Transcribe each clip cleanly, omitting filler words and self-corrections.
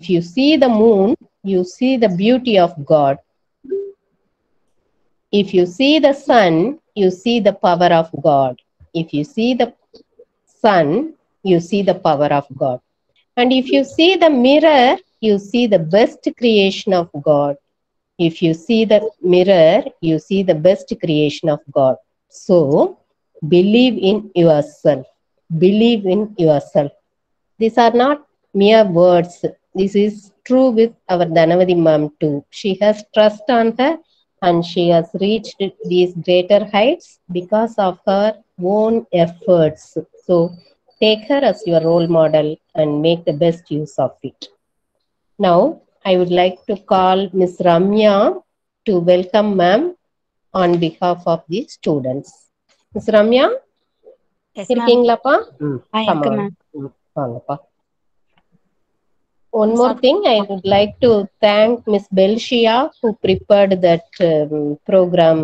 you see the moon, you see the beauty of God. If you see the sun, you see the power of God. If you see the sun, you see the power of God. And if you see the mirror, you see the best creation of God. If you see the mirror, you see the best creation of God. So, believe in yourself. Believe in yourself. These are not mere words. This is true with our Dhanavati ma'am too. She has trust on her and she has reached these greater heights because of her own efforts. So, take her as your role model and make the best use of it. Now, I would like to call Ms. Ramya to welcome ma'am on behalf of the students. Ms. Ramya, Yes, இருக்கீங்களாப்பா? ma'am. Come on. வாங்கப்பா. One more thing, I would like to thank Ms. Belshia who prepared that program.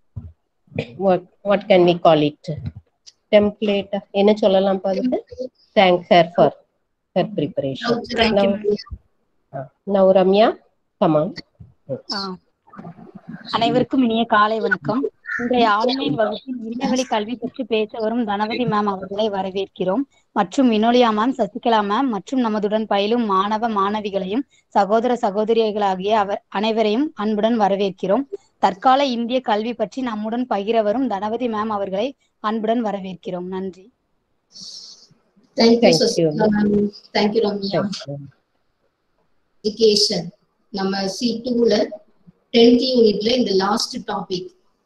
What can we call it? Template. என்ன சொல்லலாம் பாருங்க. Thank her for her preparation. Thank you, Now Ramya, come on. அனைவருக்கும் இனிய காலை வணக்கம். இன்றைய online வகுப்பில் இணையவழி கல்வி பற்றி பேச வரும் தனவதி மேம் அவர்களை வரவேற்கிறோம். மற்றும் வினோலியா மேம், சசிகலா மேம் மற்றும் நமதுடன் பயிலும் மாணவ மாணவிகளையும் சகோதர சகோதரிகளாகிய அனைவரையும் அன்புடன் வரவேற்கிறோம். தற்கால இந்திய கல்வி பற்றி நம்முடன் பகிர வரும் தனவதி மேம் அவர்களை அன்புடன் வரவேற்கிறோம். நன்றி. Thank you, Ramya. Education. நம்ம C2ல 10th யூனிட்ல இந்த லாஸ்ட் டாபிக்,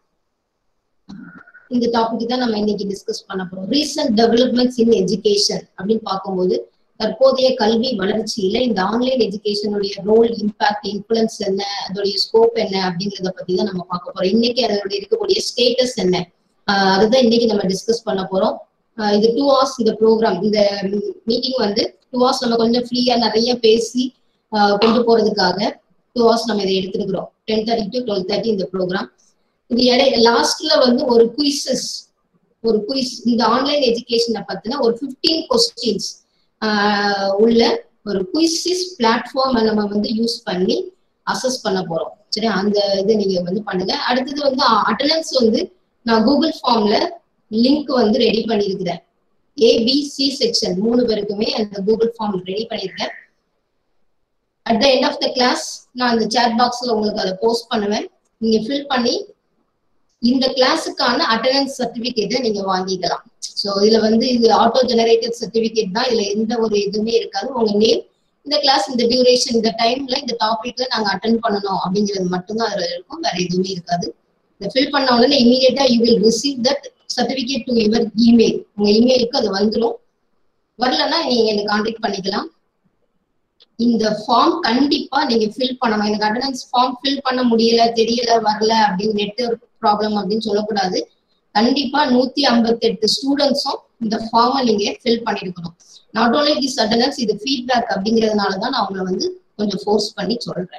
இந்த டாபிக் தான் நம்ம இன்னைக்கு டிஸ்கஸ் பண்ண போறோம். ரீசன்ட் டெவலப்மெண்ட்ஸ் இன் எஜுகேஷன் அப்படின்னு பார்க்கும்போது தற்போதைய கல்வி வளர்ச்சியில இந்த ஆன்லைன் எஜுகேஷனுடைய ரோல், இம்பாக்ட், இன்ஃபுளுன்ஸ் என்ன, அதோடைய ஸ்கோப் என்ன அப்படிங்கறத பத்தி தான் நம்ம பார்க்க போறோம். இன்னைக்கு அதோட இருக்கக்கூடிய ஸ்டேட்டஸ் என்ன, அதுதான் இன்னைக்கு நம்ம டிஸ்கஸ் பண்ண போறோம். இது 2 hours இந்த ப்ரோக்ராம், இந்த மீட்டிங் வந்து 2 hours நம்ம கொஞ்சம் ஃப்ரீயா நிறைய பேசி கொண்டு போறதுக்காக 2 hours நம்ம இதை எடுத்துருக்கிறோம். 10:30 to 12:30 இந்த ப்ரோக்ராம். இது லாஸ்ட்ல வந்து ஒரு குயிஸ் இந்த ஆன்லைன் எஜுகேஷனை பத்தின ஒரு 15 கொஸ்டின்ஸ் உள்ள ஒரு குயிஸ் பிளாட்ஃபார்ம் நம்ம வந்து யூஸ் பண்ணி அசஸ் பண்ண போறோம். சரி, அந்த இது நீங்க வந்து பண்ணுங்க. அடுத்தது வந்து அட்டெண்டன்ஸ் வந்து நான் கூகுள் ஃபார்ம்ல லிங்க் வந்து ரெடி பண்ணிருக்கிறேன். ABC செக்ஷன் 3 பேருக்குமே அந்த கூகுள் ஃபார்ம் ரெடி பண்ணிருக்கேன். At the end of the class நான் அந்த சாட் பாக்ஸ்ல உங்களுக்கு அதை போஸ்ட் பண்ணுவேன். நீங்க ஃபில் பண்ணி இந்த கிளாஸுக்கான அட்டெண்டன்ஸ் சர்டிபிகேட்டை நீங்க வாங்கிக்கலாம். ஸோ இதுல வந்து இது ஆட்டோ ஜெனரேட்டட் சர்டிபிகேட் தான். இதுல எந்த ஒரு இதுவுமே இருக்காது. உங்க நேம், இந்த கிளாஸ், இந்த டியூரேஷன், இந்த டைம்ல, இந்த டாபிக்ல நாங்க அட்டென்ட் பண்ணணும் அப்படிங்கிறது மட்டும்தான் அதுல இருக்கும். வேற எதுவுமே இருக்காது. இதை ஃபில் பண்ண உடனே இமீடியட்டா you will receive that certificate to your email. உங்க இமெயிலுக்கு அது வந்துடும். வரலன்னா நீங்க என்ன கான்டாக்ட் பண்ணிக்கலாம். இந்த ஃபார்ம் கண்டிப்பா நீங்க ஃபில் பண்ணணும். எனக்கு அட்டெண்டன்ஸ் ஃபார்ம் ஃபில் பண்ண முடியல, தெரியல, வரல அப்படின்னு நெட்வொர்க் ப்ராப்ளம் அப்படின்னு சொல்லக்கூடாது. கண்டிப்பா 158 ஸ்டூடெண்ட்ஸும் இந்த ஃபார்மை நீங்க ஃபில் பண்ணிருக்கணும். நாட் ஓன்லி திஸ் அட்டெண்டன்ஸ், இது ஃபீட்பேக் அப்படிங்கிறதுனாலதான் நான் அவங்களை வந்து கொஞ்சம் ஃபோர்ஸ் பண்ணி சொல்றேன்.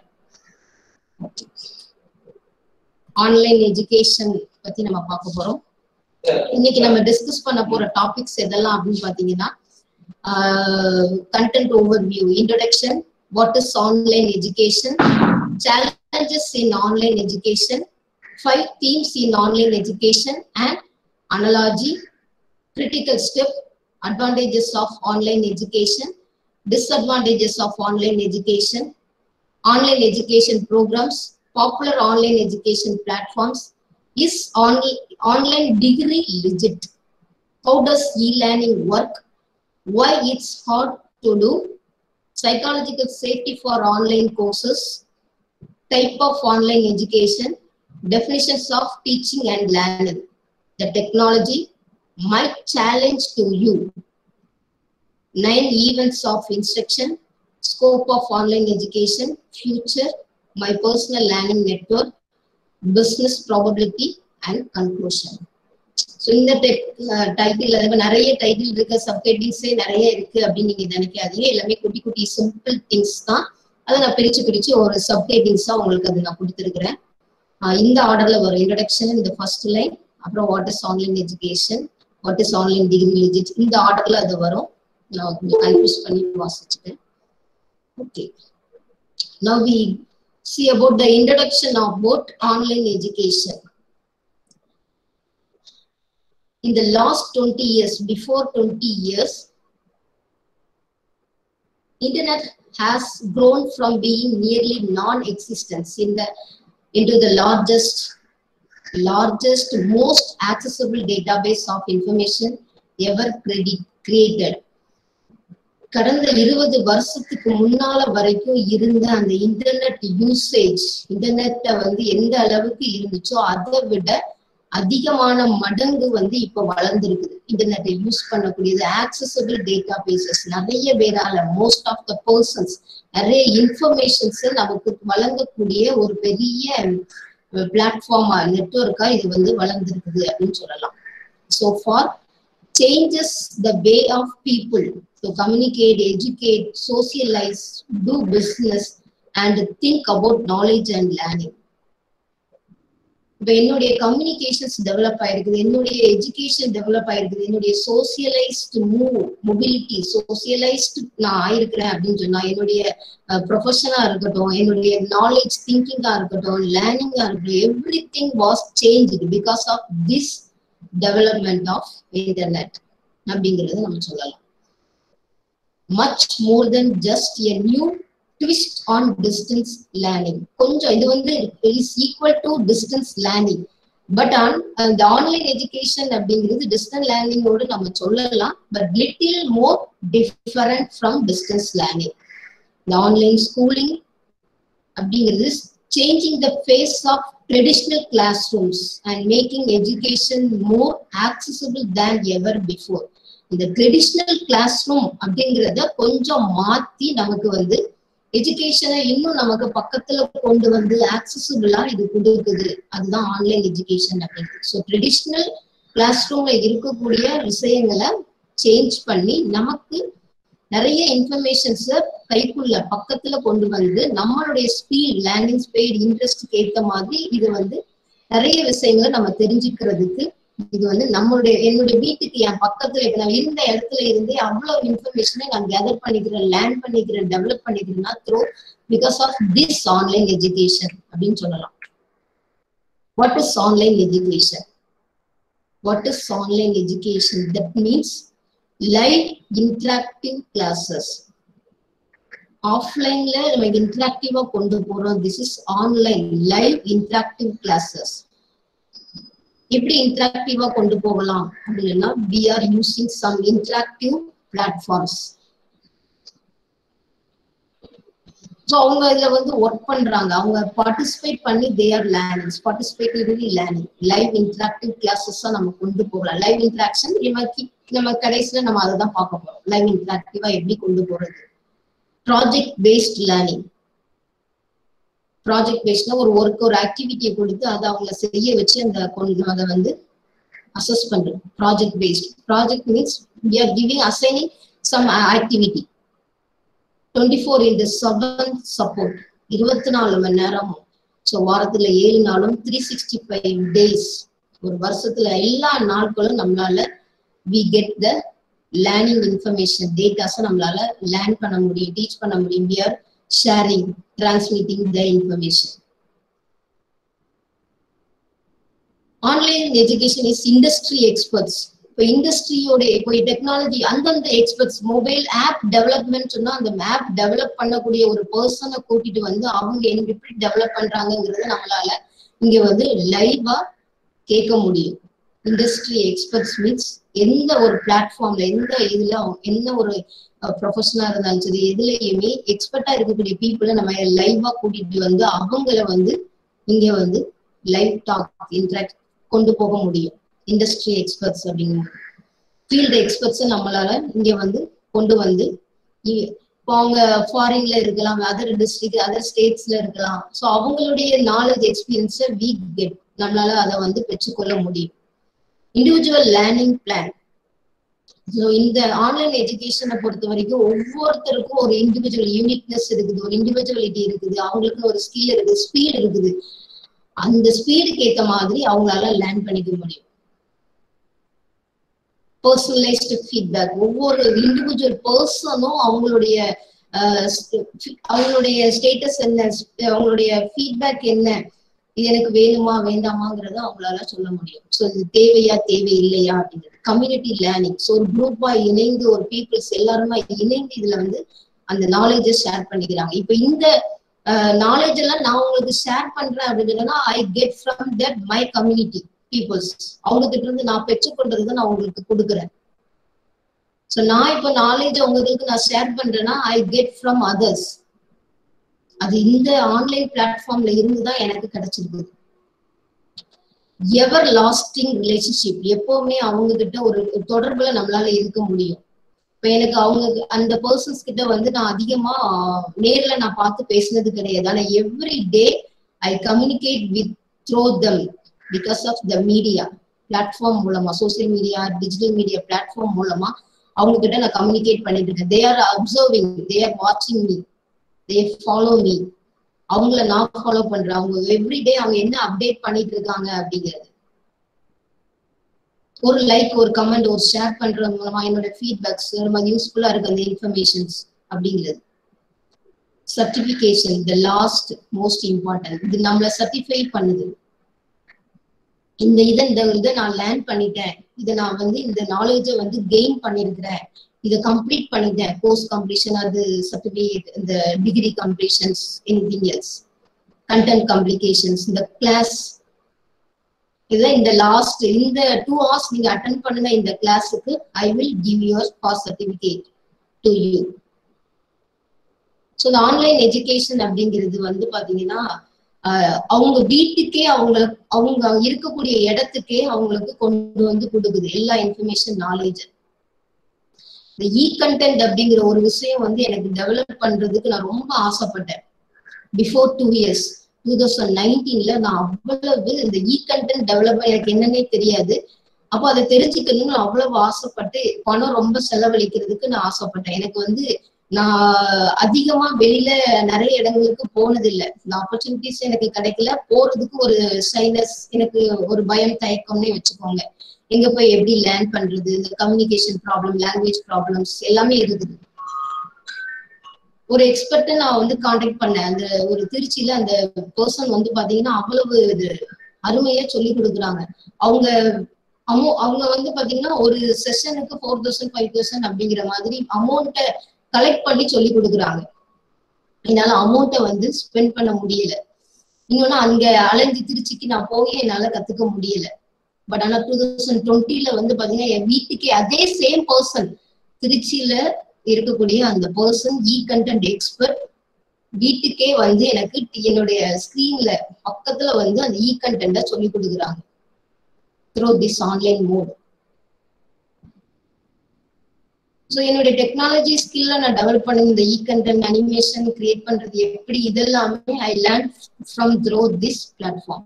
ஆன்லைன் எஜுகேஷன் பத்தி நம்ம பார்க்க போறோம். இன்னைக்கு நம்ம டிஸ்கஸ் பண்ண போற டாபிக்ஸ் எதெல்லாம் அப்படின்னு பாத்தீங்கன்னா, content overview, introduction, what is online education, challenges in online education, 5 themes in online education and analogy, critical step, advantages of online education, disadvantages of online education programs, popular online education platforms, is online degree legit, how does e-learning work, why it's hard to do, psychological safety for online courses, type of online education, definitions of teaching and learning, the technology might challenge to you, 9 events of instruction, scope of online education, future, my personal learning network, business probability and conclusion. So இந்த title நிறைய title இருக்கு, சப்டைட்டில்ஸே நிறைய இருக்கு அப்படின்னு நீங்க நினைக்காதீங்க. எல்லாமே குட்டி குட்டி சிம்பிள் திங்ஸ் தான். அதை நான் பிரிச்சு ஒரு சப்டைட்டில்ஸா உங்களுக்கு அது நான் கொடுத்துருக்கிறேன். இந்த ஆர்டர்ல வரும். இன்ட்ரோடக்ஷன் இந்த ஃபர்ஸ்ட் லைன், அப்புறம் what is online education, what is online degree legit, இந்த ஆர்டர்ல அது வரும். நான் கொஞ்சம் கன்ஃபியூஸ் பண்ணி வாசிச்சுட்டேன். Okay. Now we see about the introduction of both online education. In the last 20 years, before 20 years, internet has grown from being nearly non-existent into the largest, most accessible database of information ever created. கடந்த 20 வருஷத்துக்கு முன்னால வரைக்கும் இருந்த அந்த internet usage, இன்டர்நெட்டை வந்து எந்த அளவுக்கு இருந்துச்சோ அதை விட அதிகமான மடங்கு வந்து இப்ப வளர்ந்துருக்குது. இன்டர்நெட்டை யூஸ் பண்ணக்கூடியது ஆக்சசபிள் டேட்டா பேசஸ் நிறைய பேரால, மோஸ்ட் ஆஃப் த பர்சன்ஸ் நிறைய இன்ஃபர்மேஷன்ஸ் நமக்கு வழங்கக்கூடிய ஒரு பெரிய பிளாட்ஃபார்மா, நெட்வொர்க்கா இது வந்து வளர்ந்துருக்குது அப்படின்னு சொல்லலாம். So far changes the way of people to communicate, educate, socialize, do business and think about knowledge and learning. இப்ப என்னுடைய கம்யூனிகேஷன்ஸ் டெவலப் ஆயிருக்குது, என்னுடைய எஜுகேஷன் டெவலப் ஆயிருக்குது, என்னுடைய சோசியலைஸ்டு மொபிலிட்டி சோசியலைஸ்டு நான் ஆயிருக்கிறேன் அப்படின்னு சொன்னா, என்னுடைய ப்ரொஃபஷனா இருக்கட்டும், என்னுடைய நாலேஜ் திங்கிங்கா இருக்கட்டும், லேர்னிங்கா இருக்கட்டும், every thing was changed because of this development of internet அப்படிங்கிறது நம்ம சொல்லலாம். Much more then just a new twist on distance learning. கொஞ்சம் இது வந்து is equal to distance learning, but on the online education அப்படிங்கிறது distance learning ஓடு நம்ம சொல்லலாம், but little more different from distance learning. The online schooling அப்படிங்கிறது changing the face of traditional classrooms and making education more accessible than ever before. இந்த traditional class room அப்படிங்கிறத கொஞ்சம் மாத்தி நமக்கு வந்து எஜுகேஷனை இன்னும் நமக்கு பக்கத்துல கொண்டு வந்து ஆக்சசிபிளா இது கொடுக்குது. அதுதான் ஆன்லைன் எஜுகேஷன் அப்படிங்கிறது. ஸோ ட்ரெடிஷ்னல் கிளாஸ் ரூம்ல இருக்கக்கூடிய விஷயங்களை சேஞ்ச் பண்ணி நமக்கு நிறைய இன்ஃபர்மேஷன்ஸை கைக்குள்ள பக்கத்துல கொண்டு வந்து நம்மளுடைய ஸ்பீட், லேர்னிங் ஸ்பீட், இன்ட்ரெஸ்ட்க்கு ஏற்ற மாதிரி இது வந்து நிறைய விஷயங்களை நம்ம தெரிஞ்சுக்கிறதுக்கு இது வந்து என்னுடைய வீட்டுக்கு என் பக்கத்துல இப்ப நான் இருந்த இடத்துல இருந்தே அவ்வளவு இன்ஃபர்மேஷனை நான் கேதர் பண்ணிக்கிறேன், லேர்ன் பண்ணிக்கிறேன், டெவலப் பண்ணிக்கிறேன்னா through because of this online education அப்படின்னு சொல்லலாம். What is online education? What is online education? That means live interactive classes. ஆஃப்லைன்ல நம்ம இன்டராக்டிவா கொண்டு போறோம். This is online live interactive classes. எப்படி இன்டராக்டிவா கொண்டு போகலாம் அப்படின்னா, we are using some interactive platforms. So அவங்க இதுல வந்து ஒர்க் பண்றாங்க, அவங்க பார்ட்டிசிபேட் பண்ணி they are learning, participatively learning. Live interactive classes நம்ம கொண்டு போகலாம். லைவ் இன்டராக்ஷன் நம்ம கடைசியில நம்ம அதை தான் பார்க்க போறோம். லைவ் இன்டராக்டிவா எப்படி கொண்டு போறது? Project based learning. ப்ராஜெக்ட் பேஸ்ட்னா ஒரு ஒர்க், ஒரு ஆக்டிவிட்டியை கொடுத்து அதை அவங்கள செய்ய வச்சு அதை வந்து அசஸ் பண்றது. Project based. Project means we are giving, assigning some activity. 24/7 support, 24 மணி நேரமும். ஸோ வாரத்துல 7 நாளும் 365 டேஸ், ஒரு வருஷத்துல எல்லா நாட்களும் நம்மளால we get the learning information, டேட்டாஸை நம்மளால லேர்ன் பண்ண முடியும், டீச் பண்ண முடியும். we are sharing, transmitting the information. Online education is industry experts. இப்போ இண்டஸ்ட்ரியோட இப்போ டெக்னாலஜி அந்தந்த எக்ஸ்பர்ட்ஸ், மொபைல் ஆப் டெவலப்மெண்ட் சொன்னா அந்த ஆப் டெவலப் பண்ணக்கூடிய ஒரு பர்சனை கூட்டிட்டு வந்து அவங்க எப்படி டெவலப் பண்றாங்கிறத நம்மளால இங்க வந்து லைவா கேட்க முடியும். இண்டஸ்ட்ரி எக்ஸ்பர்ட்ஸ் மீன்ஸ் எந்த ஒரு பிளாட்ஃபார்ம்ல, எந்த இதுல என்ன ஒரு ப்ரொஃபஷனா இருந்தாலும் சரி, எதுலையுமே எக்ஸ்பர்ட்டா இருக்கக்கூடிய பீப்புளை நம்ம லைவா கூட்டிட்டு வந்து அவங்கள வந்து இங்க வந்து லைவ் டாக் இன்டராக்ட் கொண்டு போக முடியும். இண்டஸ்ட்ரி எக்ஸ்பர்ட்ஸ் அப்படிங்கிறது ஃபீல்டு எக்ஸ்பர்ட்ஸை நம்மளால இங்க வந்து கொண்டு வந்து, இப்போ அவங்க ஃபாரின்ல இருக்கலாம், அதர் டிஸ்ட்ரிக்ட், அதர் ஸ்டேட்ஸ்ல இருக்கலாம். ஸோ அவங்களுடைய நாலேஜ் எக்ஸ்பீரியன்ஸை we get, நம்மளால அதை வந்து பெற்றுக்கொள்ள முடியும். Individual learning plan. ஸோ இந்த ஆன்லைன் எஜுகேஷனை பொறுத்த வரைக்கும் ஒவ்வொருத்தருக்கும் ஒரு இண்டிவிஜுவல் யூனிக்னஸ் இருக்குது, ஒரு இண்டிவிஜுவலிட்டி இருக்குது, அவங்களுக்கு ஒரு ஸ்கில் இருக்குது, ஸ்பீட் இருக்குது. அந்த ஸ்பீடுக்கு ஏற்ற மாதிரி அவங்களால லேர்ன் பண்ணிக்க முடியும். Personalised feedback. ஒவ்வொரு இண்டிவிஜுவல் பர்சனும் அவங்களுடைய அவங்களுடைய ஸ்டேட்டஸ் என்ன, அவங்களுடைய ஃபீட்பேக் என்ன, இது எனக்கு வேணுமா வேண்டாமாங்கிறத அவங்களால சொல்ல முடியும். ஸோ இது தேவையா தேவை இல்லையா அப்படிங்கிறது கம்யூனிட்டி லேர்னிங். ஸோ ஒரு குரூப்பா இணைந்து ஒரு பீப்புள்ஸ் எல்லாருமா இணைந்து இதுல வந்து அந்த நாலேஜை ஷேர் பண்ணிக்கிறாங்க. இப்ப இந்த நாலேஜ் எல்லாம் நான் உங்களுக்கு ஷேர் பண்றேன் அப்படின்னு I get from that my community peoples. அவங்க கிட்ட இருந்து நான் பெற்றுக்கொண்டதை நான் உங்களுக்கு கொடுக்குறேன். ஸோ நான் இப்போ நாலேஜ் உங்களுக்கு நான் ஷேர் பண்றேன்னா ஐ கெட் ஃப்ரம் அதர்ஸ். அது இந்த ஆன்லைன் பிளாட்ஃபார்ம்ல இருந்துதான் எனக்கு கிடைச்சிருக்கு. எவர் லாஸ்டிங் ரிலேஷன்ஷிப், எப்பவுமே அவங்க கிட்ட ஒரு தொடர்புல நம்மளால இருக்க முடியும். இப்ப எனக்கு அவங்க அந்த பர்சன்ஸ் கிட்ட வந்து நான் அதிகமா நேர்ல நான் பார்த்து பேசினது கிடையாது. ஆனா every day I communicate with through them because of the media platform மூலமா, social media digital media platform மூலமா அவங்க கிட்ட நான் கம்யூனிகேட் பண்ணிட்டு இருக்கேன். They are observing, they are வாட்சிங் மீ, தே ஃபாலோ மீ. அவங்கள நான் ஃபாலோ பண்றேன். அவங்க எவ்ரிடே அவங்க என்ன அப்டேட் பண்ணிட்டு இருக்காங்க அப்படிங்கிறது. ஒரு லைக், ஒரு கமெண்ட், ஒரு ஷேர் பண்றது மூலமா என்னோட ஃபீட்பேக்ஸ் ரொம்ப யூஸ்ஃபுல்லா இருக்கு அந்த இன்ஃபர்மேஷன்ஸ் அப்படிங்கிறது. Certification the last most important. இது நம்மள சர்டிஃபை பண்ணுது. இந்த இதை நான் லேர்ன் பண்ணிட்டேன், இதை நான் வந்து இந்த நாலேஜை வந்து கெயின் பண்ணிருக்கிறேன், இதை கம்ப்ளீட் பண்ணிட்டேன். கோர்ஸ் கம்ப்ளீஷன், அது சர்டிபிகேட், இந்த degree completions, anything else, content complications, இந்த கிளாஸ், இதுதான் இந்த லாஸ்ட் இந்த 2 hours நீங்க அட்டென்ட் பண்ணுன இந்த கிளாஸுக்கு I will give your pass certificate to you. So இந்த ஆன்லைன் எஜுகேஷன் அப்படிங்கிறது வந்து பாத்தீங்கன்னா அவங்க வீட்டுக்கே அவங்க இருக்கக்கூடிய இடத்துக்கே அவங்களுக்கு கொண்டு வந்து கொடுக்குது எல்லா இன்ஃபர்மேஷன் நாலேஜ். இந்த கண்டென்ட் அப்படிங்கிற ஒரு விஷயம் வந்து எனக்கு டெவலப் பண்றதுக்கு நான் ரொம்ப ஆசைப்பட்டேன். பிஃபோர் 2 years 2019ல நான் அவ்வளவு இந்த கண்டென்ட் டெவலப் எனக்கு என்னன்னே தெரியாது. அப்போ அதை தெரிஞ்சுக்கணும்னு அவ்வளவு ஆசைப்பட்டு பணம் ரொம்ப செலவழிக்கிறதுக்கு நான் ஆசைப்பட்டேன். எனக்கு வந்து நான் அதிகமா வெளியில நிறைய இடங்களுக்கு போனது இல்லை. இந்த ஆப்பர்ச்சுனிட்டிஸ் எனக்கு கிடைக்கல. போறதுக்கு ஒரு சைனஸ், எனக்கு ஒரு பயம் தயக்கம்னே வச்சுக்கோங்க. எங்க போய் எப்படி லேர்ன் பண்றது, இந்த கம்யூனிகேஷன் ப்ராப்ளம், லாங்குவேஜ் ப்ராப்ளம்ஸ் எல்லாமே இருக்குது. ஒரு எக்ஸ்பர்ட்டை நான் வந்து கான்டாக்ட் பண்ணேன். அந்த ஒரு திருச்சியில அந்த பர்சன் வந்து பாத்தீங்கன்னா அவ்வளவு இது அருமையா சொல்லி கொடுக்குறாங்க. அவங்க வந்து பாத்தீங்கன்னா ஒரு செஷனுக்கு 4000 5000 அப்படிங்கிற மாதிரி அமௌண்ட்டை கலெக்ட் பண்ணி சொல்லி கொடுக்குறாங்க. என்னால அமௌண்ட்டை வந்து ஸ்பெண்ட் பண்ண முடியல. இன்னொன்னு அங்க அலைஞ்சு திருச்சிக்கு நான் போய் என்னால கத்துக்க முடியல. பட் ஆனா 2020ல வந்து பாத்தீங்கன்னா என் வீட்டுக்கே அதே சேம் பர்சன், திருச்சியில இருக்கக்கூடிய அந்த பர்சன் கண்டென்ட் எக்ஸ்பர்ட் வீட்டுக்கே வந்து எனக்கு என்னுடைய ஸ்கிரீன்ல பக்கத்துல வந்து அந்த கண்டென்ட்டை சொல்லி கொடுக்குறாங்க through this online mode. So என்னுடைய டெக்னாலஜி ஸ்கில்ல நான் டெவலப் பண்ண இந்த கண்டென்ட் அனிமேஷன் கிரியேட் பண்றது எப்படி, இதெல்லாமே I learn from through this platform.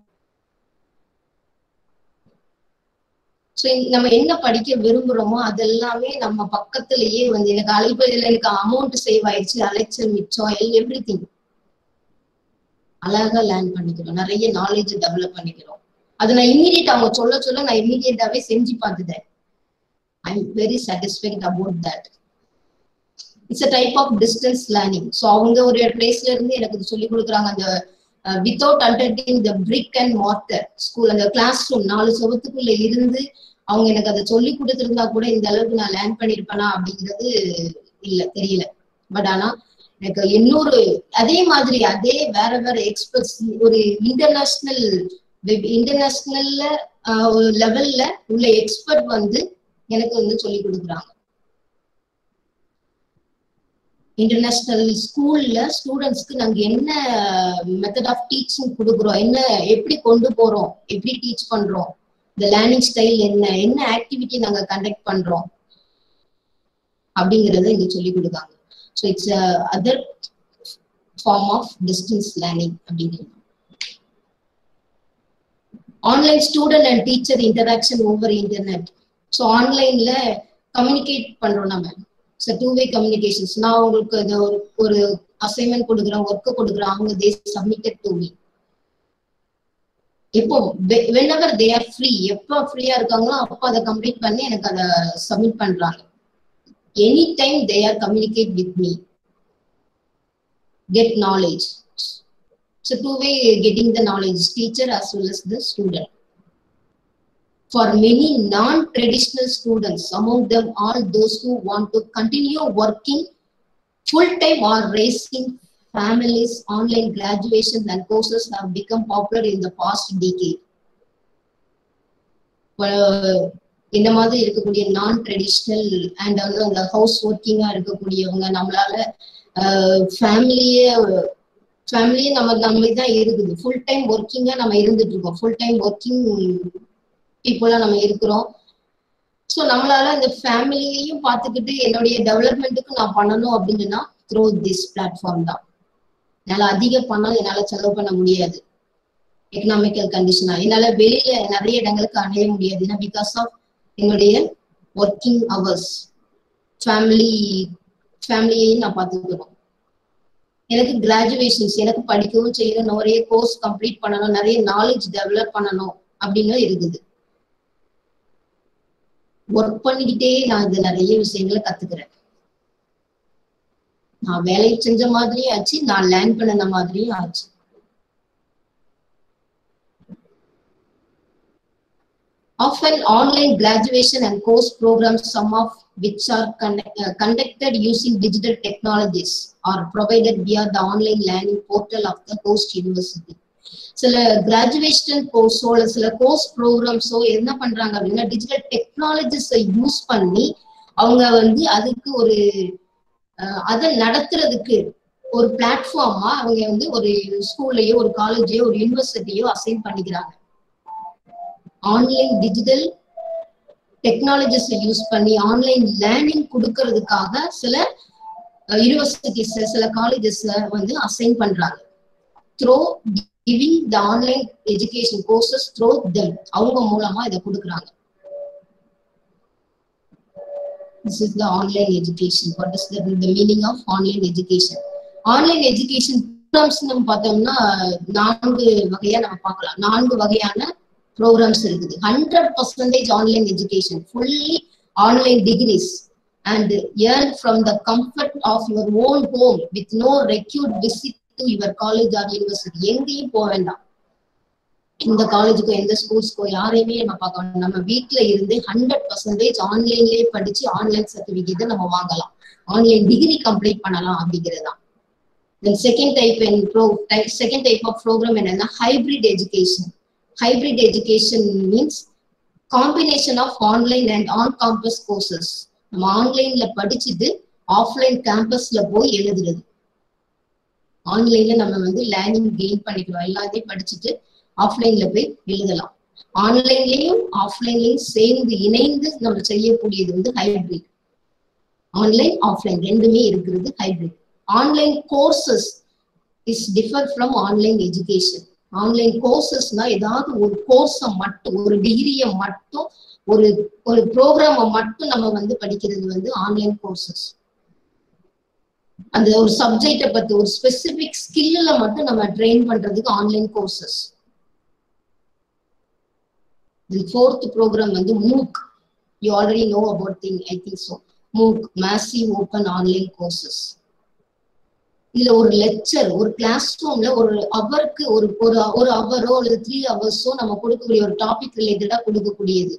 So நம்ம என்ன படிக்க விரும்புறோமோ அதெல்லாமே நம்ம பக்கத்திலேயே வந்து எனக்கு அலைபேசியில எனக்கு அமௌண்ட் சேவ் ஆயிடுச்சு, அலைச்சல் மிச்சம், எவ்ரிதிங் அழகா லேர்ன் பண்ணிக்கிறோம். நிறைய நாலேஜ் டெவலப் பண்ணிக்கிறோம். அது நான் இம்மீடியட் அவங்க சொல்ல நான் இம்மீடியட்டாவே செஞ்சு பார்த்துட்டேன். I am very satisfied about that. It's a type of distance learning. So அவங்க ஒரு பிளேஸ்ல இருந்து எனக்கு சொல்லி கொடுக்குறாங்க. அந்த without undertaking the brick and mortar school, அந்த கிளாஸ் ரூம் 4 சுவத்துக்குள்ள இருந்து அவங்க எனக்கு அதை சொல்லி கொடுத்துருந்தா கூட இந்த அளவுக்கு நான் லேர்ன் பண்ணிருப்பேனா அப்படிங்கிறது இல்ல, தெரியல. பட் ஆனா எனக்கு இன்னொரு அதே மாதிரி அதே வேற வேற எக்ஸ்பர்ட்ஸ் ஒரு இன்டர்நேஷனல்ல ஒரு லெவல்ல உள்ள எக்ஸ்பர்ட் வந்து எனக்கு வந்து சொல்லி கொடுக்குறாங்க. இன்டர்நேஷனல் ஸ்கூல்ல ஸ்டூடெண்ட்ஸ்க்கு நாங்க என்ன மெத்தட் ஆஃப் டீச்சிங் கொடுக்குறோம், என்ன எப்படி கொண்டு போறோம், எப்படி டீச் பண்றோம், இந்த லேர்னிங் ஸ்டைல் என்ன ஆக்டிவிட்டி நாங்க கண்டக்ட் பண்றோம் அப்படிங்கறத இங்க சொல்லி கொடுக்காங்க. So it's other form of distance learning அப்படிங்கிறது. Online student and teacher interaction over internet. So ஆன்லைன்ல கம்யூனிகேட் பண்றோம் நம்ம. So 2-way communications. நான் உங்களுக்கு இது ஒரு அசைன்மெண்ட் கொடுக்குறேன், ஒர்க்கு கொடுக்குறேன், அவங்க தே சப்மிட்டட் டு மீ. எப்போ whenever they are free, எப்போ ஃப்ரீயா இருக்காங்களோ அப்போ அதை கம்ப்ளீட் பண்ணி எனக்கு அதை சப்மிட் பண்றாங்க. Any time they are communicate with me. get knowledge. So two-way getting the knowledge, teacher as well as the student. For many non-traditional students, among them all those who want to continue working full-time or raising families, online graduations and courses have become popular in the past decade. இந்த மாதிரி இருக்கக்கூடிய நான் traditional and வந்து அந்த house ஒர்க்கிங்கா இருக்கக்கூடியவங்க, நம்மளால ஃபேமிலியே நம்மளுக்கு தான் இருக்குது. ஃபுல் டைம் ஒர்க்கிங்கா நம்ம இருந்துட்டு இருக்கோம். ஃபுல் டைம் ஒர்க்கிங் பீப்புளா நம்ம இருக்கிறோம். ஸோ நம்மளால இந்த ஃபேமிலியையும் பார்த்துக்கிட்டு என்னுடைய டெவலப்மெண்ட்டுக்கு நான் பண்ணணும் அப்படின்னா த்ரூ திஸ் பிளாட்ஃபார்ம் தான். என்னால அதிக பணம் என்னால செலவு பண்ண முடியாது. எக்கனாமிக்கல் கண்டிஷனா என்னால வெளியில நிறைய இடங்களுக்கு அடைய முடியாது. ஏன்னா பிகாஸ் ஆஃப் என்னுடைய ஒர்க்கிங் ஹவர்ஸ், ஃபேமிலியையும் நான் பார்த்துக்கணும். எனக்கு கிராஜுவேஷன்ஸ், எனக்கு படிக்கவும் செய்யணும், நிறைய கோர்ஸ் கம்ப்ளீட் பண்ணணும், நிறைய நாலேஜ் டெவலப் பண்ணணும் அப்படின்னு இருக்குது. ஒர்க் பண்ணிக்கிட்டே நான் இது நிறைய விஷயங்களை கத்துக்கிறேன். நான் வேலை செஞ்ச மாதிரியும் ஆச்சு, நான் லேர்ன் பண்ண மாதிரியும் ஆச்சு. Often online graduation and course programs, some of which are conducted using digital technologies, are provided via the online learning portal of the host university. சில கிராஜுவேஷன் கோர்ஸோ சில கோர்ஸ் ப்ரோக்ராம்ஸோ என்ன பண்றாங்க அப்படின்னா டிஜிட்டல் டெக்னாலஜிஸை யூஸ் பண்ணி அவங்க வந்து அதுக்கு ஒரு அதை நடத்துறதுக்கு ஒரு பிளாட்ஃபார்மா அவங்க வந்து ஒரு ஸ்கூல்லையோ ஒரு காலேஜையோ ஒரு யூனிவர்சிட்டியோ அசைன் பண்ணிக்கிறாங்க. ஆன்லைன் டிஜிட்டல் டெக்னாலஜிஸை யூஸ் பண்ணி ஆன்லைன் லேர்னிங் கொடுக்கறதுக்காக சில யூனிவர்சிட்டிஸ் சில காலேஜஸ் வந்து அசைன் பண்றாங்க. Through giving the online education courses through them, அவங்க மூலமா இதை கொடுக்குறாங்க. This is the online education. What is the meaning of online education? Online education programs நம்ம பார்த்தோம்னா 4 வகையா நம்ம பார்க்கலாம். 4 வகையான ப்ரோக்ராம்ஸ் இருக்குது. 100% online education, fully online degrees and earn from the comfort of your own home with no required visit to your college or university. எங்கேயும் போக வேண்டாம். இந்த காலேஜுக்கோ எந்த ஸ்கூல்ஸ்க்கோ யாரையுமே நம்ம பார்க்கணும். நம்ம வீட்டுல இருந்து 100% ஆன்லைன்லயே படிச்சு ஆன்லைன் சர்டிபிகேட்டை நம்ம வாங்கலாம், ஆன்லைன் டிகிரி கம்ப்ளீட் பண்ணலாம் அப்படிங்கிறது தான். Then second type of program என்னன்னா hybrid education. Hybrid education means combination of online and on-campus courses. நம்ம ஆன்லைன்ல படிச்சுட்டு ஆஃப்லைன் கேம்பஸ்ல போய் எழுதுறது. ஆன்லைன்ல நம்ம வந்து லேர்னிங் கெயின் பண்ணிக்கலாம், எல்லாத்தையும் படிச்சுட்டு ஆஃப்லைன்ல போய் எழுதலாம். ஆன்லைன்லயும் ஆஃப்லைன்லயும் சேர்ந்து இணைந்து நம்ம செய்யக்கூடியது வந்து ஹைபிரிட். ஆன்லைன் ஆஃப்லைன் ரெண்டுமே இருக்கிறது hybrid. Online courses is differ from online education. Online கோர்சஸ்னா ஏதாவது ஒரு கோர்ஸை மட்டும், ஒரு டிகிரியை மட்டும், ஒரு ப்ரோக்ராமை மட்டும் நம்ம வந்து படிக்கிறது வந்து ஆன்லைன் கோர்சஸ். அந்த ஒரு சப்ஜெக்டை பத்தி ஒரு ஸ்பெசிபிக் ஸ்கில்ல மட்டும் நம்ம ட்ரெயின் பண்றதுக்கு online courses. The fourth program வந்து MOOC. You already know about thing, I think so. MOOC, Massive Open Online Courses. இதுல ஒரு லெக்சர், ஒரு கிளாஸ் ரூம்ல ஒரு அவருக்கு ஒரு அவரோ அல்லது 3 ஹவர்ஸோ நம்ம கொடுக்கக்கூடிய ஒரு டாபிக் ரிலேட்டடா கொடுக்கக்கூடியது.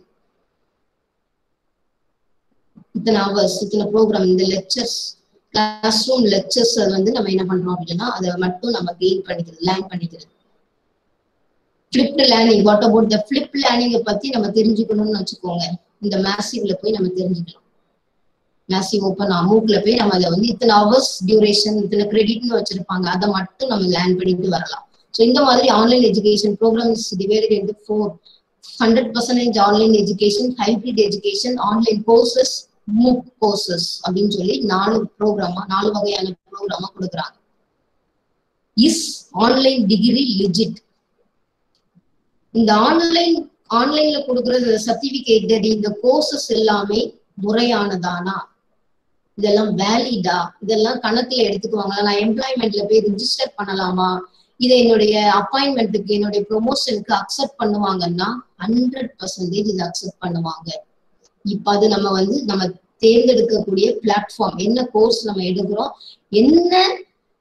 இத்தனை ஹவர்ஸ், இத்தனை ப்ரோக்ராம், இந்த லெக்சர்ஸ், கிளாஸ் ரூம் லெக்சர்ஸ் வந்து நம்ம என்ன பண்றோம் அப்படின்னா அதை மட்டும் நம்ம கெயின் பண்ணிக்கிறது, லேர்ன் பண்ணிக்கிறது. Flipped learning, what about the flip லேர்னிங்கை பத்தி நம்ம தெரிஞ்சுக்கணும்னு வச்சுக்கோங்க. இந்த மேசிவ்ல போய் நம்ம தெரிஞ்சுக்கலாம். மேசிவ் ஓப்பன் அமௌக்ல போய் நம்ம அதை வந்து இத்தனை ஹவர்ஸ் டியூரேஷன், இத்தனை கிரெடிட்னு வச்சிருப்பாங்க, அதை மட்டும் நம்ம லேர்ன் பண்ணிட்டு வரலாம். ஸோ இந்த மாதிரி online education program is divided into 4. 100% online education, hybrid education, online courses, MOOC courses அப்படின்னு சொல்லி 4 வகையான ப்ரோக்ராமா கொடுக்குறாங்க. Is online degree legit? இந்த ஆன்லைன்ல கொடுக்குற சர்டிபிகேட், இந்த கோர்சஸ் எல்லாமே முறையானதானா, இதெல்லாம் வேலிடா, இதெல்லாம் கணக்குல எடுத்துக்குவாங்களா, நான் எம்ப்ளாய்மெண்ட்ல போய் ரிஜிஸ்டர் பண்ணலாமா, இதை என்னுடைய அப்பாயின்மெண்ட்டுக்கு, என்னுடைய ப்ரொமோஷனுக்கு அக்செப்ட் பண்ணுவாங்கன்னா 100% இதை அக்செப்ட் பண்ணுவாங்க. இப்ப அது நம்ம தேர்ந்தெடுக்கக்கூடிய பிளாட்ஃபார்ம், என்ன கோர்ஸ் நம்ம எடுக்கிறோம், என்ன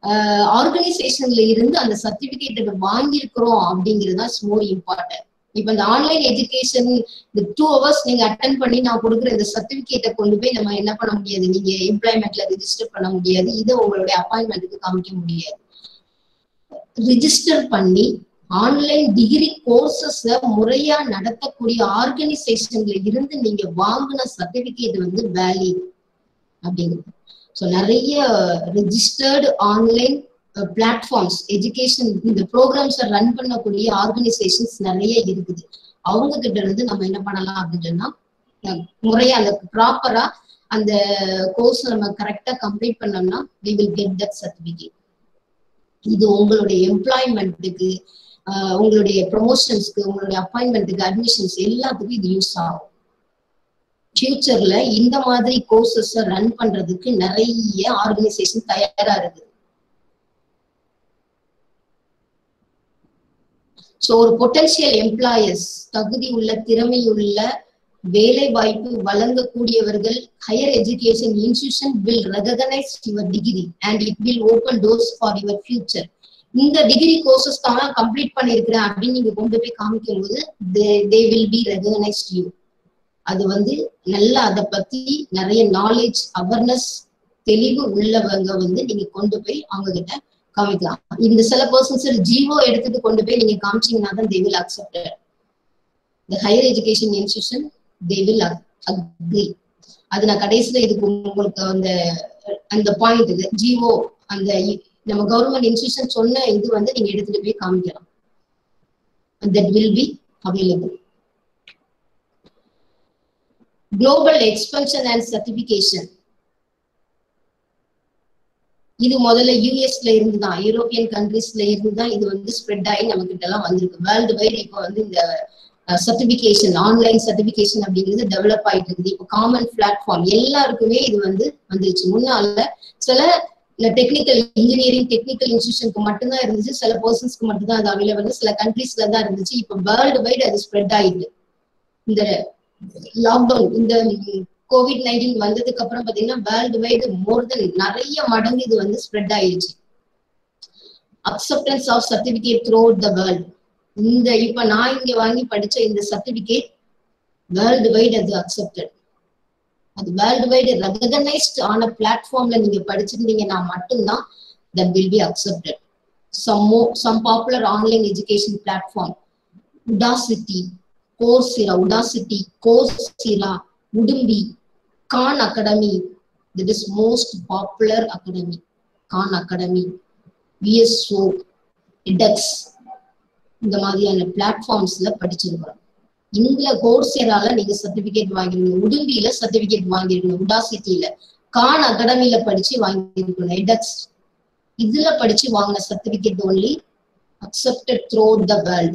ஆர்கனைசேஷன்ல இருந்து அந்த சர்டிபிகேட் வாங்கியிருக்கிறோம் அப்படிங்கிறது தான் மோர் இம்பார்ட்டன்ட். இப்ப இந்த ஆன்லைன் எஜுகேஷன் இந்த 2 hours நீங்க அட்டென்ட் பண்ணி நான் கொடுக்குற இந்த சர்டிபிகேட்டை கொண்டு போய் நம்ம என்ன பண்ண முடியாது, நீங்க எம்ப்ளாய்மெண்ட்ல ரிஜிஸ்டர் பண்ண முடியாது, இதை உங்களுடைய அப்பாயின்மெண்ட்டுக்கு காமிக்க முடியாது. ரிஜிஸ்டர் பண்ணி ஆன்லைன் டிகிரி கோர்சஸ் முறையா நடத்தக்கூடிய ஆர்கனைசேஷன்ல இருந்து நீங்க வாங்கின சர்டிபிகேட் வந்து வேலிட் அப்படிங்கிறது. ஸோ நிறைய ரெஜிஸ்டர்டு ஆன்லைன் பிளாட்ஃபார்ம்ஸ் எஜுகேஷன் இந்த ப்ரோக்ராம்ஸை ரன் பண்ணக்கூடிய ஆர்கனைசேஷன்ஸ் நிறைய இருக்குது. அவங்க கிட்ட இருந்து நம்ம என்ன பண்ணலாம் அப்படின்னு சொன்னா முறையா அந்த ப்ராப்பரா அந்த கோர்ஸ் நம்ம கரெக்டா கம்ப்ளீட் பண்ணோம்னா we will get that certificate. இது உங்களுடைய எம்ப்ளாய்மெண்ட்டுக்கு, உங்களுடைய ப்ரொமோஷன்ஸ்க்கு, உங்களுடைய அப்பாயின்மெண்ட்டுக்கு, அட்மிஷன்ஸ் எல்லாத்துக்கும் இது யூஸ் ஆகும். ஃபியூச்சர்ல இந்த மாதிரி கோர்சஸ் ரன் பண்றதுக்கு நிறைய ஆர்கனைசேஷன் தயாரா இருக்குது. ஸோ ஒரு பொட்டன்ஷியல் எம்ப்ளாயர்ஸ், தகுதி உள்ள திறமையுள்ள வேலை வாய்ப்பு வழங்கக்கூடியவர்கள் higher education institution will recognise your degree and it will open doors for your future. இந்த டிகிரி கோர்சஸ் தான் கம்ப்ளீட் பண்ணிருக்கிறேன் அப்படின்னு நீங்க கொண்டு போய் காமிக்கும் போது they will be recognized you. அது வந்து நல்லா அதை பத்தி நிறைய நாலேஜ் அவேர்னஸ் தெளிவு உள்ளவங்க வந்து நீங்க கொண்டு போய் அவங்க கிட்ட காமிக்கலாம். இந்த சில பர்சன்ஸ் ஜிஓ எடுத்துட்டு கொண்டு போய் நீங்க காமிச்சீங்கன்னா தான் they will accept it. The higher education institution they will agree. அது நான் கடைசியில இதுக்கு உங்களுக்கு அந்த பாயிண்ட் இது ஜிஓ அந்த நம்ம கவர்மெண்ட் இன்ஸ்டிடியூஷன் சொன்ன இது வந்து நீங்க எடுத்துட்டு போய் காமிக்கலாம். that will be available. Global expansion and certification. இது முதல்ல யூஎஸ்ல இருந்துதான், யூரோப்பியன் கண்ட்ரீஸ்ல இருந்துதான் இது வந்து ஸ்ப்ரெட் ஆகி நம்ம கிட்ட எல்லாம் வந்திருக்கு. வேர்ல்டு வைடு இப்போ வந்து இந்த சர்டிபிகேஷன் ஆன்லைன் சர்டிபிகேஷன் அப்படிங்கிறது டெவலப் ஆயிட்டு இருக்குது. இப்போ காமன் பிளாட்ஃபார்ம் எல்லாருக்குமே இது வந்து வந்துருச்சு. முன்னால சில டெக்னிக்கல் இன்ஜினியரிங் டெக்னிக்கல் இன்ஸ்டிடியூஷனுக்கு மட்டும்தான் இருந்துச்சு, சில பர்சன்ஸ்க்கு மட்டும்தான் அது அவைலபிள், சில கண்ட்ரீஸ்ல தான் இருந்துச்சு. இப்போ வேர்ல்டு வைடு அது ஸ்ப்ரெட் ஆயிட்டு இந்த லாக்டவுன் இந்த COVID-19 வந்ததுக்கு அப்புறம் பாத்தீங்கன்னா வேர்ல்டு வைடு மோர் தென் நிறைய மடங்கு இது வந்து ஸ்ப்ரெட் ஆயிடுச்சு. Acceptance of certificate throughout the world. இந்த இப்ப நான் இங்க வாங்கி படிச்ச இந்த சர்டிபிகேட் வேர்ல்டு வைடு அது அக்செப்டட். அது வேர்ல்டு வைடு ரெகனைஸ்ட் ஆன பிளாட்ஃபார்ம்ல நீங்க படிச்சிருந்தீங்கன்னா மட்டும்தான் that will be accepted. Some popular online education platform, Udacity, Coursera, Udemy, Khan Academy, that is most popular academy. Khan Academy, VSO, edX, இந்த மாதிரியான பிளாட்ஃபார்ம்ஸ்ல படிச்சிருக்கிறோம். இந்த கோர்செரால நீங்க சர்டிபிகேட் வாங்கிருக்கணும், உடும்பியில சர்டிபிகேட் வாங்கிருக்கணும், உடாசிட்டியில, கான் அகாடமியில படிச்சு வாங்கிருக்கணும், எடெக்ஸ் இதுல படிச்சு வாங்கின certificate only accepted throughout the world.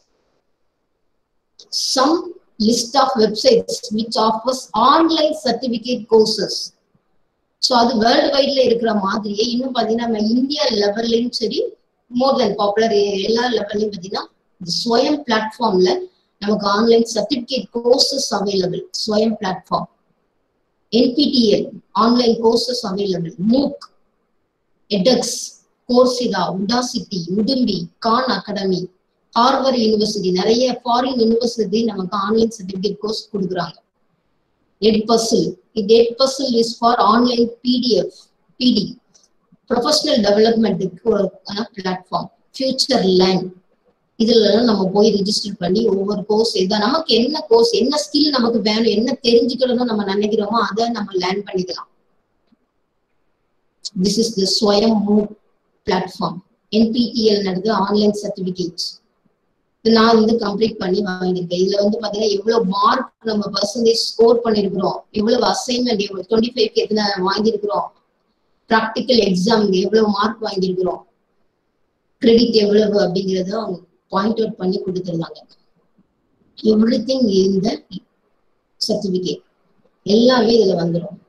Some list of websites which offers online certificate courses. So அது வேர்ல்டு வைட்ல இருக்கிற மாதிரியே இன்னும் பாத்தீங்கன்னா நம்ம இந்தியா லெவல்லையும் சரி மோர் தென் பாப்புலர் எல்லா லெவல்லையும் பாத்தீங்கன்னா ஸ்வயம் பிளாட்ஃபார்ம்ல நமக்கு online certificate courses available. Swayam platform, NPTEL online courses available, MOOC, edX, Coursera, Udacity, Udemy, Khan Academy, Harvard university, நிறைய ஃபாரின் யூனிவர்சிட்டி நமக்கு ஆன்லைன் சர்டிபிகேட் கோர்ஸ் கொடுக்குறாங்க. Edpuzzle, Edpuzzle is for online PD professional டெவலப்மெண்ட்டுக்கு ஒரு பிளாட்ஃபார்ம். ஃபியூச்சர் லேர்ன், இதுல நம்ம போய் register பண்ணி ஒவ்வொரு கோர்ஸ் இதான் நமக்கு என்ன கோர்ஸ் என்ன ஸ்கில் நமக்கு வேணும் என்ன தெரிஞ்சுக்கணும்னு நம்ம நினைக்கிறோமோ அதை நம்ம லேர்ன் பண்ணிக்கலாம். This is the Swayam MOOC platform. NPTEL நடந்து ஆன்லைன் சர்டிபிகேட்ஸ் நான் வந்து கம்ப்ளீட் பண்ணி வாங்கியிருக்கேன். இதுல வந்து பாத்தீங்கன்னா எவ்வளவு மார்க் நம்ம பர்சன்டேஜ் ஸ்கோர் பண்ணிருக்கிறோம், எவ்வளவு அசைன்மெண்ட் 25க்கு எத்தனை வாங்கியிருக்கிறோம், ப்ராக்டிக்கல் எக்ஸாம் எவ்வளவு மார்க் வாங்கியிருக்கிறோம், கிரெடிட் எவ்வளவு அப்படிங்கறத அவங்க பாயிண்ட் அவுட் பண்ணி கொடுத்துருந்தாங்க. எவ்ரிதிங் இந்த சர்டிபிகேட் எல்லாமே இதுல வந்துடும்.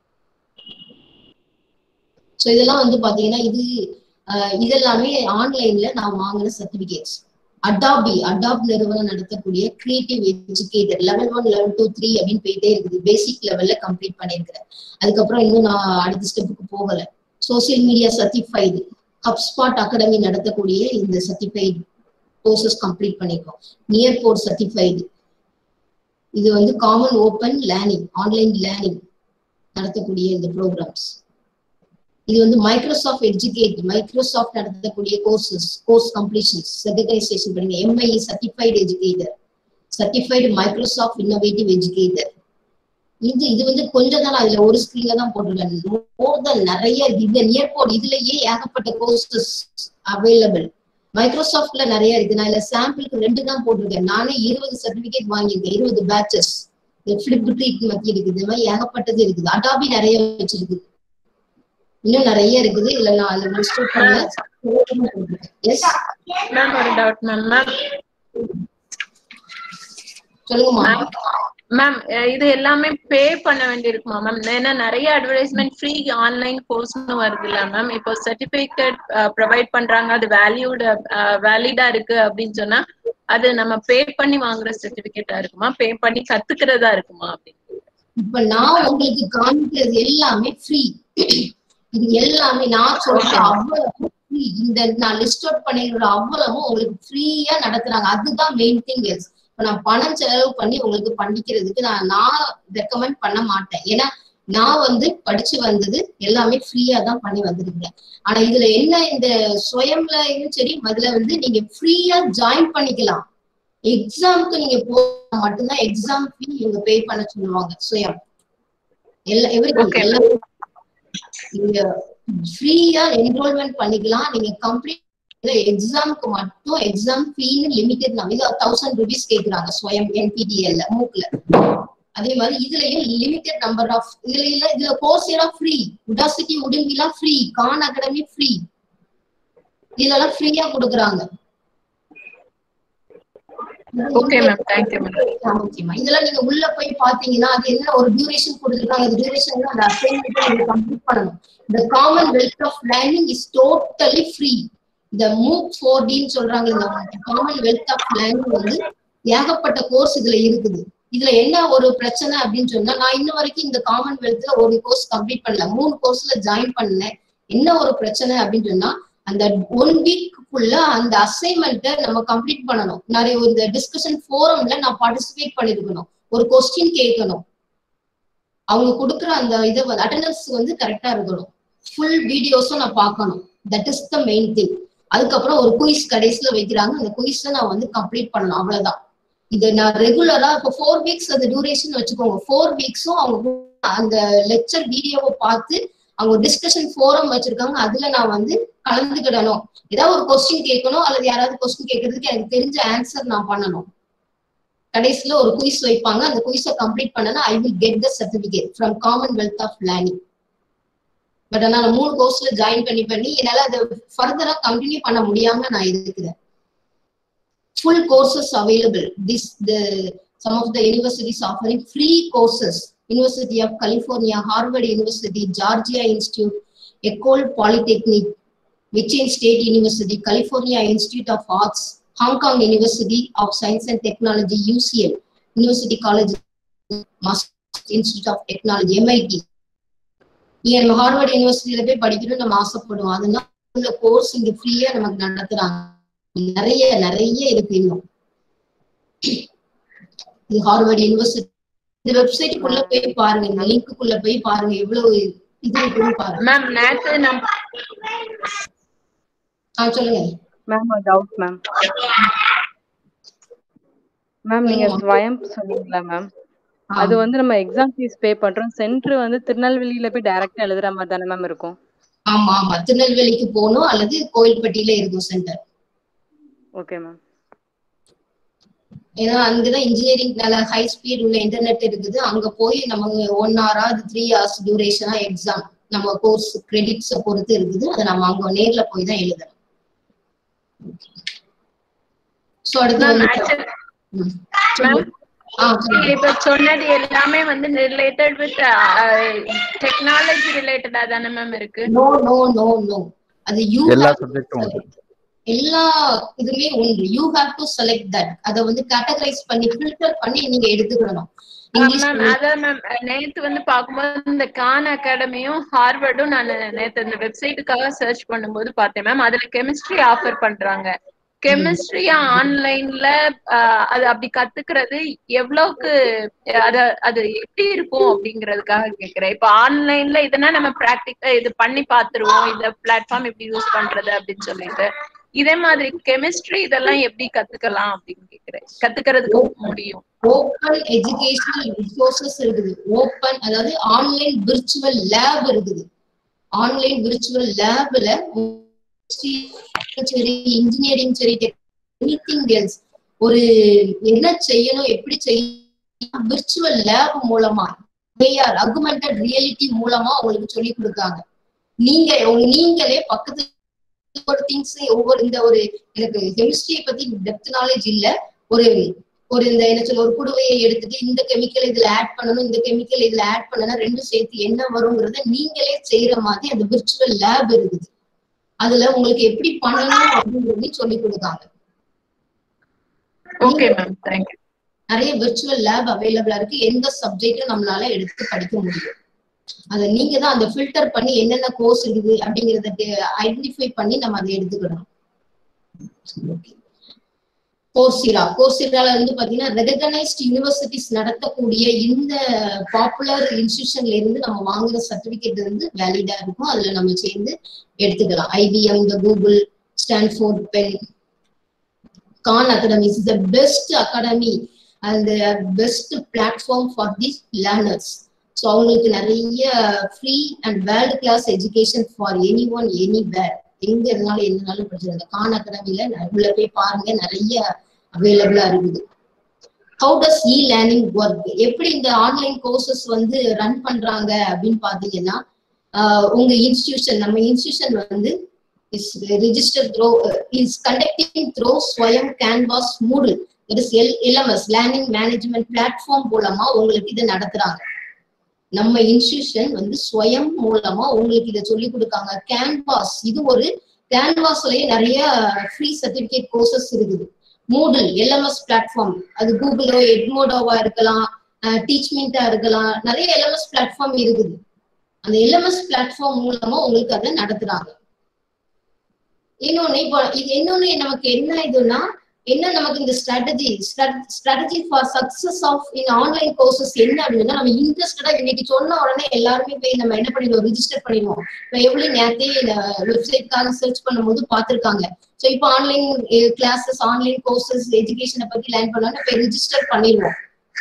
ஸோ இதெல்லாம் வந்து பாத்தீங்கன்னா இதெல்லாமே ஆன்லைன்ல நான் வாங்கின சர்டிபிகேட்ஸ். அடாப் நிறுவனம் நடத்தக்கூடிய கிரியேட்டிவ் எஜுகேட்டர் level 1, level 2, 3 அப்படின்னு போயிட்டே இருக்குது. பேசிக் லெவல்ல கம்ப்ளீட் பண்ணிருக்கிறேன். அதுக்கப்புறம் இன்னும் நான் அடுத்த ஸ்டெப்புக்கு போகல. Social media certified, HubSpot academy நடத்தக்கூடிய இந்த சர்டிஃபைடு கோர்சஸ் கம்ப்ளீட் பண்ணிருக்கோம். நியர் போர்ட் சர்டிஃபைடு, இது வந்து common open learning, online learning நடத்தக்கூடிய இந்த ப்ரோக்ராம்ஸ். இது வந்து மைக்ரோசாஃப்ட் எஜுகேட், மைக்ரோசாஃப்ட் நடத்தக்கூடிய கோர்சஸ், கோர்ஸ் கம்ப்ளீஷன்ஸ் ரெகனைசேஷன் பண்ணுங்க. MIE certified educator, certified Microsoft innovative educator. இது வந்து கொஞ்சம் தான், அதுல ஒரு ஸ்கிரீன்ல தான் போட்டிருக்கேன். மோர் தென் நிறைய இந்த நியர் போர்ட் இதுலயே ஏகப்பட்ட கோர்சஸ் அவைலபிள். மைக்ரோசாஃப்ட்ல நிறைய இருக்கு. நான் இதுல சாம்பிளுக்கு 2 தான் போட்டிருக்கேன். நானே 20 சர்டிபிகேட் வாங்கியிருக்கேன், 20 பேட்சஸ். ஃபிளிப் ட்ரீட் மத்தி இருக்குது, இந்த மாதிரி ஏகப்பட்டது இருக்குது. அடாபி நிறைய வச்சிருக்குது, இன்னும் நிறைய இருக்குது. இதுல நான் அதுல லிஸ்ட் பண்ணல. எஸ் மேம், ஒரு டவுட் மேம். சொல்லுங்கம்மா. மேம், இது எல்லாமே பே பண்ண வேண்டியிருக்குமா மேம்? ஏன்னா நிறைய அட்வர்டைஸ்மெண்ட் ஃப்ரீ ஆன்லைன் கோர்ஸ்னு வருது இல்ல மேம். இப்போ சர்டிபிகேட் ப்ரொவைட் பண்றாங்க, அது வேலிடா இருக்கு அப்படின்னு சொன்னா அது நம்ம பே பண்ணி வாங்குற சர்டிபிகேட்டா இருக்குமா, பே பண்ணி கத்துக்கிறதா இருக்குமா அப்படின்னு? இப்ப நான் உங்களுக்கு காமிக்கிறது எல்லாமே ஃப்ரீ. இது எல்லாமே நான் சொல்றேன் அவ்வளவு ஃப்ரீ. இந்த நான் லிஸ்ட் அவுட் பண்ணிக்கிற அவ்வளவும் உங்களுக்கு ஃப்ரீயா நடத்துறாங்க. அதுதான் மெயின் திங். இப்ப நான் பணம் செலவு பண்ணி உங்களுக்கு பண்ணிக்கிறதுக்கு நான் ரெக்கமெண்ட் பண்ண மாட்டேன். ஏன்னா நான் வந்து படிச்சு வந்தது எல்லாமே ஃப்ரீயா தான் பண்ணி வந்திருக்கேன். ஆனா இதுல என்ன, இந்த சுயம்லயும் சரி, அதுல வந்து நீங்க ஃப்ரீயா ஜாயின் பண்ணிக்கலாம். எக்ஸாமுக்கு நீங்க போக மட்டும்தான் எக்ஸாம் ஃபீ இவங்க பே பண்ண சொல்லுவாங்க. சுயம் எல்லாம் நீங்க ஃப்ரீயா என்ரோல்மெண்ட் பண்ணிக்கலாம். நீங்க கம்ப்ளீட் எக்ஸாமுக்கு மட்டும் எக்ஸாம் ஃபீன்னு லிமிடெட் 1000 rupees கேக்குறாங்க சுயம் NPTEL மூக்ல. அதே மாதிரி இதுலயும் லிமிடெட் நம்பர் ஆஃப் இதுல கோர்ஸ் எல்லாம் ஃப்ரீ. உடாசிட்டி உடும்பிலாம் ஃப்ரீ, கான் அகாடமி ஃப்ரீ, இதெல்லாம் ஃப்ரீயா கொடுக்குறாங்க. Okay ma'am, thank you ma'am. ஓகேமா. இதெல்லாம் நீங்க உள்ள போய் பாத்தீங்கன்னா அது என்ன ஒரு டியூரேஷன் கொடுத்துருக்காங்க. இந்த டியூரேஷன்ல அந்த அசைன்மெண்ட் நீங்க கம்ப்ளீட் பண்ணணும். இந்த Commonwealth of learning is totally free. இந்த MOOC 4Dன்னு சொல்றாங்க. இந்த காமன்வெல்த் ஆஃப் லேர்னிங் வந்து ஏகப்பட்ட கோர்ஸ் இதுல இருக்குது. இதுல என்ன ஒரு பிரச்சனை அப்படின்னு சொன்னா, நான் இன்ன வரைக்கும் இந்த காமன்வெல்த்ல ஒரு கோர்ஸ் கம்ப்ளீட் பண்ணல, 3 கோர்ஸ்ல ஜாயின் பண்ணேன். என்ன ஒரு பிரச்சனை அப்படின்னு சொன்னா, அந்த 1 வீக்குள்ள அந்த அசைன்மெண்ட்டை நம்ம கம்ப்ளீட் பண்ணணும். நிறைய இந்த டிஸ்கஷன் ஃபோரம்ல நான் பார்ட்டிசிபேட் பண்ணிருக்கணும், ஒரு கொஸ்டின் கேட்கணும், அவங்க கொடுக்குற அந்த இதை அட்டெண்டன்ஸ் வந்து கரெக்டா இருக்கணும், ஃபுல் வீடியோஸும் நான் பார்க்கணும். That is the main thing. அதுக்கப்புறம் ஒரு குயிஸ் கடைசியில வைக்கிறாங்க, அந்த குயிஸை நான் வந்து கம்ப்ளீட் பண்ணணும், அவ்வளவுதான். இது நான் ரெகுலரா இப்போ 4 வீக்ஸ் அந்த டியூரேஷன் வச்சுக்கோங்க. 4 வீக்ஸும் அவங்க அந்த லெக்சர் வீடியோவை பார்த்து அவங்க டிஸ்கஷன் ஃபோரம் வச்சிருக்காங்க, அதுல நான் வந்து கலந்துக்கிடணும். ஏதாவது ஒரு கொஸ்டின் கேட்கணும், அல்லது யாராவது கொஸ்டின் கேட்கறதுக்கு எனக்கு தெரிஞ்ச ஆன்சர் நான் பண்ணணும். கடைசியில ஒரு குயிஸ் வைப்பாங்க, அந்த குயிஸை கம்ப்ளீட் பண்ணனா I will get the certificate from Commonwealth of learning. But நான் 3 கோர்ஸ்ல ஜாயின் பண்ணி என்னால அதை ஃபர்தரா கண்டினியூ பண்ண முடியாம நான் இருக்கிறேன். Full courses available. Some of the universities offering free courses. University of California, Harvard University, Georgia Institute, Ecole Polytechnique, Michigan State University, California Institute of Arts, Hong Kong University of Science and Technology, UCL, University College, Massachusetts Institute of Technology, MIT. இங்க நம்ம Harvard யூனிவர்சிட்டியில போய் படிக்கணும்னு நம்ம ஆசைப்படுவோம். அதனால course இங்க ஃப்ரீயா நமக்கு நடத்துறாங்க. நிறைய நிறைய இருக்கு. இன்னும் இது ஹார்வர்ட் யூனிவர்சிட்டி இந்த வெப்சைட்டுக்குள்ள போய் பாருங்க, இந்த லிங்க்குள்ள போய் பாருங்க, எவ்வளவு இது இருக்குன்னு பாருங்க. மேம் நேத்து நம்ம சொல்லுங்க மேம். ஒரு டவுட் மேம். மேம் நீங்க ஸ்வயம் சொன்னீங்களா மேம், அது வந்து நம்ம எக்ஸாம் ஃபீஸ் பே பண்றோம், சென்டர் வந்து திருநெல்வேலியில போய் டைரக்டா எழுதுற மாதிரி தானே மேம் இருக்கும்? ஆமா ஆமா, திருநெல்வேலிக்கு போகணும் அல்லது கோயில்பட்டியில இருக்கும் சென்டர். Okay ma'am. ஏன்னா அங்கதான் இன்ஜினியரிங் நல்ல ஹை ஸ்பீட் உள்ள இன்டர்நெட் இருக்குது. அங்க போய் நமக்கு 1 hour 3 hours டியூரேஷனா எக்ஸாம் நம்ம கோர்ஸ் கிரெடிட்ஸை பொறுத்து இருக்குது. அதை நம்ம அங்க நேர்ல போய் தான் எழுதணும். சோ அடுத்து இப்ப சொன்னது எல்லாமே வந்து ரிலேட்டட் வித் டெக்னாலஜி ரிலேட்டடா தானே மேம் இருக்கு? நோ நோ நோ நோ, அது எல்லா சப்ஜெக்ட்டும் எல்லா இதுமே உண்டு. You have to select that. அதை வந்து கேட்டகரைஸ் பண்ணி ஃபில்டர் பண்ணி நீங்க எடுத்துக்கணும். மேம் அதான் மேம் நேத்து வந்து பாக்கும்போது இந்த கான் அகாடமியும் ஹார்வர்டும் நான் நேத்து இந்த வெப்சைட்டுக்காக சர்ச் பண்ணும்போது பார்த்தேன் மேம். அதுல கெமிஸ்ட்ரி ஆஃபர் பண்றாங்க. கெமிஸ்ட்ரியா ஆன்லைன்ல அது அப்படி கத்துக்கிறது எவ்வளவுக்கு அது எப்படி இருக்கும் அப்படிங்கறதுக்காக கேக்குறேன். இப்ப ஆன்லைன்ல இதுனா நம்ம பிராக்டிக்கல் இது பண்ணி பாத்துருவோம், இந்த பிளாட்ஃபார்ம் எப்படி யூஸ் பண்றது அப்படின்னு சொல்லிட்டு. இதே மாதிரி கெமிஸ்ட்ரி இதெல்லாம் எப்படி கத்துக்கலாம் அப்படின்னு கேக்குறேன். கத்துக்கிறதுக்கு முடியும். ஓப்பன் எஜுகேஷனல் ரிசோர்சஸ் இருக்குது. ஓப்பன் அதாவது ஆன்லைன் விர்ச்சுவல் லேப் இருக்குது. ஆன்லைன் விர்ச்சுவல் லேப்ல சரி இன்ஜினியரிங் சரி எனிதிங் எல்ஸ் ஒரு என்ன செய்யணும் எப்படி செய்யணும் விர்ச்சுவல் லேப் மூலமா ஏஆர் ஆகுமெண்டட் ரியாலிட்டி மூலமா உங்களுக்கு சொல்லி கொடுக்காங்க. நீங்களே பக்கத்துல ஒரு திங்ஸ் ஒவ்வொரு இந்த ஒரு எனக்கு கெமிஸ்ட்ரியை பத்தி டெப்த் நாலேஜ் இல்ல. ஒரு இந்த என்ன சொல்ல ஒரு குடுவையை எடுத்துட்டு இந்த கெமிக்கல் இதுல ஆட் பண்ணணும், இந்த கெமிக்கல் இதுல ஆட் பண்ணனா ரெண்டும் சேர்த்து என்ன வருங்கிறத நீங்களே செய்யற மாதிரி அந்த விர்ச்சுவல் லேப் இருக்குது. அதுல உங்களுக்கு எப்படி பண்ணணும் அப்படின்னு சொல்லி கொடுக்காங்க. நிறைய விர்ச்சுவல் லேப் அவைலபிளா இருக்கு. எந்த சப்ஜெக்டும் நம்மளால எடுத்து படிக்க முடியும். அதை நீங்க தான் அந்த ஃபில்டர் பண்ணி என்னென்ன கோர்ஸ் இருக்குது அப்படிங்கறத ஐடென்டிஃபை பண்ணி நம்ம அதை எடுத்துக்கணும். கோர்சிரால வந்து பாத்தீங்கன்னா ரெகக்னைஸ்ட் யூனிவர்சிட்டிஸ் நடத்தக்கூடிய இந்த பாப்புலர் இன்ஸ்டிடியூஷன்ல இருந்து நம்ம வாங்குற சர்டிபிகேட் வந்து வேலிடா இருக்கும். அதுல நம்ம சேர்ந்து எடுத்துக்கலாம். IBM, Google, Stanford, Penn, Khan academies is the best academy and best platform for the learners. So அவங்களுக்கு நிறைய free and world class education for anyone anywhere. எங்க இருந்தாலும் எதுனாலும் படிச்சிருந்த கான் அகாடமில உள்ள போய் பாருங்க, நிறைய அவைலபிளா இருக்குது. How does e learning work, எப்படி இந்த ஆன்லைன் கோர்சஸ் வந்து ரன் பண்றாங்க அப்படின்னு பாத்தீங்கன்னா உங்க இன்ஸ்டிடியூஷன் நம்ம இன்ஸ்டிடியூஷன் வந்து is registered through is conducting through Swayam Canvas Moodle, that is LMS learning management platform மூலமா உங்களுக்கு இதை நடத்துறாங்க. நம்ம இன்ஸ்டிடியூஷன் வந்து ஸ்வயம் மூலமா உங்களுக்கு இதை சொல்லி கொடுக்காங்க. கேன்வாஸ் இது ஒரு கேன்வாஸ்லயே நிறைய ஃப்ரீ சர்டிபிகேட் கோர்சஸ் இருக்குது. மூடல் LMS பிளாட்ஃபார்ம், அது கூகுளோ எட்மோடோவா இருக்கலாம், டீச்மெண்டா இருக்கலாம், நிறைய LMS பிளாட்ஃபார்ம் இருக்குது. அந்த LMS பிளாட்ஃபார்ம் மூலமா உங்களுக்கு அதை நடத்துறாங்க. இன்னொன்னு இப்போ இது இன்னொன்னு நமக்கு என்ன இதுன்னா என்ன நமக்கு இந்த strategy for success of in online courses என்ன அப்படின்னா நம்ம இன்ட்ரெஸ்டடா இன்னைக்கு சொன்ன உடனே எல்லாருமே போய் நம்ம என்ன பண்ணிடுவோம், ரிஜிஸ்டர் பண்ணிடுவோம். இப்போ எவ்வளவு நேரத்தே வெப்சைட்காக சர்ச் பண்ணும்போது பார்த்துருக்காங்க. ஸோ இப்போ ஆன்லைன் கிளாஸஸ் ஆன்லைன் கோர்சஸ் எஜுகேஷனை பத்தி லேர்ன் பண்ணோம்னா இப்போ ரிஜிஸ்டர் பண்ணிடுவோம்.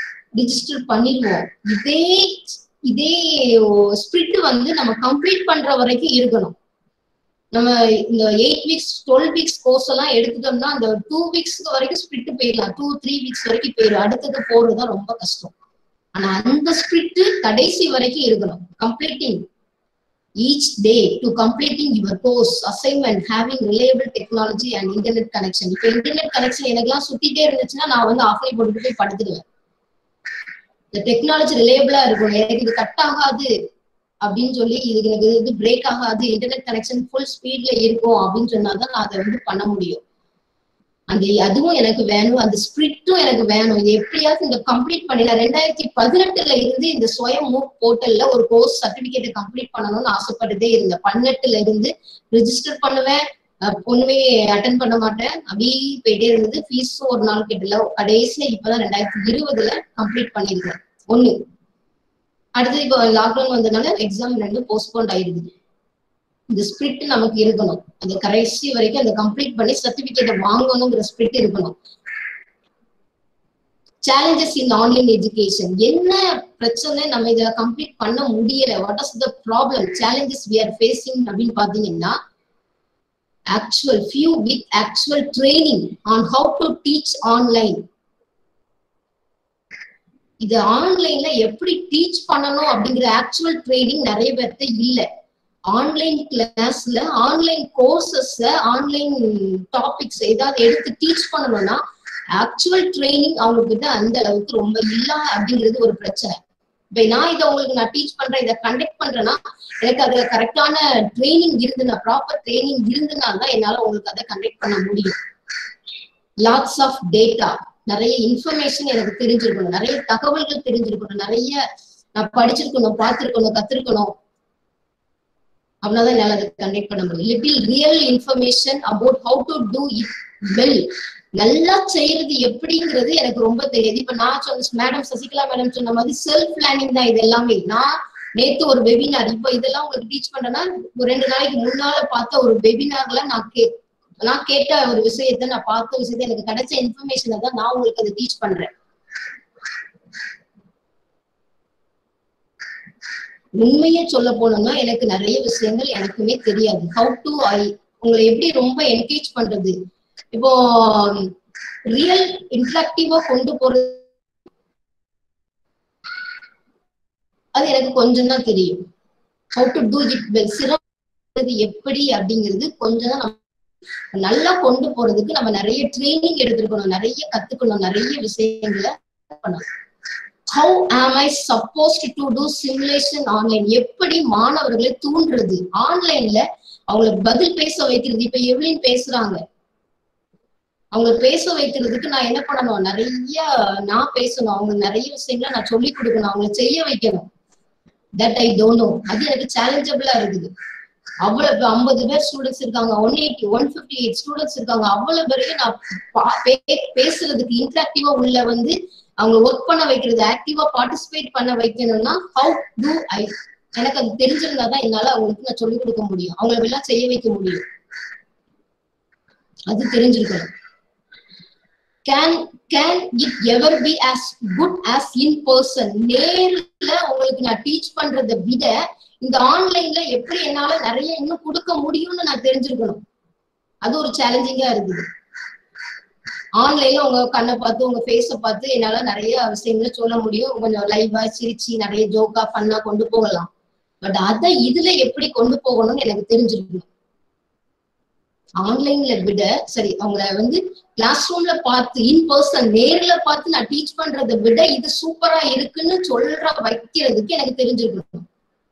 இதே ஸ்பிரிட் வந்து நம்ம கம்ப்ளீட் பண்ற வரைக்கும் இருக்கணும். நம்ம இந்த 8 weeks 12 weeks கோர்ஸ் எல்லாம் எடுத்துட்டோம்னா அந்த 2 weeks வரைக்கும் ஸ்பிரிட் போயிடலாம், 2-3 weeks வரைக்கும் போயிடும். அடுத்தது போறதுதான் ரொம்ப கஷ்டம். ஆனா அந்த ஸ்பிரிட் கடைசி வரைக்கும் இருக்கணும். Completing each day to completing your course assignment, having reliable technology and internet connection. இப்ப இன்டர்நெட் கனெக்ஷன் எனக்குலாம் சுத்திட்டே இருந்துச்சுன்னா நான் வந்து ஆஃப்லைன் போட்டுட்டு போய் படுத்துடுவேன். இந்த டெக்னாலஜி ரிலேபிளா இருக்கணும். எனக்கு இது கட் ஆகாது அப்படின்னு சொல்லி இதுக்கு எனக்கு இது பிரேக் ஆகாது, இன்டர்நெட் கனெக்ஷன் ஃபுல் ஸ்பீட்ல இருக்கும் அப்படின்னு சொன்னாதான் நான் அதை வந்து பண்ண முடியும். அதுவும் எனக்கு வேணும், அந்த ஸ்பிரிட்டும் எனக்கு வேணும். இது எப்படியாவது இந்த கம்ப்ளீட் பண்ணிடலாம். 2018 இருந்து இந்த ஸ்வயம் மூவ் போர்ட்டல்ல ஒரு கோர்ஸ் சர்டிபிகேட்டை கம்ப்ளீட் பண்ணணும்னு ஆசைப்பட்டுட்டே இருந்தேன். 18 இருந்து ரிஜிஸ்டர் பண்ணுவேன், ஒண்ணுமே அட்டன் பண்ண மாட்டேன், அப்படியே போயிட்டே இருந்தது. ஃபீஸும் ஒரு நாள் கேட்டல. கடைசியா இப்பதான் 2020 கம்ப்ளீட் பண்ணிருக்கேன் ஒண்ணு. அடுத்தது இப்போ லாக்டவுன் வந்ததுனால எக்ஸாம் 2 போஸ்ட்போன் ஆயிருக்குது. இந்த ஸ்பிரிட் நமக்கு இருக்கணும். அந்த கடைசி வரைக்கும் அந்த கம்ப்ளீட் பண்ணி சர்டிபிகேட்டை வாங்கணுங்கிற ஸ்பிரிட் இருக்கணும். சேலஞ்சஸ் இன் ஆன்லைன் எஜுகேஷன், என்ன பிரச்சனை நம்ம இதை கம்ப்ளீட் பண்ண முடியல, what is the problem, challenges we are facing அப்படின்னு பாத்தீங்கன்னா actual training on how to teach online. இது ஆன்லைன்ல எப்படி டீச் பண்ணணும் அப்படிங்கிற ஆக்சுவல் ட்ரைனிங் நிறைய பேர்த்த இல்ல. ஆன்லைன் கிளாஸ்ல ஆன்லைன் கோர்சஸ் ஆன்லைன் டாபிக்ஸ் ஏதாவது எடுத்து டீச் பண்ணணும்னா ஆக்சுவல் ட்ரைனிங் அவங்க கிட்ட அந்த அளவுக்கு ரொம்ப இல்ல அப்படிங்கிறது ஒரு பிரச்சனை. இப்ப நான் இதை உங்களுக்கு நான் டீச் பண்றேன், இதை கண்டக்ட் பண்றேன்னா எனக்கு அதுல கரெக்டான ட்ரைனிங் இருந்துன்னா, ப்ராப்பர் ட்ரைனிங் இருந்ததுனால தான் என்னால உங்களுக்கு அதை கண்டக்ட் பண்ண முடியும். லாட்ஸ் ஆஃப் டேட்டா, நிறைய இன்ஃபர்மேஷன் எனக்கு தெரிஞ்சிருக்கணும், நிறைய தகவல்கள் தெரிஞ்சிருக்கணும், நிறைய நான் படிச்சிருக்கணும், பார்த்திருக்கணும், கத்திருக்கணும். அப்படின்னாதான் என்னால அதை கண்டக்ட் பண்ண முடியும். Little real information about how to do it well. நல்லா செய்யறது எப்படிங்கிறது எனக்கு ரொம்ப தெரியாது. இப்ப நான் சொன்ன மேடம் சசிகலா மேடம் சொன்ன மாதிரி செல்ஃப் பிளானிங் தான் இது எல்லாமே. நான் நேத்து ஒரு வெபினார், இப்ப இதெல்லாம் உங்களுக்கு டீச் பண்றேன்னா 2 நாளைக்கு முன்னால பார்த்த ஒரு வெபினார்ல நான் கேட்ட ஒரு விஷயத்த, நான் பார்த்த விஷயத்த, எனக்கு கிடைச்ச இன்ஃபர்மேஷனை தான் நான் உங்களுக்கு அதை டீச் பண்றேன். உண்மையே சொல்ல போனோம்னா எனக்கு நிறைய விஷயங்கள் எனக்குமே தெரியாது. ஹவு டு உங்களை எப்படி ரொம்ப என்கேஜ் பண்றது, இப்போ ரியல் இன்டராக்டிவா கொண்டு போறது அது எனக்கு கொஞ்சம் தான் தெரியும். How to do it well, சிறப்பு எப்படி அப்படிங்கிறது கொஞ்சம் தான். நல்லா கொண்டு போறதுக்கு நம்ம நிறைய ட்ரைனிங் எடுத்துருக்கணும், நிறைய கத்துக்கணும், நிறைய விஷயங்களை பண்ணணும். How am I supposed to do simulation online? எப்படி மாணவர்களை தூண்டுறது, ஆன்லைன்ல அவங்களுக்கு பதில் பேச வைக்கிறது. இப்ப எவ்வளவு பேசுறாங்க, அவங்க பேச வைக்கிறதுக்கு நான் என்ன பண்ணணும், நிறைய நான் பேசணும், அவங்க நிறைய விஷயங்களை நான் சொல்லி கொடுக்கணும், அவங்களை செய்ய வைக்கணும். That I don't know. அது எனக்கு சேலஞ்சபிளா இருக்குது. அவ்வளவு 50 பேர் ஸ்டூடெண்ட்ஸ் இருக்காங்க, 158 ஸ்டூடெண்ட்ஸ் இருக்காங்க. அவ்வளவு பேருக்கு நான் பேசுறதுக்கு இன்டராக்டிவா உள்ள வந்து அவங்க ஒர்க் பண்ண வைக்கிறது, ஆக்டிவா பார்ட்டிசிபேட் பண்ண வைக்கணும்னா ஹவு டு ஐ, எனக்கு அது தெரிஞ்சிருந்தாதான் என்னால அவங்களுக்கு நான் சொல்லிக் கொடுக்க முடியும், அவங்களை எல்லாம் செய்ய வைக்க முடியும். அது தெரிஞ்சிருக்கணும். Can it ever be as good as in person? நேர்ல உங்களுக்கு நான் டீச் பண்றதை விட இந்த ஆன்லைன்ல எப்படி என்னால நிறைய இன்னும் கொடுக்க முடியும்னு நான் தெரிஞ்சிருக்கணும். அது ஒரு சேலஞ்சிங்கா இருக்குது. ஆன்லைன்ல உங்க கண்ணை பார்த்து உங்க ஃபேஸை பார்த்து என்னால நிறைய விஷயங்களை சொல்ல முடியும், கொஞ்சம் லைவா சிரிச்சு நிறைய ஜோக்கா பண்ணா கொண்டு போகலாம். பட் அதை இதுல எப்படி கொண்டு போகணும்னு எனக்கு தெரிஞ்சிருக்கணும். ஆன்லைன்ல விட சரி, அவங்கள வந்து கிளாஸ் ரூம்ல பார்த்து இன் பர்சன் நேர்ல பார்த்து நான் டீச் பண்றதை விட இது சூப்பரா இருக்குன்னு சொல்ற வைக்கிறதுக்கு எனக்கு தெரிஞ்சிருக்கணும்.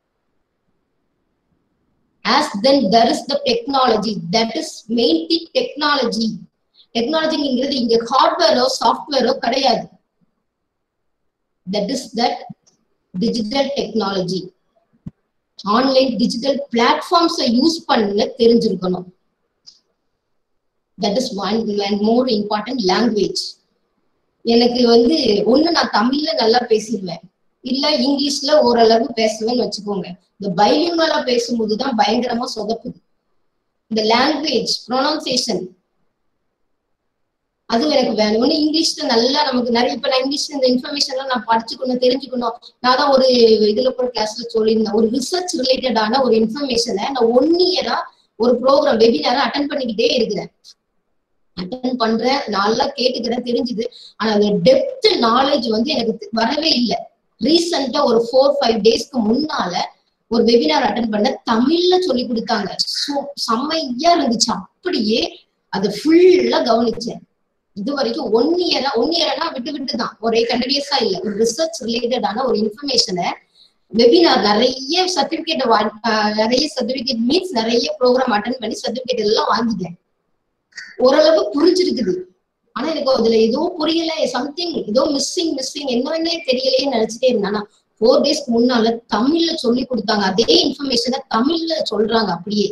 As then there is the technology, that is mainly technology. டெக்னாலஜிங்கிறது இங்க ஹார்ட்வேரோ சாஃப்ட்வேரோ கிடையாது. That is that digital technology. Online digital பிளாட்ஃபார்ம்ஸை யூஸ் பண்ண தெரிஞ்சிருக்கணும். That is one and more important language. எனக்கு வந்து ஒண்ணு நான் தமிழ்ல நல்லா பேசிடுவேன், இல்ல இங்கிலீஷ்ல ஓரளவு பேசுவேன்னு வச்சுக்கோங்க. இந்த பைலிங்குவலா பேசும்போதுதான் பயங்கரமா சொதப்புது. இந்த லாங்குவேஜ் ப்ரொனவுன்சியேஷன் அதுவும் எனக்கு வேணும். ஒண்ணு இங்கிலீஷ்ல நல்லா நமக்கு நிறைய, இப்ப நான் இங்கிலீஷ்ல இந்த இன்ஃபர்மேஷன் எல்லாம் நான் படிச்சுக்கணும், தெரிஞ்சுக்கணும். நான் தான் ஒரு இதுல கூட கிளாஸ்ல சொல்லியிருந்தேன், ஒரு ரிசர்ச் ரிலேட்டடான ஒரு இன்ஃபர்மேஷனை நான் 1 இயரா ஒரு ப்ரோக்ராம் வெபினாரா அட்டன் பண்ணிக்கிட்டே இருக்கிறேன். அட்டன் பண்றேன், நல்லா கேட்டுக்கிறேன், தெரிஞ்சுது. ஆனா அந்த டெப்த் நாலேஜ் வந்து எனக்கு வரவே இல்லை. ரீசெண்டா ஒரு 4-5 டேஸ்க்கு முன்னால ஒரு வெபினார் அட்டன் பண்ண, தமிழ்ல சொல்லி கொடுத்தாங்க. செம்மையா இருந்துச்சு. அப்படியே அதை ஃபுல்லா கவனிச்சேன். இது வரைக்கும் 1 இயரா விட்டு தான், ஒரே கண்டினியூஸா இல்ல. ஒரு ரிசர்ச் ரிலேட்டடான ஒரு இன்ஃபர்மேஷனை வெபினார் நிறைய சர்டிபிகேட் மீன்ஸ் நிறைய ப்ரோக்ராம் அட்டன் பண்ணி சர்டிபிகேட் எல்லாம் வாங்கிட்டேன். ஓரளவு புரிஞ்சிருக்குது. ஆனா எனக்கு அதுல ஏதோ புரியல, சம்திங் ஏதோ மிஸ்ஸிங் என்னன்னே தெரியலையே நினைச்சிட்டே இருந்தேன். ஆனா 4 டேஸ்க்கு முன்னால தமிழ்ல சொல்லி கொடுத்தாங்க. அதே இன்ஃபர்மேஷனை தமிழ்ல சொல்றாங்க. அப்படியே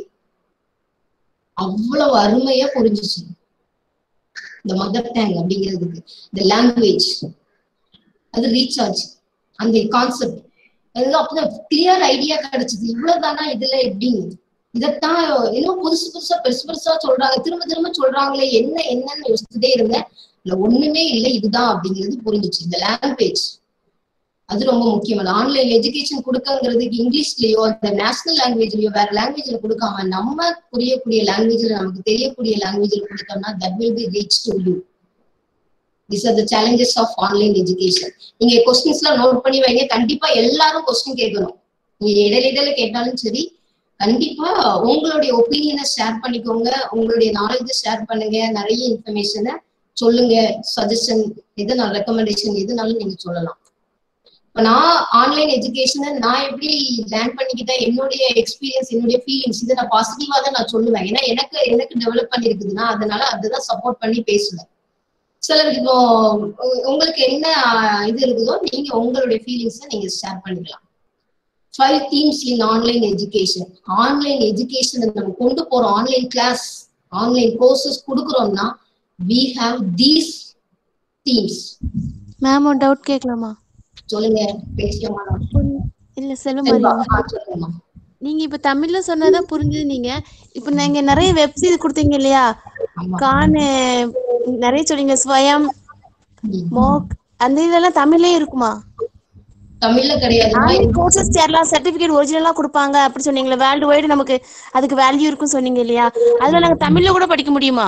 அவ்வளவு அருமையா புரிஞ்சிச்சு. இந்த மதர் டங் அப்படிங்கிறதுக்கு இந்த லாங்குவேஜ் அது ரீச் ஆச்சு. அந்த கான்செப்ட் அதுதான் அப்பதான் கிளியர் ஐடியா கிடைச்சது. இவ்வளவுதானா இதுல எப்படின்னு. இதைத்தான் இன்னும் புதுசா பெருசா சொல்றாங்க, திரும்ப சொல்றாங்களே, என்னன்னு யோசிச்சுட்டே இருந்தேன். இல்ல ஒண்ணுமே இல்லை, இதுதான் அப்படிங்கிறது புரிஞ்சிச்சு. இந்த லாங்குவேஜ் அது ரொம்ப முக்கியமான. ஆன்லைன் எஜுகேஷன் கொடுக்கங்கிறதுக்கு இங்கிலீஷ்லயோ அந்த நேஷனல் லாங்குவேஜ்லயோ வேற லாங்குவேஜ்ல கொடுக்காம நம்ம புரியக்கூடிய லாங்குவேஜ்ல, நமக்கு தெரியக்கூடிய லாங்குவேஜ்ல கொடுத்தோம்னா that will be reached to you. These are the challenges of online education. நீங்க கொஸ்டின்ஸ் எல்லாம் நோட் பண்ணி வைங்க. கண்டிப்பா எல்லாரும் கொஸ்டின் கேட்கணும். நீங்க இடையில கேட்டாலும் சரி, கண்டிப்பா உங்களுடைய ஒப்பீனியனை ஷேர் பண்ணிக்கோங்க, உங்களுடைய நாலேஜை ஷேர் பண்ணுங்க, நிறைய இன்ஃபர்மேஷனை சொல்லுங்க, சஜஷன் எதுனாலும் ரெக்கமெண்டேஷன் எதுனாலும் நீங்க சொல்லலாம். இப்ப நான் ஆன்லைன் எஜுகேஷனை நான் எப்படி லேர்ன் பண்ணிக்கிட்டேன், என்னுடைய எக்ஸ்பீரியன்ஸ், என்னுடைய ஃபீலிங்ஸ், இதை நான் பாசிட்டிவா தான் நான் சொல்லுவேன். ஏன்னா எனக்கு டெவலப் பண்ணிருக்குதுன்னா அதனால அதுதான் சப்போர்ட் பண்ணி பேசுவேன். சிலருக்கு இப்போ உங்களுக்கு என்ன இது இருக்குதோ நீங்க உங்களுடைய ஃபீலிங்ஸை நீங்க ஷேர் பண்ணிக்கலாம். 5 themes in online education. Online education நம்ம கொண்டு போறோம், ஆன்லைன் கிளாஸ், ஆன்லைன் கோர்சஸ் கொடுக்குறோம்னா we have these themes. Ma'am ஒரு டவுட் கேட்கலாமா? சொல்லுங்க, பேசலாமா? இல்ல சொல்லுமா. நீங்க இப்ப தமிழ்ல சொன்னதா புரிஞ்சது. நீங்க இப்ப நீங்க நிறைய வெப்சைட் கொடுத்தீங்க இல்லையா, கானு நிறைய சொல்றீங்க, ஸ்வயம், மோக், அந்த இதெல்லாம் தமிழ்லயே இருக்குமா? தமிழ்ல கிடையாது. கோர்சஸ் சேரலாம், சர்டிபிகேட் ஒரிஜினலா கொடுப்பாங்க அப்படி சொன்னீங்களா, வேர்ல்டு வைடு நமக்கு அதுக்கு வேல்யூ இருக்குன்னு சொன்னீங்க இல்லையா, அதுல நாங்க தமிழ்ல கூட படிக்க முடியுமா?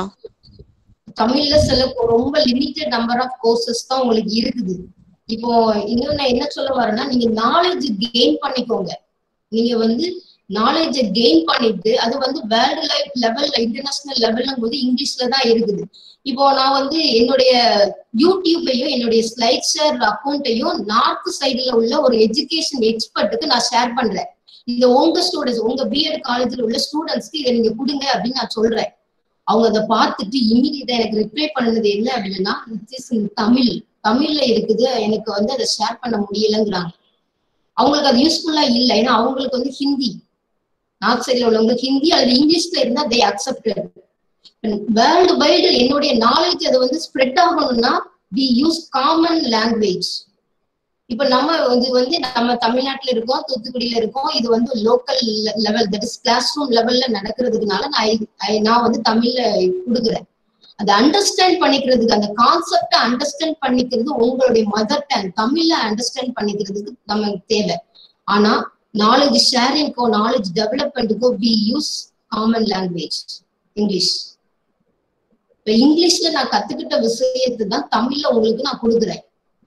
தமிழ்ல சில ரொம்ப லிமிட்டட் நம்பர் ஆஃப் கோர்சஸ் தான் உங்களுக்கு இருக்குது. இப்போ இன்னொன்னு என்ன சொல்ல வரேன்னா, நீங்க நாலேஜ் கெயின் பண்ணிக்கோங்க. நீங்க வந்து நாலேஜ கெயின் பண்ணிட்டு அது வந்து வேர்ல்டு லைஃப் லெவல்ல, இன்டர்நேஷனல் லெவல்ல போது இங்கிலீஷ்ல தான் இருக்குது. இப்போ நான் வந்து என்னுடைய யூடியூபையும் என்னுடைய ஸ்லைட் ஷேர் அக்கௌண்ட்டையும் நார்த் சைடுல உள்ள ஒரு எஜுகேஷன் எக்ஸ்பர்ட்டுக்கு நான் ஷேர் பண்றேன். இந்த உங்க ஸ்டூடெண்ட்ஸ், உங்க பிஎட் காலேஜ்ல உள்ள ஸ்டூடெண்ட்ஸ்க்கு இதை நீங்க கொடுங்க அப்படின்னு நான் சொல்றேன். அவங்க அதை பார்த்துட்டு இமீடியட்டா எனக்கு ரிப்ளை பண்ணது என்ன அப்படின்னா, தமிழ், தமிழ்ல இருக்குது, எனக்கு வந்து அதை ஷேர் பண்ண முடியலங்கிறாங்க. அவங்களுக்கு அது யூஸ்ஃபுல்லா இல்லை, ஏன்னா அவங்களுக்கு வந்து ஹிந்தி, நார்த் சைட்ல உள்ளவங்களுக்கு ஹிந்தி அல்லது இங்கிலீஷ்ல இருந்தா தே அக்செப்டட். வேர்ல்டு வைடு என்னுடைய நாலேஜ் அது வந்து ஸ்ப்ரெட் ஆகணும்னா வி யூஸ் காமன் லாங்குவேஜ். இப்ப நம்ம வந்து நம்ம தமிழ்நாட்டுல இருக்கோம், தூத்துக்குடியில இருக்கோம், இது வந்து local level, that is classroom லெவல்ல நடக்கிறதுனால நான் வந்து தமிழ்ல கொடுக்குறேன். அதை அண்டர்ஸ்டாண்ட் பண்ணிக்கிறதுக்கு, அந்த கான்செப்டை அண்டர்ஸ்டாண்ட் பண்ணிக்கிறது உங்களுடைய மதர் டங் தமிழ்ல அண்டர்ஸ்டாண்ட் பண்ணிக்கிறதுக்கு நமக்கு தேவை. ஆனா நாலேஜ் ஷேரிங்கோ நாலேஜ் டெவலப்மெண்ட்டுக்கோ we use common language, English. இப்ப இங்கிலீஷ்ல நான் கத்துக்கிட்ட விஷயத்தை தான் தமிழ்ல உங்களுக்கு நான் கொடுக்குறேன்.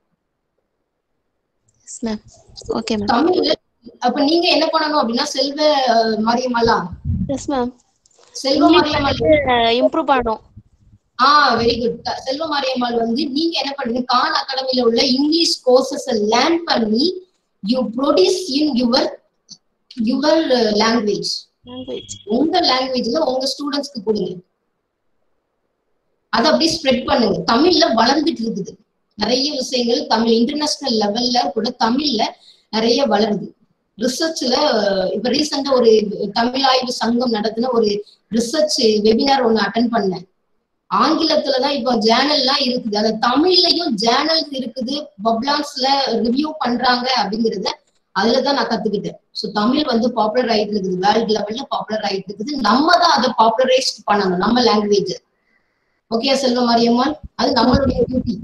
தமிழ்ல அப்ப நீங்க என்ன பண்ணணும் அப்படின்னா, செல்வ மாரியம்மாளா, செல்வ மாரியம்மாள் இம்ப்ரூவ் பண்ணணும். Very good. செல்வ மாரியம்மாள் வந்து நீங்க என்ன பண்ணுங்க, கான் அகாடமில உள்ள இங்கிலீஷ் கோர்சஸ் லேர்ன் பண்ணி you produce in your language, உங்க லாங்குவேஜ்ல உங்க ஸ்டூடெண்ட்ஸ்க்கு கொடுங்க. அதை அப்படியே ஸ்ப்ரெட் பண்ணுங்க. தமிழ்ல வளர்ந்துட்டு இருக்குது நிறைய விஷயங்கள், தமிழ் இன்டர்நேஷனல் லெவல்ல கூட தமிழ்ல நிறைய வளருது. ரிசர்ச்ல இப்ப ரீசெண்டா ஒரு தமிழ் ஆய்வு சங்கம் நடத்தின ஒரு ரிசர்ச் வெபினார் ஒண்ணு அட்டென்ட் பண்ணேன். ஆங்கிலத்துலதான் இப்போ ஜேர்னல்லாம் இருக்குது, அந்த தமிழ்லயும் ஜேர்னல்ஸ் இருக்குது, பப்ளான்ஸ்ல ரிவ்யூ பண்றாங்க அப்படிங்கறத அதுலதான் நான் கத்துக்கிட்டேன். ஸோ தமிழ் வந்து பாப்புலர் ஆயிட்டு இருக்குது, வேர்ல்டு லெவல்ல பாப்புலர் ஆயிட்டு இருக்குது. நம்ம தான் அதை பாப்புலரைஸ் பண்ணணும், நம்ம லாங்குவேஜ். ஓகே செல்வ மாரியம்மாள், அது நம்மளுடைய டியூட்டி.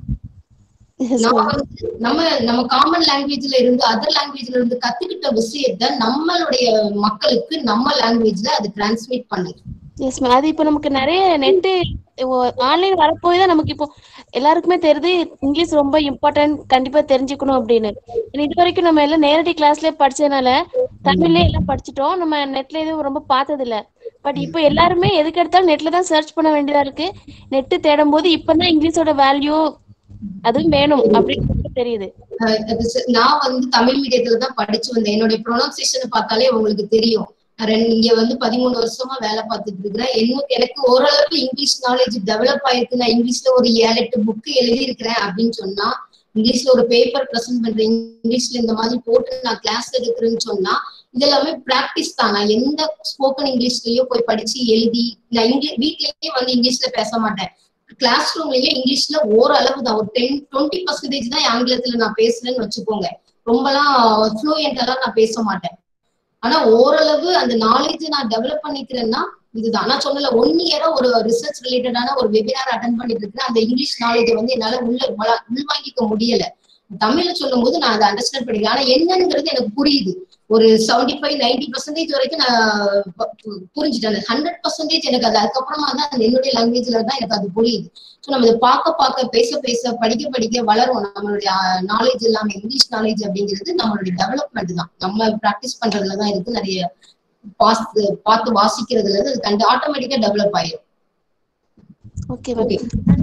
நம்ம காமன் லாங்குவேஜ்ல இருந்து அதர் லாங்குவேஜ்ல இருந்து கத்துக்கிட்ட விஷயத்த நம்மளுடைய மக்களுக்கு நம்ம லாங்குவேஜ்ல அது டிரான்ஸ்லேட் பண்ணுது. Yes ma'am. அது இப்போ நமக்கு நிறைய நெட்டு ஆன்லைன் வரப்போய் தான் நமக்கு இப்போ எல்லாருக்குமே தெரியுது இங்கிலீஷ் ரொம்ப இம்பார்ட்டன்ட், கண்டிப்பா தெரிஞ்சுக்கணும் அப்படின்னு. இது வரைக்கும் நம்ம எல்லாம் நேரடி கிளாஸ்லயே படிச்சதுனால தமிழ்லயே எல்லாம் படிச்சுட்டோம், நம்ம நெட்ல எதுவும் ரொம்ப பார்த்தது இல்ல. பட் இப்போ எல்லாருமே எதுக்கு எடுத்தாலும் நெட்ல தான் சர்ச் பண்ண வேண்டியதா இருக்கு. நெட்டு தேடும் போது இப்பதான் இங்கிலீஷோட வேல்யூ அதுவும் வேணும் அப்படின்னு தெரியுது. நான் வந்து தமிழ் மீடியத்துல தான் படிச்சு வந்தேன். என்னுடைய ப்ரொனன்சியேஷன் பார்த்தாலே உங்களுக்கு தெரியும். இங்க வந்து 13 வருஷமா வேலை பார்த்துட்டு இருக்கிறேன். எனக்கு ஓரளவுக்கு இங்கிலீஷ் நாலேஜ் டெவலப் ஆயிருக்கு. நான் இங்கிலீஷ்ல ஒரு 7-8 புக்கு எழுதி இருக்கிறேன் அப்படின்னு சொன்னா, இங்கிலீஷ்ல ஒரு பேப்பர் பிரசன்ட் பண்றேன், இங்கிலீஷ்ல இந்த மாதிரி போட்டு நான் கிளாஸ் எடுக்கிறேன்னு சொன்னா, இதெல்லாமே பிராக்டிஸ் தான். நான் எந்த ஸ்போக்கன் இங்கிலீஷ்லயோ போய் படிச்சு எழுதி, நான் வீட்லயே வந்து இங்கிலீஷ்ல பேச மாட்டேன். கிளாஸ் ரூம்லயே இங்கிலீஷ்ல ஓரளவு தான், ஒரு 10-20% தான் ஆங்கிலத்துல நான் பேசுறேன்னு வச்சுக்கோங்க. ரொம்பலாம் ஃப்ளூயன்டெல்லாம் நான் பேச மாட்டேன். ஆனா ஓரளவு அந்த நாலேஜ் நான் டெவலப் பண்ணிக்கிறேன்னா இதுதான். நான் சொன்னல 1 இயரா ஒரு ரிசர்ச் ரிலேட்டடான ஒரு வெபினார் அட்டென்ட் பண்ணிட்டு இருக்கேன். அந்த இங்கிலீஷ் நாலேஜை வந்து என்னால உள்வாங்கிக்க முடியல. தமிழ்ல சொல்லும் போது நான் அதை அண்டர்ஸ்டாண்ட் பண்ணிக்கிறேன். ஆனா என்னங்கிறது எனக்கு புரியுது. ஒரு 75-90% வரைக்கும் நான் புரிஞ்சுட்டேன். 100% எனக்கு அது அதுக்கப்புறமா தான் என்னுடைய லாங்குவேஜ்ல தான் எனக்கு அது புரியுது. ஸோ நம்ம இதை பார்க்க பேச படிக்க வளரும். நம்மளுடைய நாலேஜ் எல்லாமே இங்கிலீஷ் நாலேஜ் அப்படிங்கிறது நம்மளுடைய டெவலப்மெண்ட் தான். நம்ம ப்ராக்டிஸ் பண்றதுலதான் இருக்கு. நிறைய பார்த்து வாசிக்கிறதுல இருந்து அது கண்டு ஆட்டோமேட்டிக்கா டெவலப் ஆயிடும். Okay okay.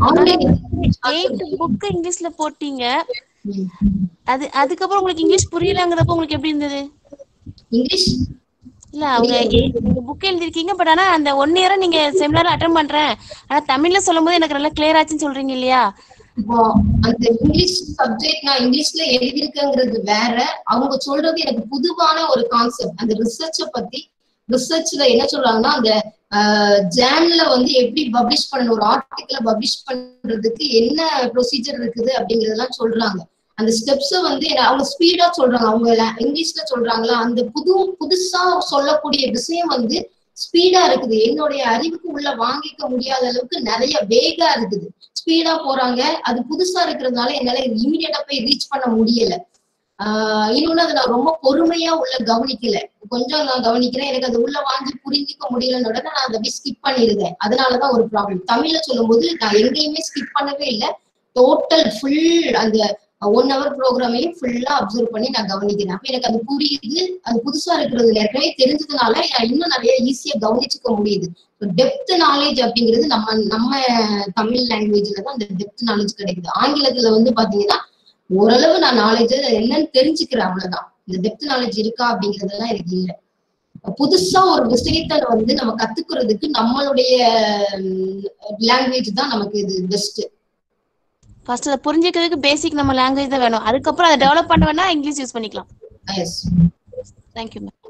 8 புக் இங்கிலீஷ்ல போட்டீங்க, அதுக்கப்புறம் உங்களுக்கு இங்கிலீஷ் புரியலங்கிறப்ப உங்களுக்கு எப்படி இருந்தது? இங்கிலீஷ் இல்ல அவங்க புக் எழுதிருக்கீங்க, பட் ஆனா அந்த 1 இயரா நீங்க செமினார் அட்டெண்ட் பண்றேன், ஆனா தமிழ்ல சொல்லும் போது எனக்கு நல்லா கிளியர் ஆச்சுன்னு சொல்றீங்க இல்லையா? இப்போ அந்த இங்கிலீஷ் சப்ஜெக்ட் நான் இங்கிலீஷ்ல எழுதியிருக்கேங்கிறது வேற, அவங்க சொல்றது எனக்கு புதுவான ஒரு கான்செப்ட். அந்த ரிசர்ச்ச பத்தி, ரிசர்ச்ல என்ன சொல்றாங்கன்னா, அந்த ஜேர்னல்ல வந்து எப்படி பப்ளிஷ் பண்ணணும், ஒரு ஆர்டிகிள பப்ளிஷ் பண்றதுக்கு என்ன ப்ரொசீஜர் இருக்குது அப்படிங்கறதெல்லாம் சொல்றாங்க. அந்த ஸ்டெப்ஸ வந்து அவங்க ஸ்பீடா சொல்றாங்க, அவங்க இங்கிலீஷ்ல சொல்றாங்களா, அந்த புதுசா சொல்லக்கூடிய விஷயம் வந்து ஸ்பீடா இருக்குது. என்னுடைய அறிவுக்கு உள்ள வாங்கிக்க முடியாத அளவுக்கு நிறைய வேகா இருக்குது, ஸ்பீடா போறாங்க. அது புதுசா இருக்கிறதுனால என்னால இமீடியட்டா போய் ரீச் பண்ண முடியல. இன்னொன்னு அதை நான் ரொம்ப பொறுமையா உள்ள கவனிக்கல. கொஞ்சம் நான் கவனிக்கிறேன், எனக்கு அது உள்ள வாங்கி புரிஞ்சிக்க முடியலன்னு உடனே நான் அதை ஸ்கிப் பண்ணிருந்தேன். அதனாலதான் ஒரு ப்ராப்ளம். தமிழ்ல சொல்லும் போது நான் எங்கேயுமே ஸ்கிப் பண்ணவே இல்லை. டோட்டல் ஃபுல் அந்த 1 hour ப்ரோக்ராமையும் ஃபுல்லா அப்சர்வ் பண்ணி நான் கவனிக்கிறேன். அப்ப எனக்கு அது புரியுது. அது புதுசா இருக்கிறது ஏற்கனவே தெரிஞ்சதுனால இன்னும் நிறைய ஈஸியா கவனிச்சுக்க முடியுது. டெப்த் நாலேஜ் அப்படிங்கிறது நம்ம தமிழ் லாங்குவேஜ்ல தான் அந்த டெப்த் நாலேஜ் கிடைக்குது. ஆங்கிலத்துல வந்து பாத்தீங்கன்னா ஓரளவு நான் நாலேஜ் என்னன்னு தெரிஞ்சுக்கிறேன், அவ்வளவுதான். இந்த டெப்த் நாலேஜ் இருக்கா அப்படிங்கறதெல்லாம் எனக்கு இல்லை. புதுசா ஒரு விஷயத்த வந்து நம்ம கத்துக்கிறதுக்கு நம்மளுடைய லாங்குவேஜ் தான் நமக்கு இது பெஸ்ட். ஃபர்ஸ்ட் அதை புரிஞ்சுக்கிறதுக்கு பேசிக் நம்ம லாங்குவேஜ் தான் வேணும். அதுக்கப்புறம் அதை டெவலப் பண்ண வேணா இங்கிலீஷ் யூஸ் பண்ணிக்கலாம். Yes, thank you ma'am.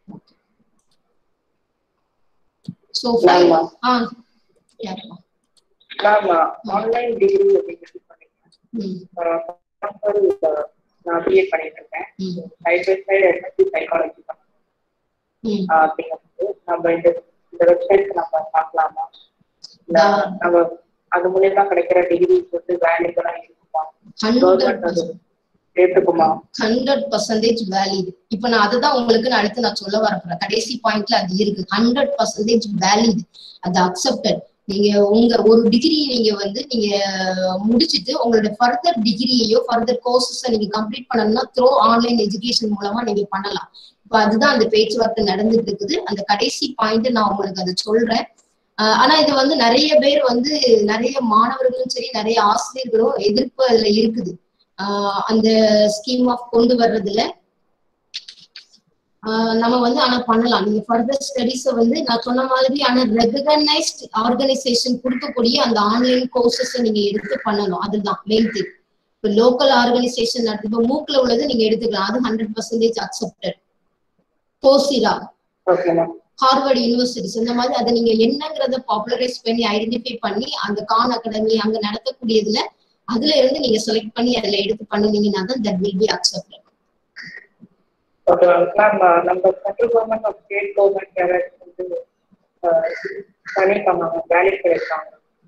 So online degree அப்படிங்கிறது நான் பிஏ பண்ணிட்டு இருக்கேன். Side by side MSc psychology அப்படிங்கிறது நம்ம இந்த வெப்சைட்க்கு நம்ம பார்க்கலாமா, நம்ம அது மூலமா கிடைக்கிற டிகிரிஸ் வந்து வேல்யூபலா இருக்குமா, கவர்மெண்ட் அது ஏத்துக்குமா? 100% வேலிட். இப்ப நான் அதுதான் உங்களுக்கு அடுத்து நான் சொல்ல வரப்போறேன். கடைசி பாயிண்ட்ல அது இருக்கு. 100% வேலிட், அது அக்செப்டட். நீங்க உங்க ஒரு டிகிரி நீங்க வந்து நீங்க முடிச்சுட்டு உங்களோட ஃபர்தர் டிகிரியையோ ஃபர்தர் கோர்சஸை நீங்க கம்ப்ளீட் பண்ணணும்னா த்ரூ ஆன்லைன் எஜுகேஷன் மூலமா நீங்க பண்ணலாம். இப்ப அதுதான் அந்த பேச்சுவார்த்தை நடந்துட்டு இருக்குது. அந்த கடைசி பாயிண்ட் நான் உங்களுக்கு அதை சொல்றேன். ஆனா இது வந்து நிறைய பேர் வந்து நிறைய மாணவர்களும் சரி நிறைய ஆசிரியர்களும் எதிர்ப்பு அதுல இருக்குது. அந்த ஸ்கீம் ஆஃப் கொண்டு வர்றதுல நம்ம வந்து ஆனா பண்ணலாம். நீங்க ஃபர்தர் ஸ்டடிஸ வந்து நான் சொன்ன மாதிரி ஆனா ரெகனைஸ்ட் ஆர்கனைசேஷன் கொடுக்கக்கூடிய அந்த ஆன்லைன் கோர்சஸ் நீங்க எடுத்து பண்ணணும். அதுதான் மெயின் திங். இப்ப லோக்கல் ஆர்கனைசேஷன் இப்ப மூக்ல உள்ளது நீங்க எடுத்துக்கலாம், அது 100% அக்செப்டட். கோர்சிரா, ஹார்வர்ட் யூனிவர்சிட்டிஸ் இந்த மாதிரி அதை நீங்க என்னங்கிறத பாப்புலரைஸ் பண்ணி ஐடென்டிஃபை பண்ணி அந்த கான் அகாடமி அங்க நடத்தக்கூடியதுல அதுல இருந்து நீங்க செலக்ட் பண்ணி அதுல எடுத்து பண்ணுனீங்கன்னா தான் that will be accepted. Okay ma'am. நம்ம central government of state government யாராச்சும் வந்து பண்ணிருக்காங்க, வேலைக்கு கிடைச்சாங்க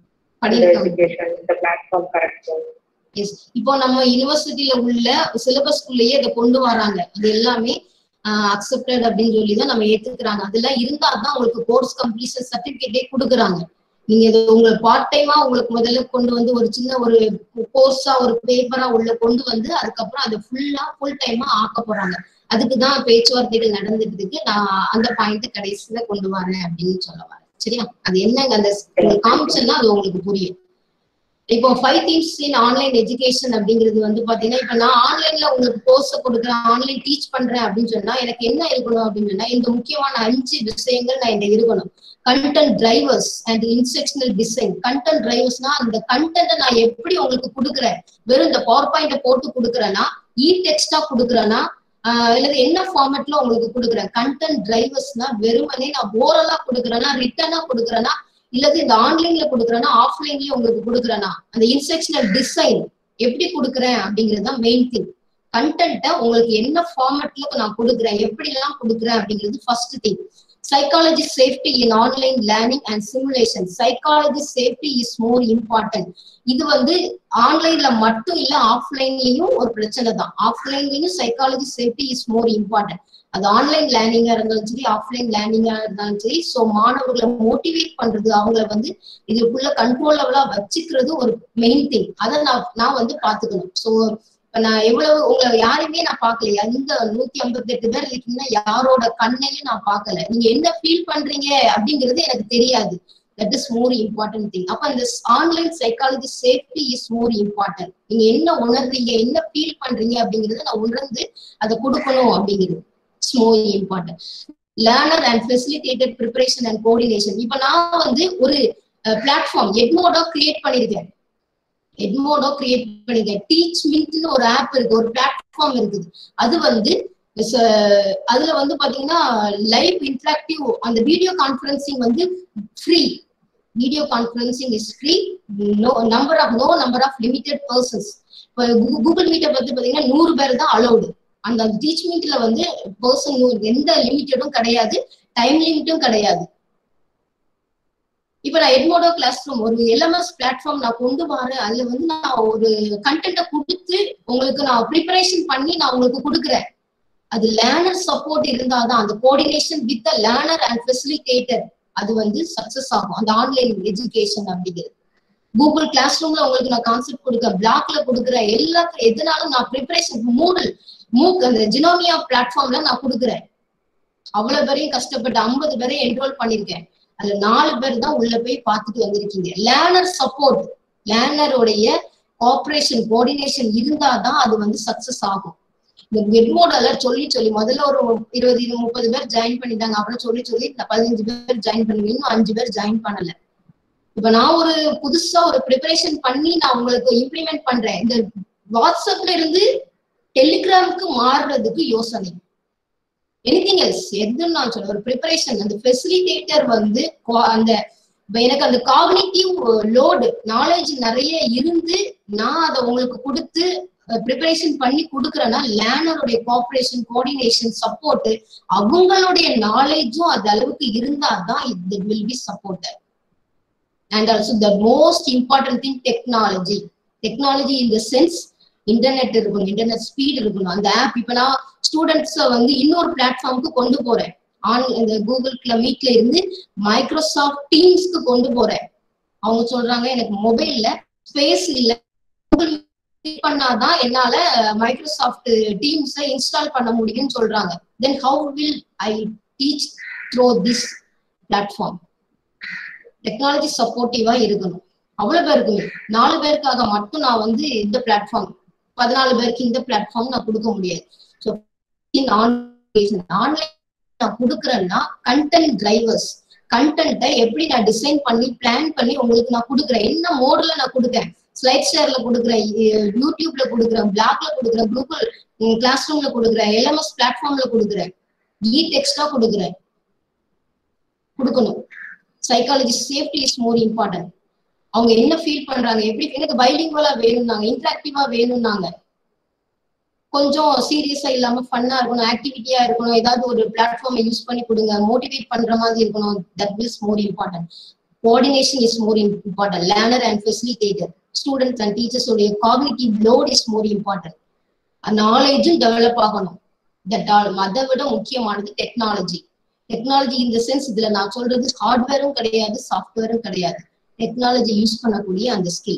எஜுகேஷன் இந்த பிளாட்ஃபார்ம் கரெக்ட்? எஸ். இப்போ நம்ம யூனிவர்சிட்டியில உள்ள சிலபஸ்குள்ளேயே இதை கொண்டு வராங்க. இது எல்லாமே அக்செப்டட் அப்படின்னு சொல்லிதான் நம்ம ஏத்துக்கிறாங்க. அதெல்லாம் இருந்தா தான் உங்களுக்கு கோர்ஸ் கம்ப்ளீஷன் சர்டிபிகேட்டே கொடுக்குறாங்க. நீங்க இது உங்களுக்கு பார்ட் டைமா உங்களுக்கு முதல்ல கொண்டு வந்து ஒரு சின்ன ஒரு கோர்ஸா ஒரு பேப்பரா உள்ள கொண்டு வந்து அதுக்கப்புறம் அதை ஃபுல் டைமா ஆக்க போறாங்க. அதுக்குதான் பேச்சுவார்த்தைகள் நடந்துட்டு இருக்கு. நான் அந்த பாயிண்ட் கடைசியில கொண்டு வரேன் அப்படின்னு சொல்ல வரேன். சரியா? அது என்னங்க அந்த காமிச்சேன்னா அது உங்களுக்கு புரியும். இப்போ 5 themes in ஆன்லைன் எஜுகேஷன் அப்படிங்கிறது வந்து பாத்தீங்கன்னா, இப்ப நான் ஆன்லைன்ல உங்களுக்கு கோர்ஸ் கொடுக்குறேன், ஆன்லைன் டீச் பண்றேன் அப்படின்னு சொன்னா எனக்கு என்ன இருக்கணும் அப்படின்னு சொன்னா இந்த முக்கியமான 5 விஷயங்கள் நான் இந்த இருக்கணும். Content drivers and instructional design. Content டிரைவர்ஸ்னா அந்த கண்டென்ட்டை நான் எப்படி உங்களுக்கு கொடுக்குறேன், வெறும் இந்த பவர் பாயிண்ட போட்டு கொடுக்குறேன்னா, டெக்ஸ்டா கொடுக்குறேன்னா இல்லது என்ன ஃபார்மேட்ல உங்களுக்கு கொடுக்குறேன். கண்டென்ட் டிரைவர்ஸ்னா வெறுமனே நான் ஓரலா கொடுக்குறேன்னா, ரிட்டனா கொடுக்குறேன்னா, இல்லது இந்த ஆன்லைன்ல கொடுக்குறேன்னா ஆஃப்லைன்லயே உங்களுக்கு கொடுக்குறேன்னா, அந்த இன்ஸ்ட்ரக்ஷனல் டிசைன் எப்படி கொடுக்குறேன் அப்படிங்கிறது தான் மெயின் திங். கண்டென்ட்டை உங்களுக்கு என்ன ஃபார்மேட்ல நான் கொடுக்குறேன், எப்படி எல்லாம் கொடுக்குறேன் அப்படிங்கிறது first thing. Psychology safety in online learning and simulation. Psychology safety is more important. இது வந்து ஆன்லைன்ல மட்டும் இல்ல ஆஃப்லைன்லயும் ஒரு பிரச்சனை தான். ஆஃப்லைன்லயும் psychology safety is more important. அது ஆன்லைன் லேர்னிங்கா இருந்தாலும் சரி ஆஃப்லைன் லேர்னிங்கா இருந்தாலும் சரி. ஸோ மாணவர்களை மோட்டிவேட் பண்றது, அவங்கள வந்து இதுக்குள்ள கண்ட்ரோல் லெவலா வச்சுக்கிறது ஒரு மெயின் திங். அதை நான் வந்து பாத்துக்கணும். ஸோ நான் எவ்வளவு உங்களை யாருமே நான் பார்க்கலையா, இந்த 158 பேர் இருக்கீங்கன்னா யாரோட கண்ணையும் நான் பார்க்கல. நீங்க என்ன ஃபீல் பண்றீங்க அப்படிங்கிறது எனக்கு தெரியாது. That is more important thing. அப்ப இந்த online psychology safety is more important. நீங்க என்ன உணர்றீங்க, என்ன ஃபீல் பண்றீங்க அப்படிங்கறத நான் உணர்ந்து அதை கொடுக்கணும் அப்படிங்கிறது it's more important. Learner and facilitated preparation and coordination. இப்ப நான் வந்து ஒரு பிளாட்ஃபார்ம் எட்மோடா கிரியேட் பண்ணிருக்கேன். எட்மோடோ கிரியேட் பண்ணிக்க. டீச் மின்ட்னு ஒரு ஆப் இருக்கு, ஒரு பிளாட்ஃபார்ம் இருக்குது. அது வந்து அதுல வந்து பாத்தீங்கன்னா லைவ் இன்டராக்டிவ் அந்த வீடியோ கான்பரன்சிங் வந்து free. Video conferencing is free. No number of limited persons. இப்போ கூகுள் மீட்டை பத்தி பாத்தீங்கன்னா 100 பேர் தான் அலௌடு. அந்த டீச் மீட்ல வந்து பர்சன் எந்த லிமிட்டடும் கிடையாது, டைம் லிமிட்டும் கிடையாது. இப்ப நான் எட்மோடோ கிளாஸ் ரூம் ஒரு LMS பிளாட்ஃபார்ம் நான் கொண்டு வரேன். அதுல வந்து நான் ஒரு கண்டென்ட்டை கொடுத்து உங்களுக்கு நான் ப்ரிப்பரேஷன் பண்ணி நான் உங்களுக்கு கொடுக்குறேன். அது லேர்னர் சப்போர்ட் இருந்தாதான், அந்த coordination with learner and facilitator, அது வந்து சக்சஸ் ஆகும் அந்த ஆன்லைன் எஜுகேஷன் அப்படிங்கிறது. கூகுள் கிளாஸ் ரூம்ல உங்களுக்கு நான் கான்செப்ட் கொடுக்குறேன், பிளாக்ல கொடுக்குறேன், எல்லாத்துக்கும் எதுனாலும் நான் ப்ரிப்பரேஷன் மூக் அந்த ஜினோமியா பிளாட்ஃபார்ம்ல நான் கொடுக்குறேன். அவ்வளவு பேரையும் கஷ்டப்பட்டு 50 பேரை என்ரோல் பண்ணிருக்கேன். அதுல 4 பேர் தான் உள்ள போய் பார்த்துட்டு வந்திருக்கீங்க. லேர்னர் சப்போர்ட், லேர்னருடைய கோஆபரேஷன் கோஆர்டினேஷன் இருந்தாதான் அது வந்து சக்சஸ் ஆகும். இந்த எட்மோடோல சொல்லி முதல்ல ஒரு 20-30 பேர் ஜாயின் பண்ணிட்டாங்க. அப்புறம் சொல்லி 15 பேர் ஜாயின் பண்ணுவீங்க, இன்னும் 5 பேர் ஜாயின் பண்ணல. இப்ப நான் ஒரு புதுசா ஒரு ப்ரிப்பரேஷன் பண்ணி நான் உங்களுக்கு இம்ப்ளிமெண்ட் பண்றேன். இந்த வாட்ஸ்அப்ல இருந்து டெலிகிராமுக்கு மாறுறதுக்கு யோசனை. எனிதிங் எல்ஸ் எதுன்னு நான் சொல்றேன், ஒரு ப்ரிப்பரேஷன் அந்த ஃபெசிலிட்டேட்டர் வந்து அந்த எனக்கு அந்த காக்னிட்டிவ் லோடு நாலேஜ் நிறைய இருந்து நான் அதை உங்களுக்கு கொடுத்து ப்ரிப்பரேஷன் பண்ணி கொடுக்குறேன்னா லேர்னருடைய கோஆபரேஷன் கோஆர்டினேஷன் சப்போர்ட் அவங்களுடைய நாலேஜும் அந்த அளவுக்கு இருந்தாதான் it will be supported. And also the most important thing, technology in the sense internet இருக்கணும், இன்டர்நெட் ஸ்பீட் இருக்கணும். அந்த ஆப் இப்ப நான் ஸ்டூடெண்ட்ஸ வந்து இன்னொரு பிளாட்ஃபார்முக்கு கொண்டு போறேன். இந்த கூகுள் மீட்ல இருந்து மைக்ரோசாஃப்ட் டீம்ஸ்க்கு கொண்டு போறேன். அவங்க சொல்றாங்க எனக்கு மொபைல்ல ஸ்பேஸ் இல்ல, கூகுள் பண்ணாதான் என்னால மைக்ரோசாஃப்ட் டீம்ஸை இன்ஸ்டால் பண்ண முடியும்னு சொல்றாங்க. Then how will I teach through this platform? Technology சப்போர்ட்டிவா இருக்கணும். அவ்வளவு பேருக்கு 4 பேருக்காக மட்டும் நான் வந்து இந்த பிளாட்ஃபார்ம் 14 பேருக்கு இந்த பிளாட்ஃபார்ம் நான் கொடுக்க முடியாது. ஸோ ஆன்லைன் நான் கொடுக்குறேன்னா கண்டென்ட் டிரைவர்ஸ், கண்டென்ட்டை எப்படி நான் டிசைன் பண்ணி பிளான் பண்ணி உங்களுக்கு நான் கொடுக்குறேன். என்ன மோட்ல நான் கொடுக்குறேன், ஸ்லைட் ஷேர்ல கொடுக்குறேன், யூடியூப்ல கொடுக்குறேன், பிளாக்ல கொடுக்குறேன், கூகுள் கிளாஸ் ரூம்ல கொடுக்குறேன், LMS பிளாட்ஃபார்ம்ல கொடுக்குறேன், டெக்ஸ்டா கொடுக்கணும். Psychology safety is more important. அவங்க என்ன ஃபீல் பண்றாங்க, எப்படி எனக்கு பைலிங்குவலா வேணும்னாங்க, இன்டராக்டிவா வேணும்னாங்க, கொஞ்சம் சீரியஸா இல்லாம ஃபன்னா இருக்கணும், ஆக்டிவிட்டியா இருக்கணும், ஏதாவது ஒரு பிளாட்ஃபார்மை யூஸ் பண்ணி கொடுங்க, மோட்டிவேட் பண்ற மாதிரி இருக்கணும். That is more important. Coordination is more important. Learner and facilitator, students and teachers உடைய cognitive load is more important. நாலேஜும் டெவலப் ஆகணும். That all. அதை விட முக்கியமானது டெக்னாலஜி. டெக்னாலஜி இந்த சென்ஸ் இதுல நான் சொல்றது ஹார்ட்வேரும் கிடையாது, சாஃப்ட்வேரும் கிடையாது. டெக்னாலஜி யூஸ் பண்ணக்கூடிய அந்த skill.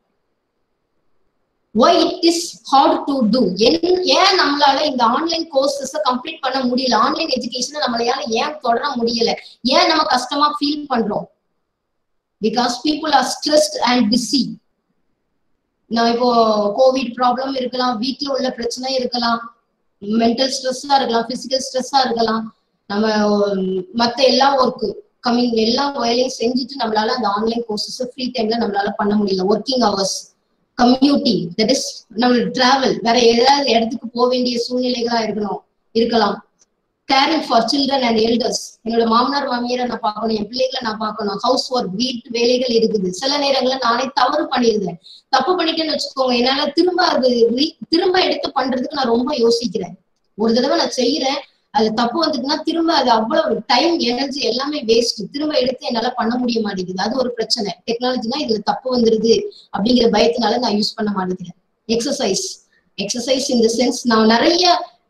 why it is hard to do? ஏன் நம்மளால இந்த ஆன்லைன் கோர்சஸ் கம்ப்ளீட் பண்ண முடியல, ஆன்லைன் எஜுகேஷனை நம்மளால ஏன் தொடர முடியல, ஏன் நம்ம கஷ்டமா ஃபீல் பண்றோம்? Because people are stressed and busy. நான் இப்போ கோவிட் ப்ராப்ளம் இருக்கலாம், வீட்ல உள்ள பிரச்சனை இருக்கலாம், மென்டல் ஸ்ட்ரெஸ்ஸா இருக்கலாம், பிசிக்கல் ஸ்ட்ரெஸ்ஸா இருக்கலாம், நம்ம மத்த எல்லா ஒர்க்கு எல்லா வேலையும் செஞ்சுட்டு நம்மளால அந்த ஆன்லைன் கோர்சஸ் ஃப்ரீ டைம்ல நம்மளால பண்ண முடியல. Working hours, commuting, that is நம்ம டிராவல், வேற ஏதாவது இடத்துக்கு போக வேண்டிய சூழ்நிலைகளா இருக்கலாம். Caring for children and elders, என்னோட மாமனார் மாமியாரை நான் பார்க்கணும், என் பிள்ளைகளை நான் பார்க்கணும், ஹவுஸ் ஒர்க், வீட்டு வேலைகள் இருக்குது. சில நேரங்கள்ல நானே தவறு பண்ணிருந்தேன். தப்பு பண்ணிட்டேன்னு வச்சுக்கோங்க, என்னால திரும்ப எடுத்து பண்றதுக்கு நான் ரொம்ப யோசிக்கிறேன். ஒரு தடவை நான் செய்யறேன், அது தப்பு வந்துட்டுன்னா திரும்ப அது அவ்வளவு டைம் எனர்ஜி எல்லாமே வேஸ்ட். திரும்ப எடுத்து என்னால பண்ண முடிய மாட்டேங்குது. அது ஒரு பிரச்சனை. டெக்னாலஜினா இதுல தப்பு வந்துருது அப்படிங்கிற பயத்தினால நான் யூஸ் பண்ண மாட்டேங்கிறேன். எக்ஸசைஸ் இந்த சென்ஸ் நான் நிறைய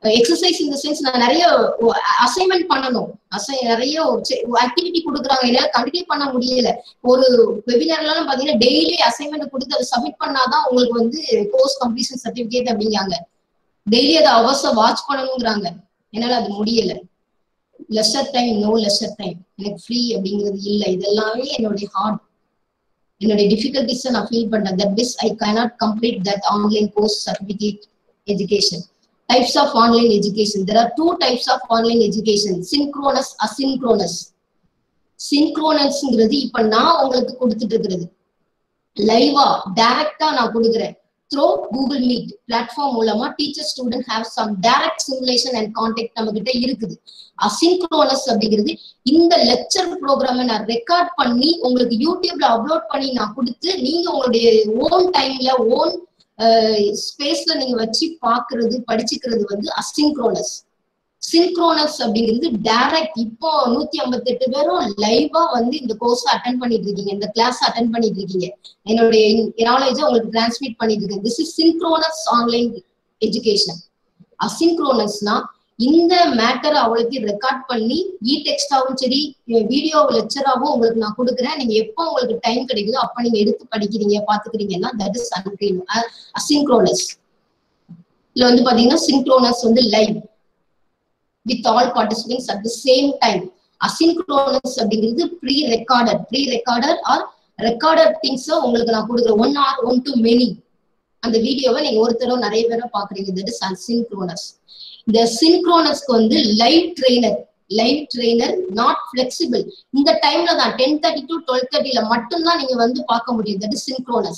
அசைன்மெண்ட் பண்ணணும். நிறைய ஆக்டிவிட்டி கொடுக்குறாங்க, என்னால கண்டினியூ பண்ண முடியல. ஒரு வெபினார்லாம் பாத்தீங்கன்னா டெய்லி அசைன்மெண்ட் கொடுத்து அதை சப்மிட் பண்ணாதான் உங்களுக்கு வந்து கோர்ஸ் கம்ப்ளீஷன் சர்டிபிகேட் அப்படிங்காங்க. டெய்லி அதை அவர்ஸ வாட்ச் பண்ணணுங்கிறாங்க. என்னால அது முடியல. Leisure time, no leisure time, எனக்கு ஃப்ரீ அப்படிங்கிறது இல்லை. இதெல்லாமே என்னுடைய ஹார்ட், என்னுடைய டிஃபிகல்டிஸை நான் ஃபீல் பண்றேன். That is I cannot complete that online course certificate education. Types of online education. There are 2 types of online education: synchronous, asynchronous. Synchronous இப்ப நான் உங்களுக்கு கொடுத்துட்டு இருக்கிறது. லைவா டைரக்டா நான் கொடுக்குறேன். த்ரூ கூகுள் மீட் பிளாட்ஃபார்ம் மூலமா teacher student have some direct simulation and contact நம்ம கிட்ட இருக்குது. அசின்க்ரோனஸ் அப்படிங்கிறது இந்த லெக்சர் ப்ரோக்ராமை நான் ரெக்கார்ட் பண்ணி உங்களுக்கு யூடியூப்ல அப்லோட் பண்ணி நான் கொடுத்து நீங்க உங்களுடைய ஓன் டைம்ல ஓன் ஸ்பேஸ்ல நீங்க வச்சு பாக்குறது படிச்சுக்கிறது வந்து அசின்க்ரோனஸ். சின்க்ரோனஸ் அப்படிங்கிறது டைரக்ட். இப்போ 158 பேரும் லைவா வந்து இந்த கோர்ஸ் அட்டென்ட் பண்ணிட்டு இருக்கீங்க, இந்த கிளாஸ் அட்டென்ட் பண்ணிட்டு இருக்கீங்க. என்னுடைய நாலேஜை உங்களுக்கு டிரான்ஸ்மிட் பண்ணிட்டு இருக்கேன். This is synchronous online education. அசின்க்ரோனஸ்னா இந்த மேட்டரை அவ்வளோக்கு ரெக்கார்ட் பண்ணி டெக்ஸ்டாவும் சரி வீடியோ லெக்சராவும் உங்களுக்கு நான் கொடுக்குறேன். நீங்க எப்போ உங்களுக்கு டைம் கிடைக்குதோ அப்ப நீங்க எடுத்து படிக்கிறீங்க பாத்துக்கிறீங்கன்னா தட் இஸ் அசின்க்ரோனஸ். இதுல வந்து பாத்தீங்கன்னா சின்க்ரோனஸ் வந்து live with all participants at the same time. Asynchronous அப்படிங்கிறது pre-recorded or recorded things உங்களுக்கு நான் கொடுக்குறேன். 1 or 1 to many அந்த வீடியோவை நீங்க ஒருத்தரோ நிறைய பேரோ பாக்குறீங்க. that is asynchronous. இந்த சின்க்ரோனஸ்க்கு வந்து லைவ் ட்ரெய்னர் நாட் ஃபிளெக்சிபிள். இந்த டைம்ல தான் 10:30 to 12:30 மட்டும்தான் நீங்க வந்து பார்க்க முடியும். that is synchronous.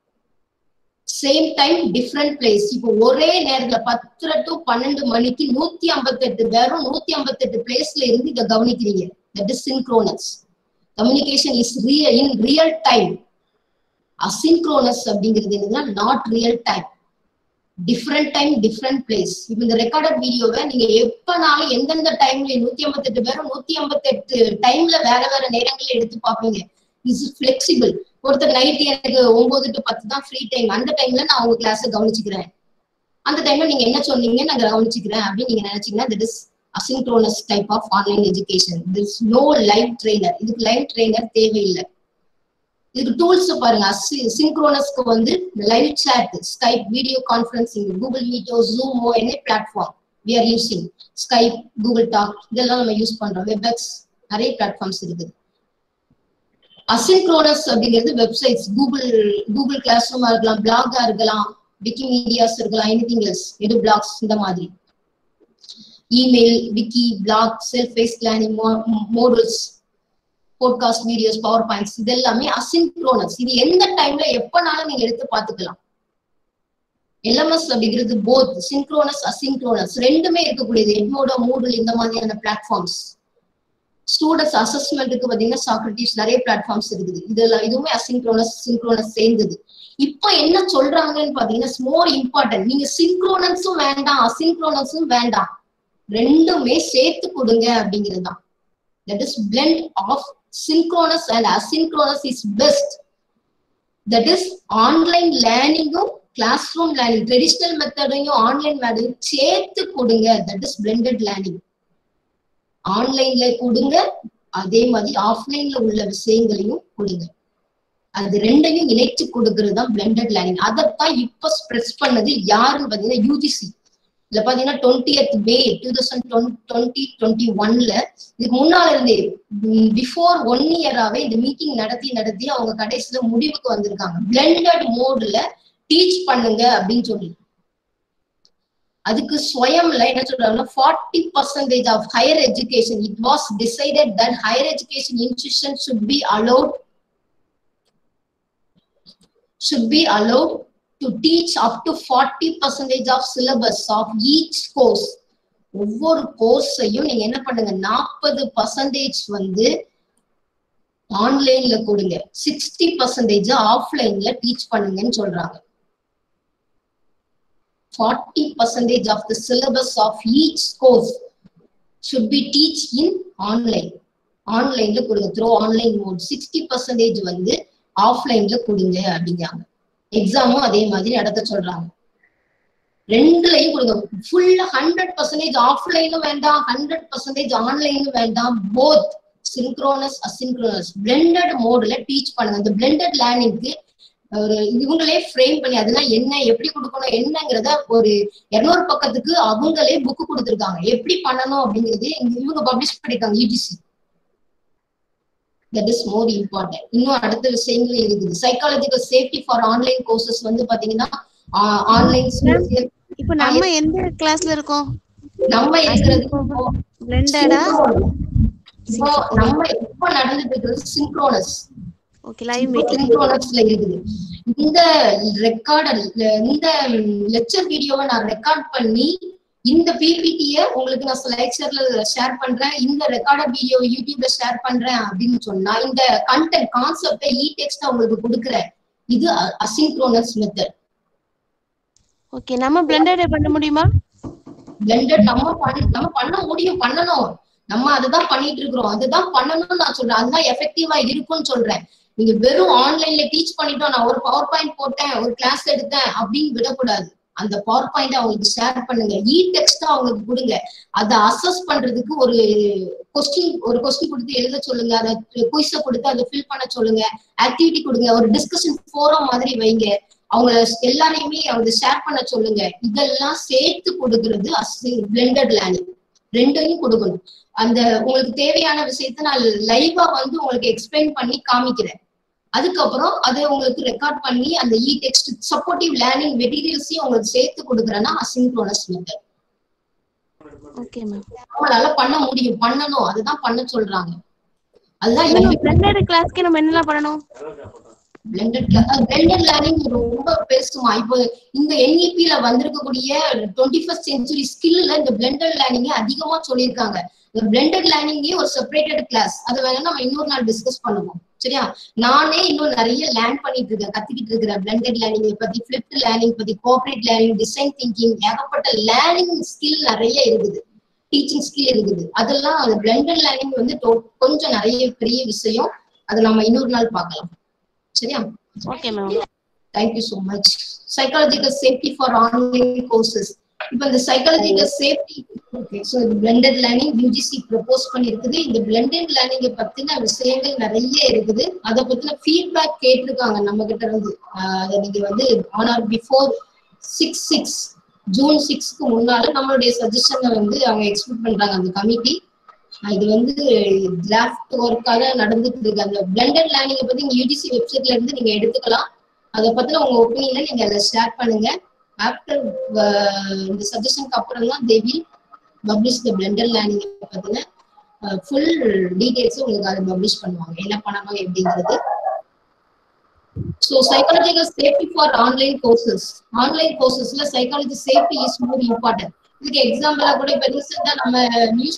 Same time different place. இப்போ ஒரே நேரத்துல 10 to 12 மணிக்கு 158 பேரும் 158 பிளேஸ்ல இருந்து இதை கவனிக்கிறீங்க. That is synchronous. Communication is in real time. Asynchronous அப்படிங்கிறது என்னன்னா not real time, different time different place. இப்போ இந்த ரெக்கார்டட் வீடியோவை நீங்க எப்பனாலும் எந்தெந்த டைம்ல 158 பேரும் 158 டைம்ல வேற வேற நேரங்கள்ல எடுத்து பார்ப்பீங்க. Is flexible. ஒருத்தர் நைட் எனக்கு 9 to 10 தான் ஃப்ரீ டைம், அந்த டைம்ல நான் உங்க கிளாஸை கவனிச்சுக்கிறேன், அந்த டைம்ல நீங்க என்ன சொன்னீங்க நான் கவனிச்சுக்கிறேன் அப்படின்னு நீங்க நினைச்சீங்கன்னா that is asynchronous type of online education. This no live trainer. இதுக்கு லைவ் ட்ரெய்னர் தேவையில்லை. இதுக்கு டூல்ஸ் பாருங்க. சின்க்ரோனஸ்க்கு வந்து live chat, Skype, video conferencing, Google மீட்டோ, ஜூமோ, any platform we are using. Skype, Google Talk இதெல்லாம் நம்ம யூஸ் பண்றோம். வெப்எக்ஸ் நிறைய பிளாட்ஃபார்ம்ஸ் இருக்குது. அசின்க்ரோனஸ் அப்படிங்கிறது வெப்சைட்ஸ், கூகுள் கிளாஸ் ரூமா இருக்கலாம், பிளாகா இருக்கலாம், விக்கிமீடியாஸ் இருக்கலாம், எனிதிங் எல்ஸ், எடு பிளாக்ஸ் இந்த மாதிரி. Email, wiki, blog, self paced learning models, podcast videos, power points இது எல்லாமே அசின்க்ரோனஸ். இது எந்த டைம்ல எப்பனாலும் நீங்க எடுத்து பாத்துக்கலாம். எல்எம்எஸ் அப்படிங்கிறது போத் சின்க்ரோனஸ் அசின்க்ரோனஸ் ரெண்டுமே இருக்கக்கூடியது. எட்மோடோ, மூடல் இந்த மாதிரியான பிளாட்ஃபார்ம்ஸ். ஸ்டூடெண்ட்ஸ் அசஸ்மெண்ட்டுக்கு பாத்தீங்கன்னா சாக்ரட்டிஸ் நிறைய பிளாட்ஃபார்ம்ஸ் இருக்குது. இதெல்லாம் இதுவுமே அசின்க்ரோனஸ் சின்க்ரோனஸ் சேர்ந்தது. இப்போ என்ன சொல்றாங்கன்னு பாத்தீங்கன்னா மோர் இம்பார்ட்டன்ட். நீங்க சின்க்ரோனஸும் வேண்டாம் அசின்க்ரோனஸும் வேண்டாம், ரெண்டுமே சேர்த்து கொடுங்க அப்படிங்கிறது தான். That is blend of synchronous and asynchronous is best. That is online லேர்னிங்கும் கிளாஸ் ரூம் லேர்னிங் ட்ரெடிஷனல் மெத்தடையும் ஆன்லைன் லேர்னிங் சேர்த்து கொடுங்க. That is blended learning. ஆன்லைன்ல கொடுங்க, அதே மாதிரி ஆஃப்லைன்ல உள்ள விஷயங்களையும் கொடுங்க. அது ரெண்டையும் இணைச்சு கொடுக்கறது தான் பிளெண்டட் லேர்னிங். அதைத்தான் இப்ப ஸ்ப்ரெஸ் பண்ணது யாருன்னு பாத்தீங்கன்னா யூஜிசி. இதுல பாத்தீங்கன்னா 20th May 2021 இதுக்கு முன்னால இருந்தே பிஃபோர் 1 year இந்த மீட்டிங் நடத்தி அவங்க கடைசியில முடிவுக்கு வந்திருக்காங்க. பிளெண்டட் மோட்ல டீச் பண்ணுங்க அப்படின்னு சொல்லி. அதுக்கு ஸ்வயம்ல என்ன சொல்றாங்கன்னா 40% of higher education, it was decided that higher education institutions should be allowed to teach up to 40% of syllabus of each course. ஒவ்வொரு கோர்ஸையும் நீங்க என்ன பண்ணுங்க 40% வந்து ஆன்லைன்ல கொடுங்க, 60% ஆஃப்லைன்ல டீச் பண்ணுங்கன்னு சொல்றாங்க. 40% of the syllabus of each course should be teach in online. ஆன்லைன்ல கொடுங்க த்ரூ ஆன்லைன் மோட். 60% வந்து ஆஃப்லைன்ல கொடுங்க அப்படிங்கிறாங்க. எக்ஸாமும் அதே மாதிரி நடத்த சொல்றாங்க. ரெண்டுலையும் கொடுங்க. ஃபுல்லா 100% ஆஃப்லைனும் வேண்டாம், 100% ஆன்லைனும் வேண்டாம். போத் சின்க்ரோனஸ் அசின்க்ரோனஸ் பிளெண்டட் மோட்ல டீச் பண்ணுங்க. இந்த பிளெண்டட் லேர்னிங்க்கு ஒரு இவங்களே ஃப்ரேம் பண்ணி அதெல்லாம் என்ன எப்படி கொடுக்கணும் என்னங்கிறத ஒரு 200 பக்கத்துக்கு அவங்களே புக்கு கொடுத்துருக்காங்க. எப்படி பண்ணணும் அப்படிங்கிறது இவங்க பப்ளிஷ் பண்ணிருக்காங்க UGC. That is more important. இன்னும் அடுத்த விஷயங்கள் இருக்குது. Psychological safety for online courses வந்து பாத்தீங்கன்னா ஆன்லைன். இப்போ நம்ம எந்த கிளாஸ்ல இருக்கோம்? நம்ம இருக்கிறது பிளெண்டடா நம்ம எப்ப நடந்துட்டு இருக்கிறது சின்க்ரோனஸ். ஓகே, லைவ் மீட்டிங் இருக்குது. இந்த ரெக்கார்டர் இந்த லெக்சர் வீடியோவை நான் ரெக்கார்ட் பண்ணி இந்த பிபிடிய உங்களுக்கு நான் லெக்சர்ல ஷேர் பண்றேன், இந்த ரெக்கார்டர் வீடியோ யூடியூப்ல ஷேர் பண்றேன் அப்படின்னு சொன்னா இந்த கண்டென்ட் கான்செப்டை டெக்ஸ்டா உங்களுக்கு கொடுக்குறேன். இது அசின்க்ரோனஸ் மெத்தட். ஓகே, நம்ம பிளெண்டட் பண்ண முடியுமா? பிளெண்டட் நம்ம பண்ண முடியும், பண்ணணும். நம்ம அதுதான் பண்ணிட்டு இருக்கிறோம், அதுதான் பண்ணணும்னு நான் சொல்றேன். அதுதான் எஃபெக்டிவா இருக்கும்னு சொல்றேன். நீங்க வெறும் ஆன்லைன்ல டீச் பண்ணிட்டோம், நான் ஒரு பவர் பாயிண்ட் போட்டேன், ஒரு கிளாஸ் எடுத்தேன் அப்படின்னு விடக்கூடாது. அந்த பவர் பாயிண்ட் அவங்களுக்கு ஷேர் பண்ணுங்க, டெக்ஸ்டா அவங்களுக்கு கொடுங்க. அதை அசஸ் பண்றதுக்கு ஒரு கொஸ்டின் கொடுத்து எழுத சொல்லுங்க, அதை குயிஸ கொடுத்து அதை ஃபில் பண்ண சொல்லுங்க, ஆக்டிவிட்டி கொடுங்க, ஒரு டிஸ்கஷன் ஃபோரம் மாதிரி வைங்க, அவங்க எல்லாரையுமே அவங்க ஷேர் பண்ண சொல்லுங்க. இதெல்லாம் சேர்த்து கொடுக்கறது பிளெண்டட் லேர்னிங். ரெண்டையும் கொடுக்கணும். அந்த உங்களுக்கு தேவையான விஷயத்த நான் லைவா வந்து உங்களுக்கு எக்ஸ்பிளைன் பண்ணி காமிக்கிறேன். அதுக்கப்புறம் அதை உங்களுக்கு ரெக்கார்ட் பண்ணி அந்த டெக்ஸ்ட் சப்போர்ட்டிவ் லேர்னிங் மெட்டீரியல்ஸையும் உங்களுக்கு சேர்த்து கொடுக்குறேன்னா அசின்க்ரோனஸ் மெத்தட். ஓகே மேம், நம்மளால பண்ண முடியும், பண்ணணும், அதுதான் பண்ண சொல்றாங்க. அதுதான் பிளெண்டட் கிளாஸ்க்கு நம்ம என்னெல்லாம் பண்ணணும்? பிளெண்டட் லேர்னிங் ரொம்ப பேசுமா. இப்போ இந்த NEP-ல வந்திருக்கக்கூடிய 21st century ஸ்கில்ல இந்த பிளெண்டட் லேர்னிங் அதிகமா சொல்லியிருக்காங்க. இந்த பிளெண்டட் லேர்னிங்கே ஒரு செப்பரேட்டட் கிளாஸ், அதை வேணா நம்ம இன்னொரு நாள் டிஸ்கஸ் பண்ணுவோம். சரியா? நானே இன்னும் நிறைய லேர்ன் பண்ணிட்டு இருக்கேன், கத்துக்கிட்டு இருக்கிறேன். பிளெண்டட் லேர்னிங் பத்தி, ஃபிளிப்ட் லேர்னிங் பத்தி, கோஆபரேட் லேர்னிங், டிசைன் திங்கிங், ஏகப்பட்ட லேர்னிங் ஸ்கில் நிறைய இருக்குது, டீச்சிங் ஸ்கில் இருக்குது. அதெல்லாம் அந்த பிளெண்டட் லேர்னிங் வந்து கொஞ்சம் நிறைய பெரிய விஷயம். அதை நம்ம இன்னொரு நாள் பார்க்கலாம். சரியா? Okay ma'am, thank you so much. Psychological safety for online courses. இப்போ இந்த psychological safety so blended learning UGC propose பண்ணிருக்குது. இந்த பிளெண்டட் லேர்னிங் பத்தின விஷயங்கள் நிறைய இருக்குது. அதை பத்தின ஃபீட்பேக் கேட்டிருக்காங்க நம்ம கிட்ட இருந்து. அதை நீங்க வந்து ஆன் ஆர் பிஃபோர் 6 ஜூன் 6க்கு முன்னால நம்மளுடைய சஜஷனை வந்து அவங்க எக்ஸ்பெக்ட் பண்றாங்க அந்த கமிட்டி. இது வந்து டிராஃப்ட் ஒர்க்காக நடந்துட்டு இருக்கு. அந்த பிளெண்டட் லேர்னிங்கை பத்தி நீங்க UGC வெப்சைட்ல இருந்து நீங்க எடுத்துக்கலாம். அதை பத்தின உங்க ஒப்பீனியனை நீங்க அதை ஷேர் பண்ணுங்க. ஆஃப்டர் இந்த சஜஷனுக்கு அப்புறம் தான் they will publish the blended learning பத்தின ஃபுல் டீடைல்ஸ் உங்களுக்கு அதை பப்ளிஷ் பண்ணுவாங்க, என்ன பண்ணணும் எப்படிங்கிறது. So psychological safety for online courses. Online கோர்சஸ்ல psychology safety is more important. இதுக்கு எக்ஸாம்பிளா கூட இப்ப ரீசெண்டா நம்ம நியூஸ்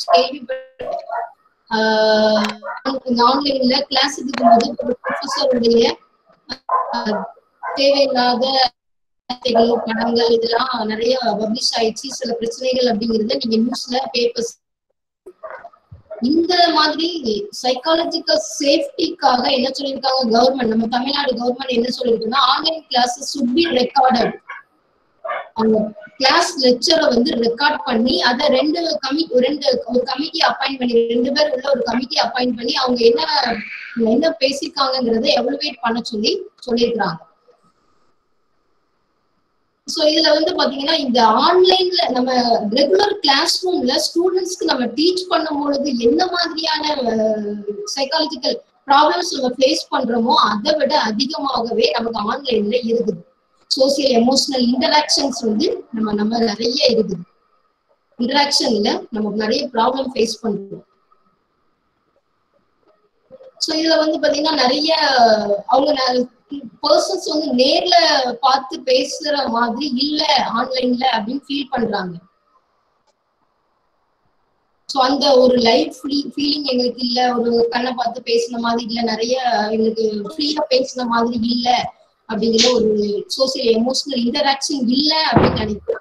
ஆன்லைன்ல கிளாஸ் எடுக்கும்போது ப்ரொஃபஸருடைய தேவையில்லாத படங்கள் இதெல்லாம் நிறைய பப்ளிஷ் ஆயிடுச்சு. சில பிரச்சனைகள் அப்படிங்கறத நீங்க நியூஸ்ல பேப்பர்ஸ். இந்த மாதிரி சைக்காலஜிக்கல் சேஃப்டிக்காக என்ன சொல்லியிருக்காங்க கவர்மெண்ட், நம்ம தமிழ்நாடு கவர்மெண்ட் என்ன சொல்லியிருக்குன்னா online classes should be recorded. அவங்க கிளாஸ் லெக்சரை வந்து ரெக்கார்ட் பண்ணி அதை ஒரு கமிட்டி அப்பாயிண்ட் பண்ணி 2 பேர் உள்ள ஒரு கமிட்டி அப்பாயிண்ட் பண்ணி அவங்க என்ன பேசிருக்காங்கிறத எவலுவேட் பண்ண சொல்லியிருக்கிறாங்க. சோ இதுல வந்து பாத்தீங்கன்னா இந்த ஆன்லைன்ல நம்ம ரெகுலர் கிளாஸ் ரூம்ல ஸ்டூடெண்ட்ஸ்க்கு நம்ம டீச் பண்ணும் பொழுது என்ன மாதிரியான சைக்காலஜிக்கல் ப்ராப்ளம்ஸ் நம்ம ஃபேஸ் பண்றோமோ அதை விட அதிகமாகவே நமக்கு ஆன்லைன்ல இருக்குது. சோசியல் எமோஷனல் இன்டராக்ஷன்ஸ் வந்து நம்ம நிறைய இருக்குது. இன்டராக்ஷன்ல நமக்கு நிறைய ப்ராப்ளம் ஃபேஸ் பண்றோம். சோ இதுல வந்து பாத்தீங்கன்னா நிறைய அவங்க பர்சன்ஸ் வந்து நேர்ல பார்த்து பேசுற மாதிரி இல்ல ஆன்லைன்ல அப்படின்னு ஃபீல் பண்றாங்க. சோ அந்த ஒரு லைவ் ஃபீலிங் எங்களுக்கு இல்ல, ஒரு கண்ணை பார்த்து பேசின மாதிரி இல்ல, நிறைய எங்களுக்கு ஃப்ரீயா பேசின மாதிரி இல்ல அப்படிங்கிற ஒரு சோசியல் எமோஷனல் இன்டராக்ஷன் இல்ல அப்படின்னு நினைக்கிறேன்.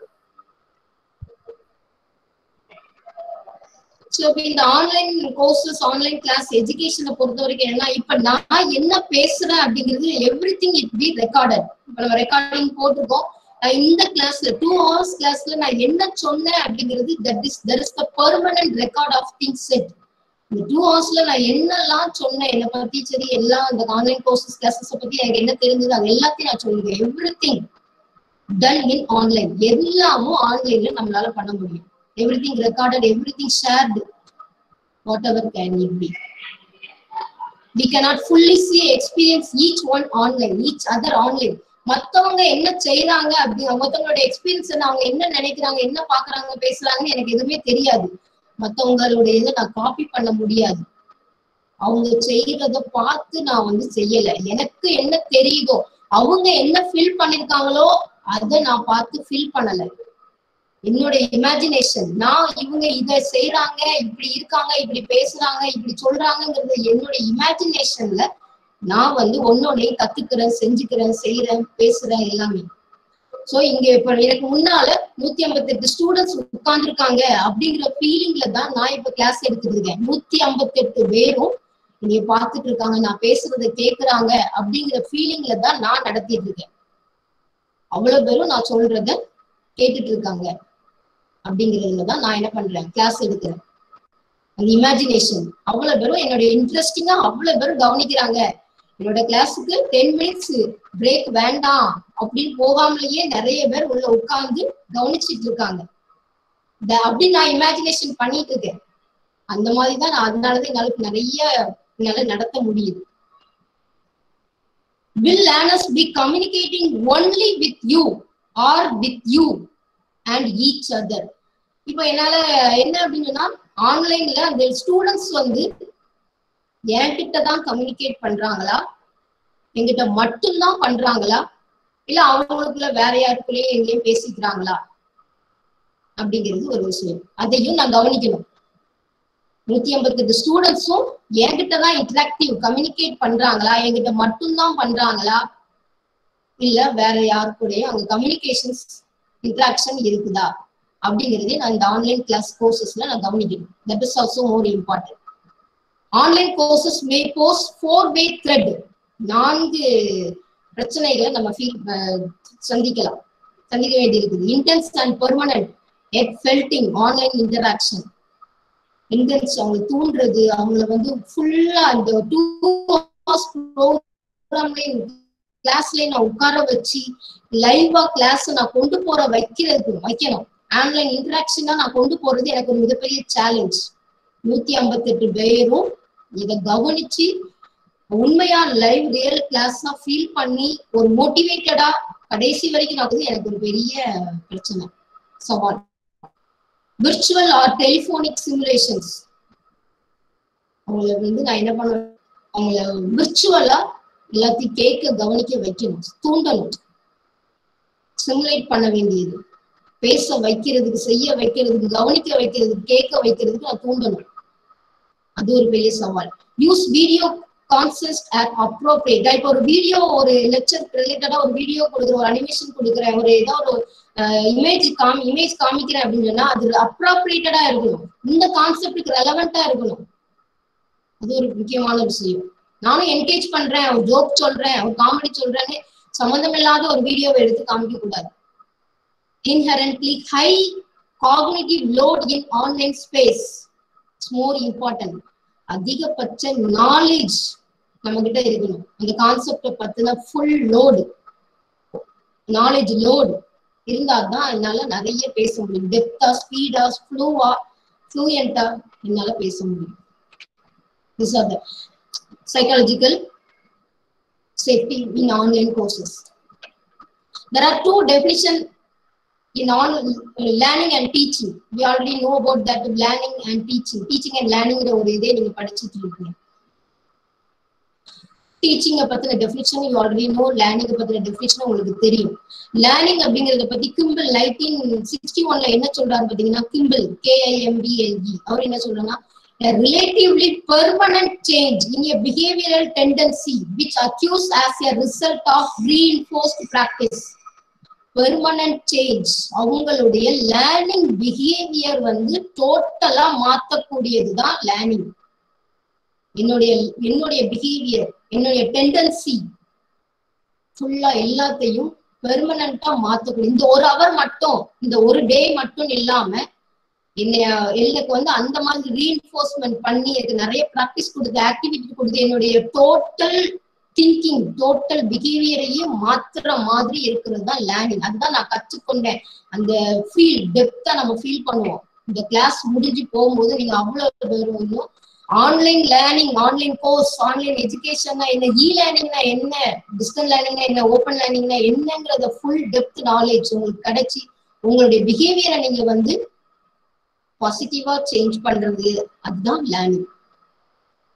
சோ இந்த ஆன்லைன் கோர்சஸ், ஆன்லைன் கிளாஸ் எஜுகேஷனை பொறுத்த வரைக்கும் என்ன, இப்ப நான் என்ன பேசுறேன் அப்படிங்கிறது எவ்ரிதிங் இட் பி ரெக்கார்டட். இப்ப நம்ம ரெக்கார்டிங் போட்டிருக்கோம். இந்த கிளாஸ்ல 2 hours கிளாஸ்ல நான் என்ன சொன்னேன் அப்படிங்கிறது there is the permanent record of things said. இந்த 2 hoursல நான் என்னெல்லாம் சொன்னேன், என்னை பத்தி சரி எல்லாம் இந்த ஆன்லைன் கோர்சஸ் கிளாஸஸ் பத்தி எனக்கு என்ன தெரிஞ்சது அது எல்லாத்தையும் நான் சொல்லிருக்கேன். எவ்ரிதிங் டன் இன் ஆன்லைன், எல்லாமும் ஆன்லைன்ல நம்மளால பண்ண முடியும். Everything recorded, everything shared, whatever can it be. We cannot fully see, experience each one online, each other online. மத்தவங்க என்ன செய்யறாங்க அப்படி மத்தவங்களோட எக்ஸ்பீரியன்ஸ் என்ன, அவங்க என்ன நினைக்கிறாங்க, என்ன பாக்குறாங்க, பேசுறாங்கன்னு எனக்கு எதுவுமே தெரியாது. மத்தவங்களுடைய இதை நான் காப்பி பண்ண முடியாது. அவங்க செய்யறத பார்த்து நான் வந்து செய்யல. எனக்கு என்ன தெரியுதோ, அவங்க என்ன ஃபீல் பண்ணிருக்காங்களோ அதை நான் பார்த்து ஃபீல் பண்ணல. என்னோட இமேஜினேஷன், நான் இவங்க இத செய்யறாங்க, இப்படி இருக்காங்க, இப்படி பேசுறாங்க, இப்படி சொல்றாங்கிறது என்னோட இமேஜினேஷன்ல நான் வந்து ஒன்னொன்னையும் கத்துக்கிறேன், செஞ்சுக்கிறேன், செய்யறேன், பேசுறேன் எல்லாமே. சோ இங்க இப்ப எனக்கு முன்னால 158 ஸ்டூடெண்ட்ஸ் உட்கார்ந்துருக்காங்க அப்படிங்கிற ஃபீலிங்ல தான் நான் இப்ப கிளாஸ் எடுத்துட்டு இருக்கேன். 158 பேரும் இங்க பாத்துட்டு இருக்காங்க, நான் பேசுறதை கேக்குறாங்க அப்படிங்கிற ஃபீலிங்ல தான் நான் நடத்திட்டு இருக்கேன். அவ்வளவு பேரும் நான் சொல்றத கேட்டுட்டு இருக்காங்க அப்படிங்கிறதுலதான் நான் என்ன பண்றேன், கிளாஸ் எடுக்கிறேன். அந்த இமேஜினேஷன், அவ்வளவு பேரும் என்னுடைய இன்ட்ரெஸ்டிங்கா அவ்வளவு பேரும் கவனிக்கிறாங்க. என்னோட கிளாஸுக்கு 10 மினிட்ஸ் பிரேக் வேண்டாம் அப்படின்னு போகாமலேயே நிறைய பேர் உள்ள உட்கார்ந்து கவனிச்சுட்டு இருக்காங்க. அப்படி நான் இமேஜினேஷன் பண்ணிட்டு இருக்கேன். அந்த மாதிரிதான் நான், அதனாலதான் என்னால நடத்த முடியுது. Will learners be communicating only with you or with you and each other? இப்ப என்னால என்ன அப்படின்னா, ஆன்லைன்ல அந்த ஸ்டூடெண்ட்ஸ் வந்து என்கிட்ட தான் கம்யூனிகேட் பண்றாங்களா, என்கிட்ட மட்டும்தான் பண்றாங்களா, இல்ல அவங்களுக்குள்ள வேற யாருக்குள்ளேயே எங்கேயும் பேசிக்கிறாங்களா அப்படிங்கிறது ஒரு விஷயம். அதையும் நான் கவனிக்கணும். 158 ஸ்டூடெண்ட்ஸும் என்கிட்டதான் இன்டராக்டிவ் கம்யூனிகேட் பண்றாங்களா, என்கிட்ட மட்டும்தான் பண்றாங்களா, இல்ல வேற யாருக்கூடயும் அங்க கம்யூனிகேஷன்ஸ் இன்டராக்ஷன் இருக்குதா அப்படிங்கிறதே நான் இந்த ஆன்லைன் கிளாஸ் கோர்சஸ்ல நான் கவனிக்கணும். That is also more important. Online courses may pose 4-way thread. 4 பிரச்சனைகளை நம்ம சந்திக்க வேண்டியிருக்குது. Intense and permanent at fielding online interaction. Intense அவங்க தூண்டுறது, அவங்கள வந்து ஃபுல்லா இந்த 2 hours ப்ரோக்ராம்ல கிளாஸ்ல நான் உட்கார வச்சு லைவா கிளாஸ் நான் கொண்டு போற வைக்கணும். ஆன்லைன் இன்டராக்ஷனா நான் கொண்டு போறது எனக்கு ஒரு மிகப்பெரிய சேலஞ்ச். 158 பேரும் இதை கவனிச்சு உண்மையா லைவ் ரியல் கிளாஸா ஃபீல் பண்ணி ஒரு மோட்டிவேட்டடா கடைசி வரைக்கும் நான் எனக்கு ஒரு பெரிய பிரச்சனை, சவால். விர்ச்சுவல் ஆர் டெலிபோனிக் சிமுலேஷன்ஸ், அவங்கள வந்து நான் என்ன பண்ணுவேன், அவங்கள விர்ச்சுவலா எல்லாத்தையும் கவனிக்க வைக்கணும், தூண்டணும். சிமுலேட் பண்ண வேண்டியது, பேச வைக்கிறதுக்கு, செய்ய வைக்கிறதுக்கு, கவனிக்க வைக்கிறதுக்கு, கேட்க வைக்கிறதுக்கு நான் தூண்டணும். அது ஒரு பெரிய சவால். Use video concept at appropriate. இப்போ ஒரு வீடியோ, ஒரு லெக்சர் ரிலேட்டடா ஒரு வீடியோ கொடுக்குறேன், ஒரு அனிமேஷன் கொடுக்குறேன், ஒரு ஏதாவது ஒரு இமேஜ் காமிக்கிறேன் அப்படின்னு சொன்னா அது அப்ரோப்ரியேட்டடா இருக்கணும், இந்த கான்செப்டுக்கு ரெலவெண்டா இருக்கணும். அது ஒரு முக்கியமான விஷயம். நானும் என்கேஜ் பண்றேன், ஒரு ஜோக் சொல்றேன், ஒரு காமெடி சொல்றேன்னு சம்பந்தம் இல்லாத ஒரு வீடியோவை எடுத்து காமிக்க கூடாது. Inherently high cognitive load in online space. It's more important. அதிகபட்ச நாலேஜ் நம்ம கிட்ட இருக்கணும். அந்த கான்செப்ட பத்தின ஃபுல் லோடு, நாலேஜ் லோடு இருந்தாதான் என்னால நிறைய பேச முடியும். டெப்தா, ஸ்பீடா, ஃப்ளூயண்டா என்னால பேச முடியும். These are the psychological safety in online courses. There are 2 definitions in all learning and teaching. We already know about that, learning and teaching. Teaching and learning ஒரு இதே நீங்க படிச்சிட்டு இருக்கீங்க. டீச்சிங் பத்தின definition you already know, learning பத்தின definition உங்களுக்கு தெரியும். Learning அப்படிங்கறத பத்தி கிம்பிள் 1961ல என்ன சொல்றாரு பாத்தீங்கன்னா, கிம்பிள் KIMBLE அவர் என்ன சொல்றாருன்னா, a relatively permanent change in a behavioral tendency which occurs as a result of reinforced practice. Permanent change, அவங்களுடைய லேர்னிங் பிஹேவியர் வந்து டோட்டலா மாத்தக்கூடியதுதான் லேர்னிங். என்னுடைய பிஹேவியர், என்னுடைய டெண்டன்சி ஃபுல்லா எல்லாத்தையும் பெர்மனண்டா மாத்தக்கூடிய, இந்த 1 hour மட்டும், இந்த 1 day மட்டும் இல்லாம எனக்கு வந்து அந்த மாதிரி ரீஎன்ஃபோர்ஸ்மெண்ட் பண்ணி எனக்கு நிறைய ப்ராக்டிஸ் கொடுத்து, ஆக்டிவிட்டி கொடுத்து, என்னுடைய டோட்டல் திங்கிங், டோட்டல் பிஹேவியரையே மாத்துற மாதிரி இருக்கிறது தான் லேர்னிங். அதுதான் நான் கற்றுக்கொண்டேன். அந்த ஃபீல் டெப்தா நம்ம ஃபீல் பண்ணுவோம். இந்த கிளாஸ் முடிஞ்சு போகும்போது நீங்க அவ்வளவு பேரும் online learning, online course, online எஜுகேஷன்னா என்ன, இ லேர்னிங்னா என்ன, டிஸ்டன்ஸ் லேர்னிங்னா என்ன, ஓப்பன் லேர்னிங்னா என்னங்கிறத ஃபுல் டெப்த் நாலேஜ் உங்களுக்கு கிடைச்சி உங்களுடைய பிஹேவியரை நீங்க வந்து பாசிட்டிவா சேஞ்ச் பண்றது, அதுதான் லேர்னிங்.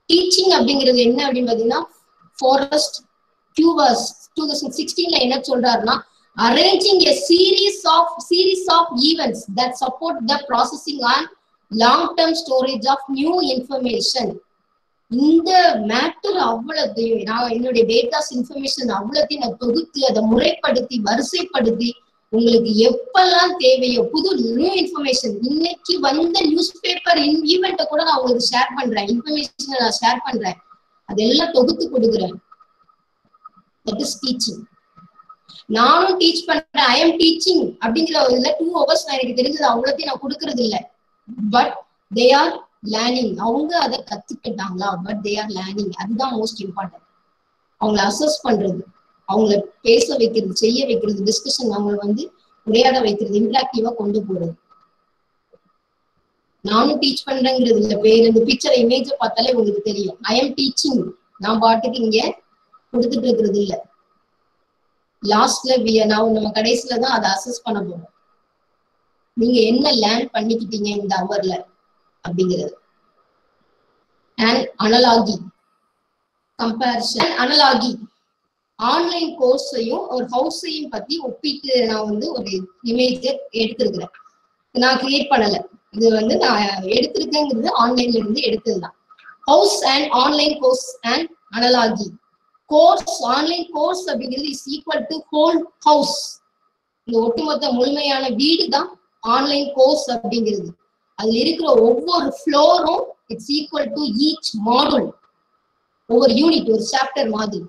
டீச்சிங் அப்படிங்கிறது என்ன அப்படின்னு பாத்தீங்கன்னா, ஃபாரஸ்ட் கியூவர்ஸ் 2016ல என்ன சொல்றாருன்னா, arranging a series of events that support the processing and long term storage of new information. இந்த மேட்டர் அவ்வளத்தையும் நான் என்னுடைய டேட்டாஸ் இன்ஃபர்மேஷன் அவ்வளத்தையும் நான் தொகுத்து அதை முறைப்படுத்தி வரிசைப்படுத்தி உங்களுக்கு எப்பெல்லாம் தேவையோ புது நியூ இன்ஃபர்மேஷன், இன்னைக்கு வந்த நியூஸ் பேப்பர் ஈவெண்ட்டை கூட நான் உங்களுக்கு ஷேர் பண்றேன், இன்ஃபர்மேஷனை நான் ஷேர் பண்றேன், அதெல்லாம் தொகுத்து கொடுக்குறேன். That is teaching. நானும் டீச் பண்றேன், ஐ எம் டீச்சிங் அப்படிங்கிற இதுல 2 hours நான் எனக்கு தெரிஞ்சது அவ்வளோத்தையும் நான் கொடுக்கறது இல்லை. But they are learning. அவங்க அதை கத்துக்கிட்டாங்களா? But they are learning. அதுதான் மோஸ்ட் இம்பார்ட்டன்ட். அவங்கள அசஸ் பண்றது, அவங்கள பேச வைக்கிறது, செய்ய வைக்கிறது, டிஸ்கஷன், அவங்களை வந்து உரையாட வைக்கிறது, இன்டராக்டிவா கொண்டு போறது. நானும் டீச் பண்றேங்கிறது இல்ல பேர். இந்த பிக்சர் இமேஜ பார்த்தாலே உங்களுக்கு தெரியும். I am teaching. நான் பாட்டுக்கு இங்க கொடுத்துட்டு இருக்கிறது இல்ல. லாஸ்ட்ல நம்ம கடைசியில தான் அதை அசஸ் பண்ண போறோம். நீங்க என்ன லேர்ன் பண்ணிக்கிட்டீங்க இந்த அவர்ல அப்படிங்கிறது. And analogy comparison. Analogy online கோர்ஸையும் ஒரு ஹவுஸையும் பத்தி ஒப்பிட்டு நான் வந்து ஒரு இமேஜ் எடுத்திருக்கிறேன். நான் கிரியேட் பண்ணல, இது வந்து நான் எடுத்திருக்கேங்கிறது ஆன்லைன்ல இருந்து எடுத்ததுதான். House and online course and analogy. Course, online course அப்படிங்கிறது is equal to whole house. இந்த ஒட்டுமொத்த முழுமையான வீடு தான் ஆன்லைன் கோர்ஸ் அப்படிங்கிறது. அதுல இருக்கிற ஒவ்வொரு ஃப்ளோரும் it's equal to each module. ஒவ்வொரு யூனிட் ஒரு சாப்டர் மாதிரி.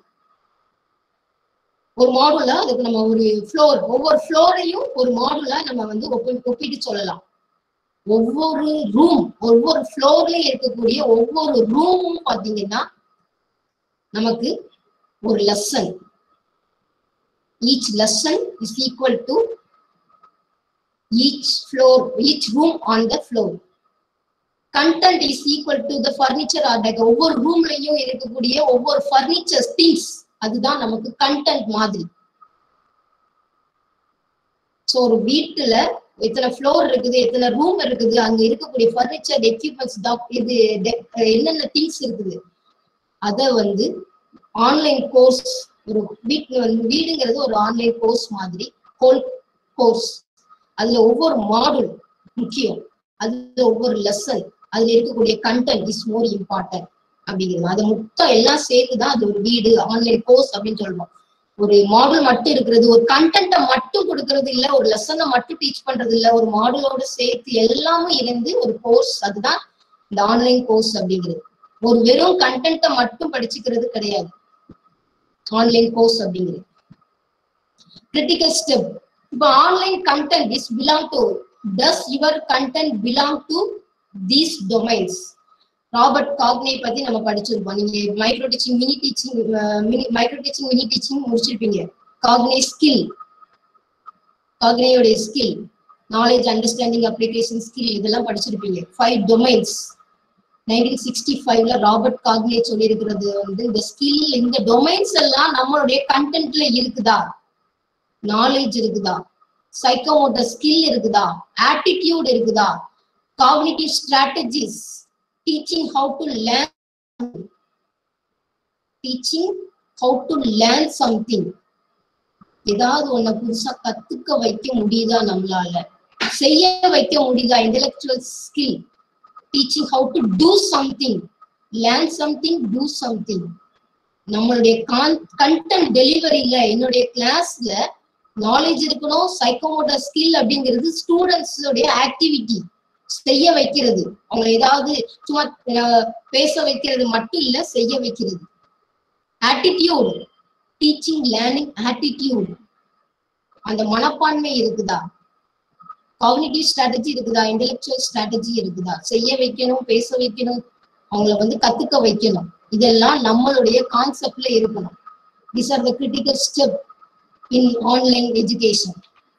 ஒரு மாடுலா அதுக்கு நம்ம ஒரு ஃப்ளோர், ஒவ்வொரு ஃப்ளோரையும் ஒரு மாடுலா நம்ம வந்து ஒப்பிட்டு சொல்லலாம். ஒவ்வொரு ரூம், ஒவ்வொரு ஃப்ளோர்லயும் இருக்கக்கூடிய ஒவ்வொரு ரூமும் பாத்தீங்கன்னா நமக்கு ஒரு lesson. Each lesson is equal to each floor, each room on the floor. Content is equal to the furniture or deco. ஒவ்வொரு ரூம்லயும் இருக்கக்கூடிய ஒவ்வொரு furniture things, அதுதான் நமக்கு கண்டென்ட் மாதிரி. சோ ஒரு வீட்டுல எத்தனை ஃப்ளோர் இருக்குது, எத்தனை ரூம் இருக்குது, அங்க இருக்கக்கூடிய ஃபர்னிச்சர், எக்யூப்மெண்ட்ஸ், இது என்னென்ன திங்ஸ் இருக்குது, அத வந்து ஆன்லைன் கோர்ஸ். ஒரு வீடுங்கிறது ஒரு ஆன்லைன் கோர்ஸ் மாதிரி, ஹோல் கோர்ஸ். அதுல ஒவ்வொரு மாடுல் முக்கியம், அதுல ஒவ்வொரு லெசன், அதுல இருக்கக்கூடிய கண்டென்ட் இஸ் மோர் இம்பார்ட்டன்ட் அப்படிங்கிறது. அதை மொத்தம் எல்லாம் சேர்த்துதான் அது ஒரு வீடு, ஆன்லைன் கோர்ஸ் அப்படின்னு சொல்லுவோம். ஒரு மாடுல் மட்டும் இருக்கிறது, ஒரு கண்டென்ட்டை மட்டும் கொடுக்கறது இல்ல, ஒரு லெசனை மட்டும் டீச் பண்றது இல்ல, ஒரு மாடுலோட சேர்த்து எல்லாமே இருந்து ஒரு கோர்ஸ், அதுதான் இந்த ஆன்லைன் கோர்ஸ் அப்படிங்கிறது. ஒரு வெறும் கண்டென்ட்டை மட்டும் படிச்சுக்கிறது கிடையாது ஆன்லைன் கோர்ஸ் அப்படிங்கிறது. Critical step. இப்போ online content is belong to, does your content belong to these domains? Robert Gagne பத்தி நம்ம படிச்சிருப்போம். நீங்க மைக்ரோ டீச்சிங் மினி டீச்சிங் முடிச்சிருப்பீங்க. காக்னே ஸ்கில், காக்னேயோட skill, knowledge, understanding, application skill, இதெல்லாம் படிச்சிருப்பீங்க. 5 டொமைன்ஸ் 1965ல ராபர்ட் காக்னே சொல்லி இருக்கிறது வந்து இந்த ஸ்கில், இந்த டொமைன்ஸ் எல்லாம் நம்மளுடைய கண்டென்ட்ல இருக்குதா? நாலேஜ் இருக்குதா? சைக்கோமோட்டர் ஸ்கில் இருக்குதா? ஆட்டிடியூட் இருக்குதா? Cognitive strategies, teaching how to learn something. ஏதாவது ஒண்ணு புதுசா கத்துக்க வைக்க முடியுதா? நம்மளால செய்ய வைக்க முடியுதா? Intellectual skill. teaching how to do something, learn something, do something. நம்மளுடைய கண்டென்ட் டெலிவரியில, என்னுடைய கிளாஸ்ல நாலேஜ் இருக்கணும். சைக்கோமோட்டர் ஸ்கில் அப்படிங்கிறது ஸ்டூடெண்ட்ஸ் உடைய ஆக்டிவிட்டி, செய்ய வைக்கிறது. அவங்க ஏதாவது சும்மா பேச வைக்கிறது மட்டும் இல்ல, செய்ய வைக்கிறது. ஆட்டிடியூட், டீச்சிங் லேர்னிங் ஆட்டிடியூட், அந்த மனப்பான்மை இருக்குதா? காக்னிட்டிவ் ஸ்ட்ராட்டஜி இருக்குதா? இன்டெலெக்சுவல் ஸ்ட்ராட்டஜி இருக்குதா? செய்ய வைக்கணும், பேச வைக்கணும், அவங்களை வந்து கத்துக்க வைக்கணும். இதெல்லாம் நம்மளுடைய கான்செப்ட்ல இருக்கணும். These are the critical steps in online education.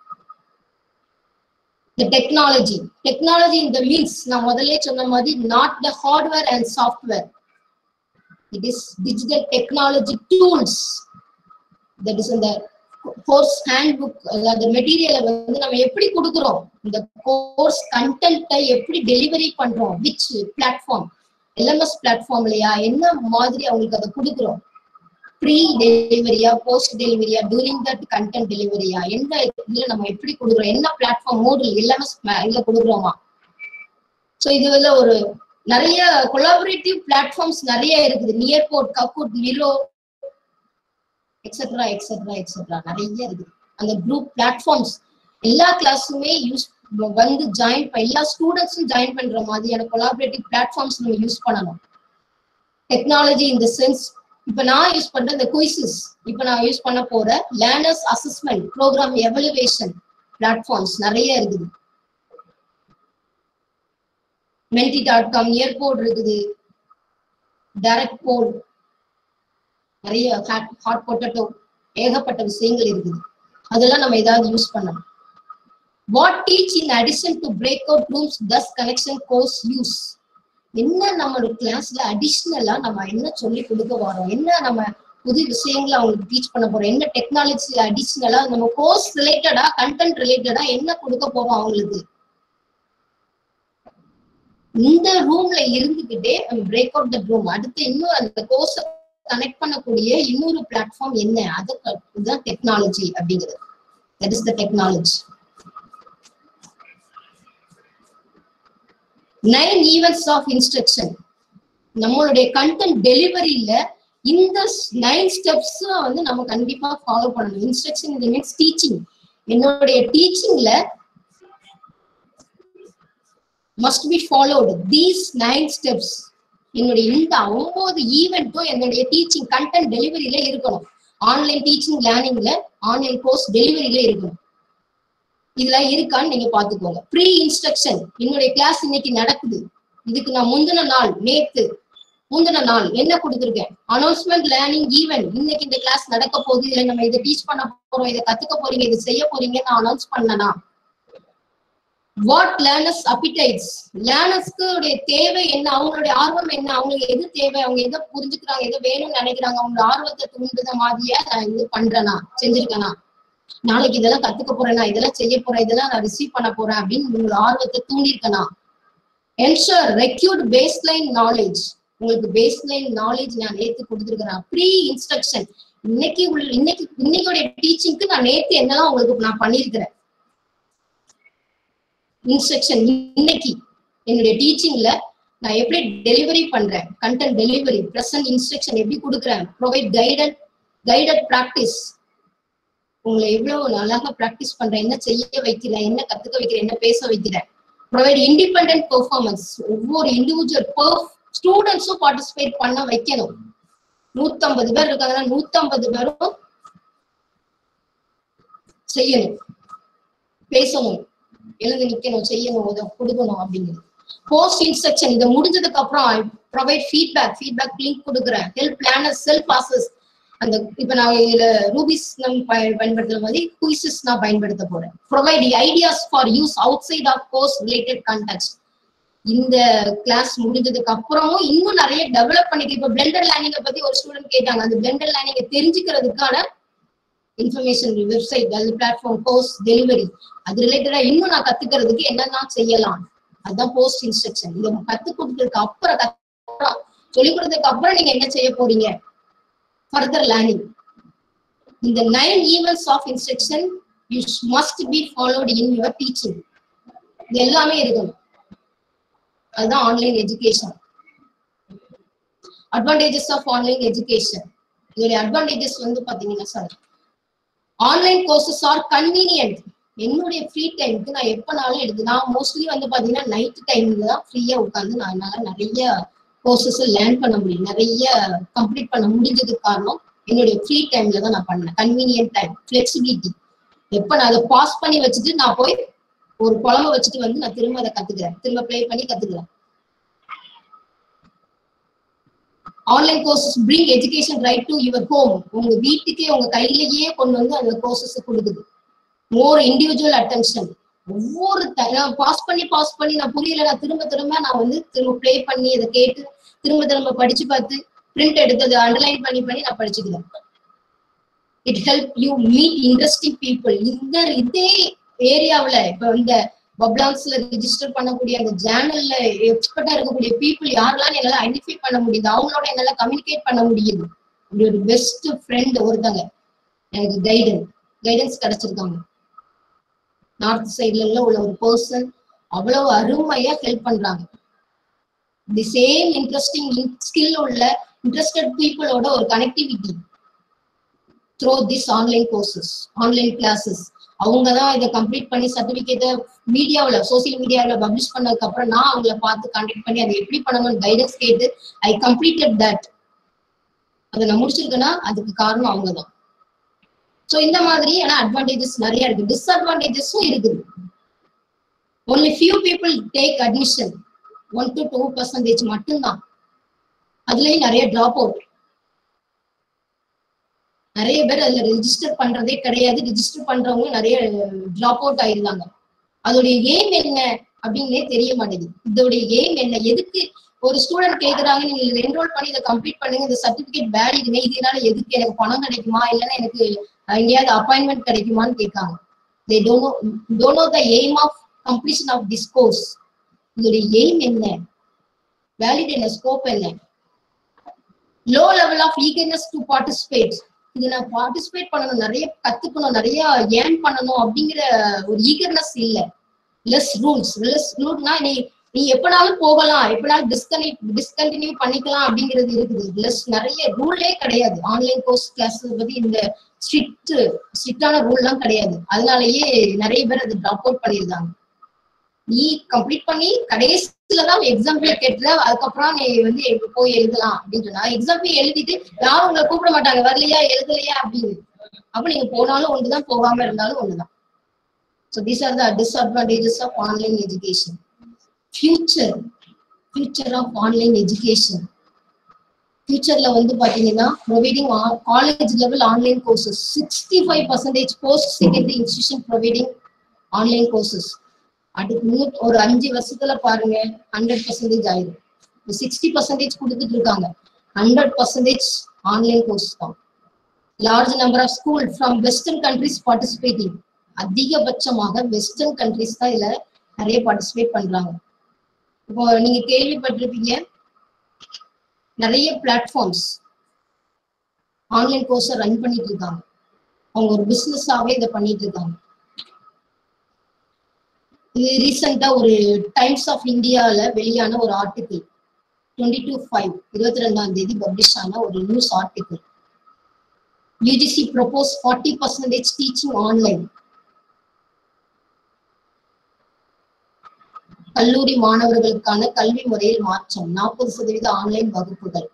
The technology in the means, நான் முதல்ல சொன்ன மாதிரி, not the hardware and software. It is digital technology tools. That is in the course handbook. The material வந்து நம்ம எப்படி கொடுக்கிறோம், இந்த course கண்டென்ட்டை எப்படி டெலிவரி பண்றோம், which platform, எல்எம்எஸ் பிளாட்ஃபார்ம்லயா என்ன மாதிரி அவங்களுக்கு அதை கொடுக்குறோம்? ப்ரீ டெலிவரியா, போஸ்ட் டெலிவரியா, டூரிங் தட் கண்டென்ட் டெலிவரியா, எந்த இதுல நம்ம எப்படி கொடுக்குறோம், என்ன பிளாட்ஃபார்ம் மோடில் எல்எம்எஸ் இதுல கொடுக்குறோமா? சோ இதுல ஒரு நிறைய கொலாபரேட்டிவ் பிளாட்ஃபார்ம்ஸ் நிறைய இருக்குது. Nearpod, Kahoot, Miro, etcetera etcetera etcetera நிறைய இருக்குது. அந்த குரூப் பிளாட்ஃபார்ம்ஸ் எல்லா கிளாஸுமே யூஸ் வந்து ஜாயின் எல்லா ஸ்டூடெண்ட்ஸும் ஜாயின் பண்ற மாதிரியான கொலாபரேட்டிவ் பிளாட்ஃபார்ம்ஸ் நம்ம யூஸ் பண்ணணும். டெக்னாலஜி இன் தி சென்ஸ், இப்ப நான் யூஸ் பண்ற இந்த குயிசஸ், இப்ப நான் யூஸ் பண்ண போற learners assessment, program evaluation platforms நிறைய இருக்குது. menti.com, நியர்போர்ட் இருக்குது, டைரக்ட் போர்ட், நிறைய ஹாட் பொட்டேட்டோ, ஏகப்பட்ட விஷயங்கள் இருக்குது. அதெல்லாம் நம்ம ஏதாவது யூஸ் பண்ணணும். What teach in addition to breakout rooms, thus connection course use? என்ன நம்மளோட கிளாஸ்ல அடிஷனலா நம்ம என்ன சொல்லி கொடுக்க வரோம், என்ன நம்ம புது விஷயங்களை அவங்களுக்கு டீச் பண்ண போறோம், என்ன டெக்னாலஜி அடிஷனலா நம்ம கோர்ஸ் ரிலேட்டடா, கண்டென்ட் ரிலேட்டடா என்ன கொடுக்க போறோம் அவங்களுக்கு. இந்த ரூம்ல இருந்துகிட்டே பிரேக் அவுட் த ரூம், அடுத்து இன்னும் அந்த கோர்ஸ் கனெக்ட் பண்ணக்கூடிய இன்னொரு பிளாட்ஃபார்ம் என்ன, அதுதான் டெக்னாலஜி அப்படிங்கிறது. That is the technology. 9 events of instruction. நம்மளுடைய கண்டென்ட் டெலிவரியில இந்த 9 ஸ்டெப்ஸ் வந்து நம்ம கண்டிப்பா ஃபாலோ பண்ணணும். Instruction means teaching. என்னுடைய டீச்சிங்ல must be followed these 9 steps. என்னுடைய இந்த 9 ஈவென்ட்டும் என்னுடைய டீச்சிங் கண்டென்ட் டெலிவரியில இருக்கணும். ஆன்லைன் டீச்சிங் லேர்னிங்ல, ஆன்லைன் கோர்ஸ் டெலிவரியில இருக்கணும். இதெல்லாம் இருக்கான்னு நீங்க பாத்துக்கோங்க. ப்ரீ இன்ஸ்ட்ரக்ஷன், என்னுடைய கிளாஸ் இன்னைக்கு நடக்குது, இதுக்கு நான் முந்தின நாள், நேத்து முந்தின நாள் என்ன கொடுத்துருக்கேன், அனௌன்ஸ்மெண்ட், லேர்னிங், ஈவென்ட், இன்னைக்கு இந்த கிளாஸ் நடக்க போகுது, இல்ல நம்ம இதை டீச் பண்ண போறோம், இதை கத்துக்க போறீங்க, இதை செய்ய போறீங்க, நான் அனௌன்ஸ் பண்ணனா. வாட் லேர்னர்ஸ் அப்பிடைட்ஸ், லேர்னர்ஸ்க்கு தேவை என்ன, அவங்களுடைய ஆர்வம் என்ன, அவங்களுக்கு எது தேவை, அவங்க எதை புரிஞ்சுக்கிறாங்க, எதை வேணும்னு நினைக்கிறாங்க, அவங்களோட ஆர்வத்தை தூண்டுத மாதிரியா நான் இது பண்றேனா, செஞ்சிருக்கேனா, நாளைக்கு இதெல்லாம் கத்துக்க போறேனா, இதெல்லாம் செய்ய போறேன், இதெல்லாம் நான் ரிசீவ் பண்ண போறேன் அப்படின்னு உங்களோட ஆர்வத்தை தூண்டிருக்கேனா. என்ஷூர் ரெக்யூர்ட் பேஸ்லைன் நாலேஜ், உங்களுக்கு பேஸ்லைன் நாலேஜ் நான் நேத்து கொடுத்துருக்கிறேன். ப்ரீ இன்ஸ்ட்ரக்ஷன், இன்னைக்குடைய டீச்சிங்க்கு நான் நேத்து என்னெல்லாம் உங்களுக்கு நான் பண்ணிருக்கிறேன். இன்ஸ்ட்ரக்ஷன் இன்னைக்கு என்னுடைய டீச்சிங்ல நான் எப்படி டெலிவரி பண்றேன், கண்டென்ட் டெலிவரி, பிரசன்ட் இன்ஸ்ட்ரக்ஷன் எப்படி கொடுக்குறேன், ப்ரொவைட் கைடட் பிராக்டிஸ், உங்களை எவ்வளவு அழகா பிராக்டிஸ் பண்றேன், என்ன செய்ய வைக்கிறேன், என்ன கத்துக்க வைக்கிறேன், என்ன பேச வைக்கிறேன். ப்ரொவைட் இண்டிபெண்டன்ட் பெர்ஃபார்மன்ஸ், ஒவ்வொரு இண்டிவிஜுவல் ஸ்டூடெண்ட்ஸும் பார்ட்டிசிபேட் பண்ண வைக்கணும். 150 பேர் இருக்காங்கன்னா 150 பேரும் செய்யணும், பேசணும், எழுந்து நிக்கணும், செய்யணும், இதை கொடுக்கணும் அப்படிங்கிறது. போஸ்ட் இன்ஸ்ட்ரக்ஷன், இதை முடிஞ்சதுக்கு அப்புறம் ப்ரொவைட் ஃபீட்பேக் லிங்க் கொடுக்குறேன். ஹெல்ப் பிளானர், செல்ஃப் அசஸ், அந்த இப்ப நான் இதுல ரூபிஸ் பயன்படுத்துற மாதிரி குயிசஸ் நான் பயன்படுத்த போறேன். Provide ideas for use outside of course related context. இந்த கிளாஸ் முடிஞ்சதுக்கு அப்புறமும் இன்னும் நிறைய டெவலப் பண்ணிக்க. இப்ப பிளெண்டர் லேர்னிங்கை பத்தி ஒரு ஸ்டூடெண்ட் கேட்டாங்க, அந்த பிளெண்டர் லேர்னிங்கை தெரிஞ்சுக்கிறதுக்கான இன்ஃபர்மேஷன் வெப்சைட், அது பிளாட்ஃபார்ம், கோர்ஸ் டெலிவரி, அது ரிலேட்டடா இன்னும் நான் கத்துக்கிறதுக்கு என்னெல்லாம் செய்யலாம், அதுதான் போஸ்ட் இன்ஸ்ட்ரக்ஷன். இதை கத்து கொடுத்ததுக்கு அப்புறம், சொல்லிக் கொடுத்ததுக்கு அப்புறம் நீங்க என்ன செய்ய போறீங்க, ஃபர்தர் லேர்னிங். இந்த 9 events of instruction you must be followed in your teaching. இது எல்லாமே இருக்கணும். அதுதான் online education. Advantages of online education. இதோட அட்வான்டேஜஸ் வந்து பாத்தீங்கன்னா, sir, online courses are convenient. என்னுடைய ஃப்ரீ டைமுக்கு நான் எப்பனாலும் எடுத்து, நான் மோஸ்ட்லி வந்து பாத்தீங்கன்னா நைட் டைம்ல தான் ஃப்ரீயா உட்காந்து நான் என்னால நிறைய கோர்சஸ் லேர்ன் பண்ண முடியும், நிறைய கம்ப்ளீட் பண்ண முடிஞ்சதுக்கு காரணம் என்னுடைய ஃப்ரீ டைம்ல தான் நான் பண்ணேன். Convenient time, flexibility. எப்ப நான் அதை பாஸ் பண்ணி வச்சுட்டு நான் போய் ஒரு குழம்பு வச்சுட்டு வந்து நான் திரும்ப அதை கத்துக்கிறேன், திரும்ப ப்ளே பண்ணி கத்துக்கிறேன். Online courses bring education right to your home. உங்க வீட்டுக்கே, உங்க கையிலேயே கொண்டு வந்து அந்த கோர்சஸ் கொடுக்குது. More individual attention. ஒவ்வொரு பாஸ் பண்ணி நான் புரியல, நான் திரும்ப நான் வந்து திரும்ப ப்ளே பண்ணி அதை கேட்டு திரும்ப படிச்சு பார்த்து பிரிண்ட் எடுத்தது அண்டர்லைன் பண்ணி நான் படிச்சுக்கிறேன். It help you meet interesting people. இதே ஏரியாவில் இப்ப இந்த பப்ளான்ஸ்ல ரிஜிஸ்டர் பண்ணக்கூடிய அந்த ஜேர்னல்ல எக்ஸ்பர்ட்டா இருக்கக்கூடிய பீப்புள் யாரெல்லாம் என்னால ஐடென்டிஃபை பண்ண முடியுது, அவங்களோட என்னால கம்யூனிகேட் பண்ண முடியுது. அப்படி ஒரு பெஸ்ட் ஃப்ரெண்ட் ஒருத்தங்க எனக்கு கைடன்ஸ் கிடைச்சிருக்காங்க. நார்த் சைட்ல உள்ள ஒரு பர்சன் அவ்வளவு அருமையா ஹெல்ப் பண்றாங்க. தி சேம் இன்ட்ரெஸ்டிங் ஸ்கில் உள்ள இன்ட்ரெஸ்டட் பீப்புளோட ஒரு connectivity through this online courses, online classes. அவங்க தான் இதை கம்ப்ளீட் பண்ணி சர்டிபிகேட்டை மீடியாவில், சோசியல் மீடியாவில் பப்ளிஷ் பண்ணதுக்கு அப்புறம் நான் அவங்கள பார்த்து கான்டாக்ட் பண்ணி அதை எப்படி பண்ணணும்னு கைடன்ஸ் கேட்டு ஐ கம்ப்ளீட்டட் தட். அதை நான் முடிச்சிருக்கேன்னா அதுக்கு காரணம் அவங்க தான். ஸோ இந்த மாதிரி ஏன்னா அட்வான்டேஜஸ் நிறைய இருக்கு, டிஸ்அட்வான்டேஜஸும் இருக்குது. only few people take admission, 1 to 2% மட்டும்தான். அதுலயும் நிறைய டிராப் அவுட், நிறைய பேர் அதுல ரெஜிஸ்டர் பண்றதே கிடையாது. ரெஜிஸ்டர் பண்றவங்க நிறைய டிராப் அவுட் ஆயிருந்தாங்க. அதோடைய எய்ம் என்ன அப்படின்னே தெரிய மாட்டேங்குது. இதோடைய எய்ம் என்ன, எதுக்கு ஒரு ஸ்டூடெண்ட் கேட்கறாங்க, நீங்க என்ரோல் பண்ணி இதை கம்ப்ளீட் பண்ணுங்க, இந்த சர்டிபிகேட் வேலிடுங்க, இதனால எதுக்கு, எனக்கு பணம் கிடைக்குமா இல்லைன்னா எனக்கு எங்கேயாவது அப்பாயின்மெண்ட் கிடைக்குமான்னு கேட்காங்க. they don't know the aim of completion of this course. இதோடைய எய்ம் என்ன, வேலிட் என்ன, ஸ்கோப் என்ன, low level of eagerness to participate. இது நான் பார்ட்டிசிபேட் பண்ணணும், நிறைய கத்துக்கணும், நிறைய ஏர்ன் பண்ணணும் அப்படிங்கிற ஒரு ஈகர்னஸ் இல்ல. லெஸ் ரூல்ஸ்னா நீ எப்பனாலும் போகலாம், எப்பனாலும் டிஸ்கண்டினியூ பண்ணிக்கலாம் அப்படிங்கிறது இருக்குது. லெஸ் நிறைய ரூல்லே கிடையாது. ஆன்லைன் கோர்ஸ் கிளாஸ் பத்தி இந்த ஸ்ட்ரிக்டான ரூல் எல்லாம் கிடையாது. அதனாலயே நிறைய பேர் அதை டிராப் அவுட் பண்ணிருந்தாங்க. நீ கம்ப்ளீட் பண்ணி கடைசியிலதான் எக்ஸாம் கேட்டுற, அதுக்கப்புறம் நீ வந்து போய் எழுதலாம் அப்படின்னு சொன்னா எக்ஸாம் எழுதிட்டு யாரும் உங்களை கூப்பிட மாட்டாங்க, வரலையா எழுதலையா அப்படின்னு. அப்ப நீங்க போனாலும் ஒண்ணுதான், போகாம இருந்தாலும் ஒண்ணுதான். So these are the disadvantages of online education. Future of online education. Futureல வந்து பாத்தீங்கன்னா providing college level online courses, 65% post secondary institution providing online courses. அதுக்கு ஒரு 5 வருஷத்துல பாருங்க 100% ஆயிடும். 60% கொடுத்துட்டு இருக்காங்க, 100% ஆன்லைன் கோர்ஸ் தான். Large number of school from western countries participating. அதிகபட்சமாக வெஸ்டர்ன் கண்ட்ரிஸ் தான் இதுல நிறைய பார்ட்டிசிபேட் பண்றாங்க. இப்போ நீங்க கேள்விப்பட்டிருப்பீங்க, நிறைய பிளாட்ஃபார்ம்ஸ் ஆன்லைன் கோர்ஸை ரன் பண்ணிட்டு இருக்காங்க. அவங்க ஒரு பிசினஸாவே இதை பண்ணிட்டு இருக்காங்க. இது ரீசெண்டா ஒரு டைம்ஸ் ஆஃப் இந்தியால வெளியான ஒரு ஆர்டிகிள், 22/5/22 பப்ளிஷ் ஆன ஒரு news article. UGC propose 40% teaching online. கல்லூரி மாணவர்களுக்கான கல்வி முறையில் மாற்றம், 40% ஆன்லைன் வகுப்புகள்,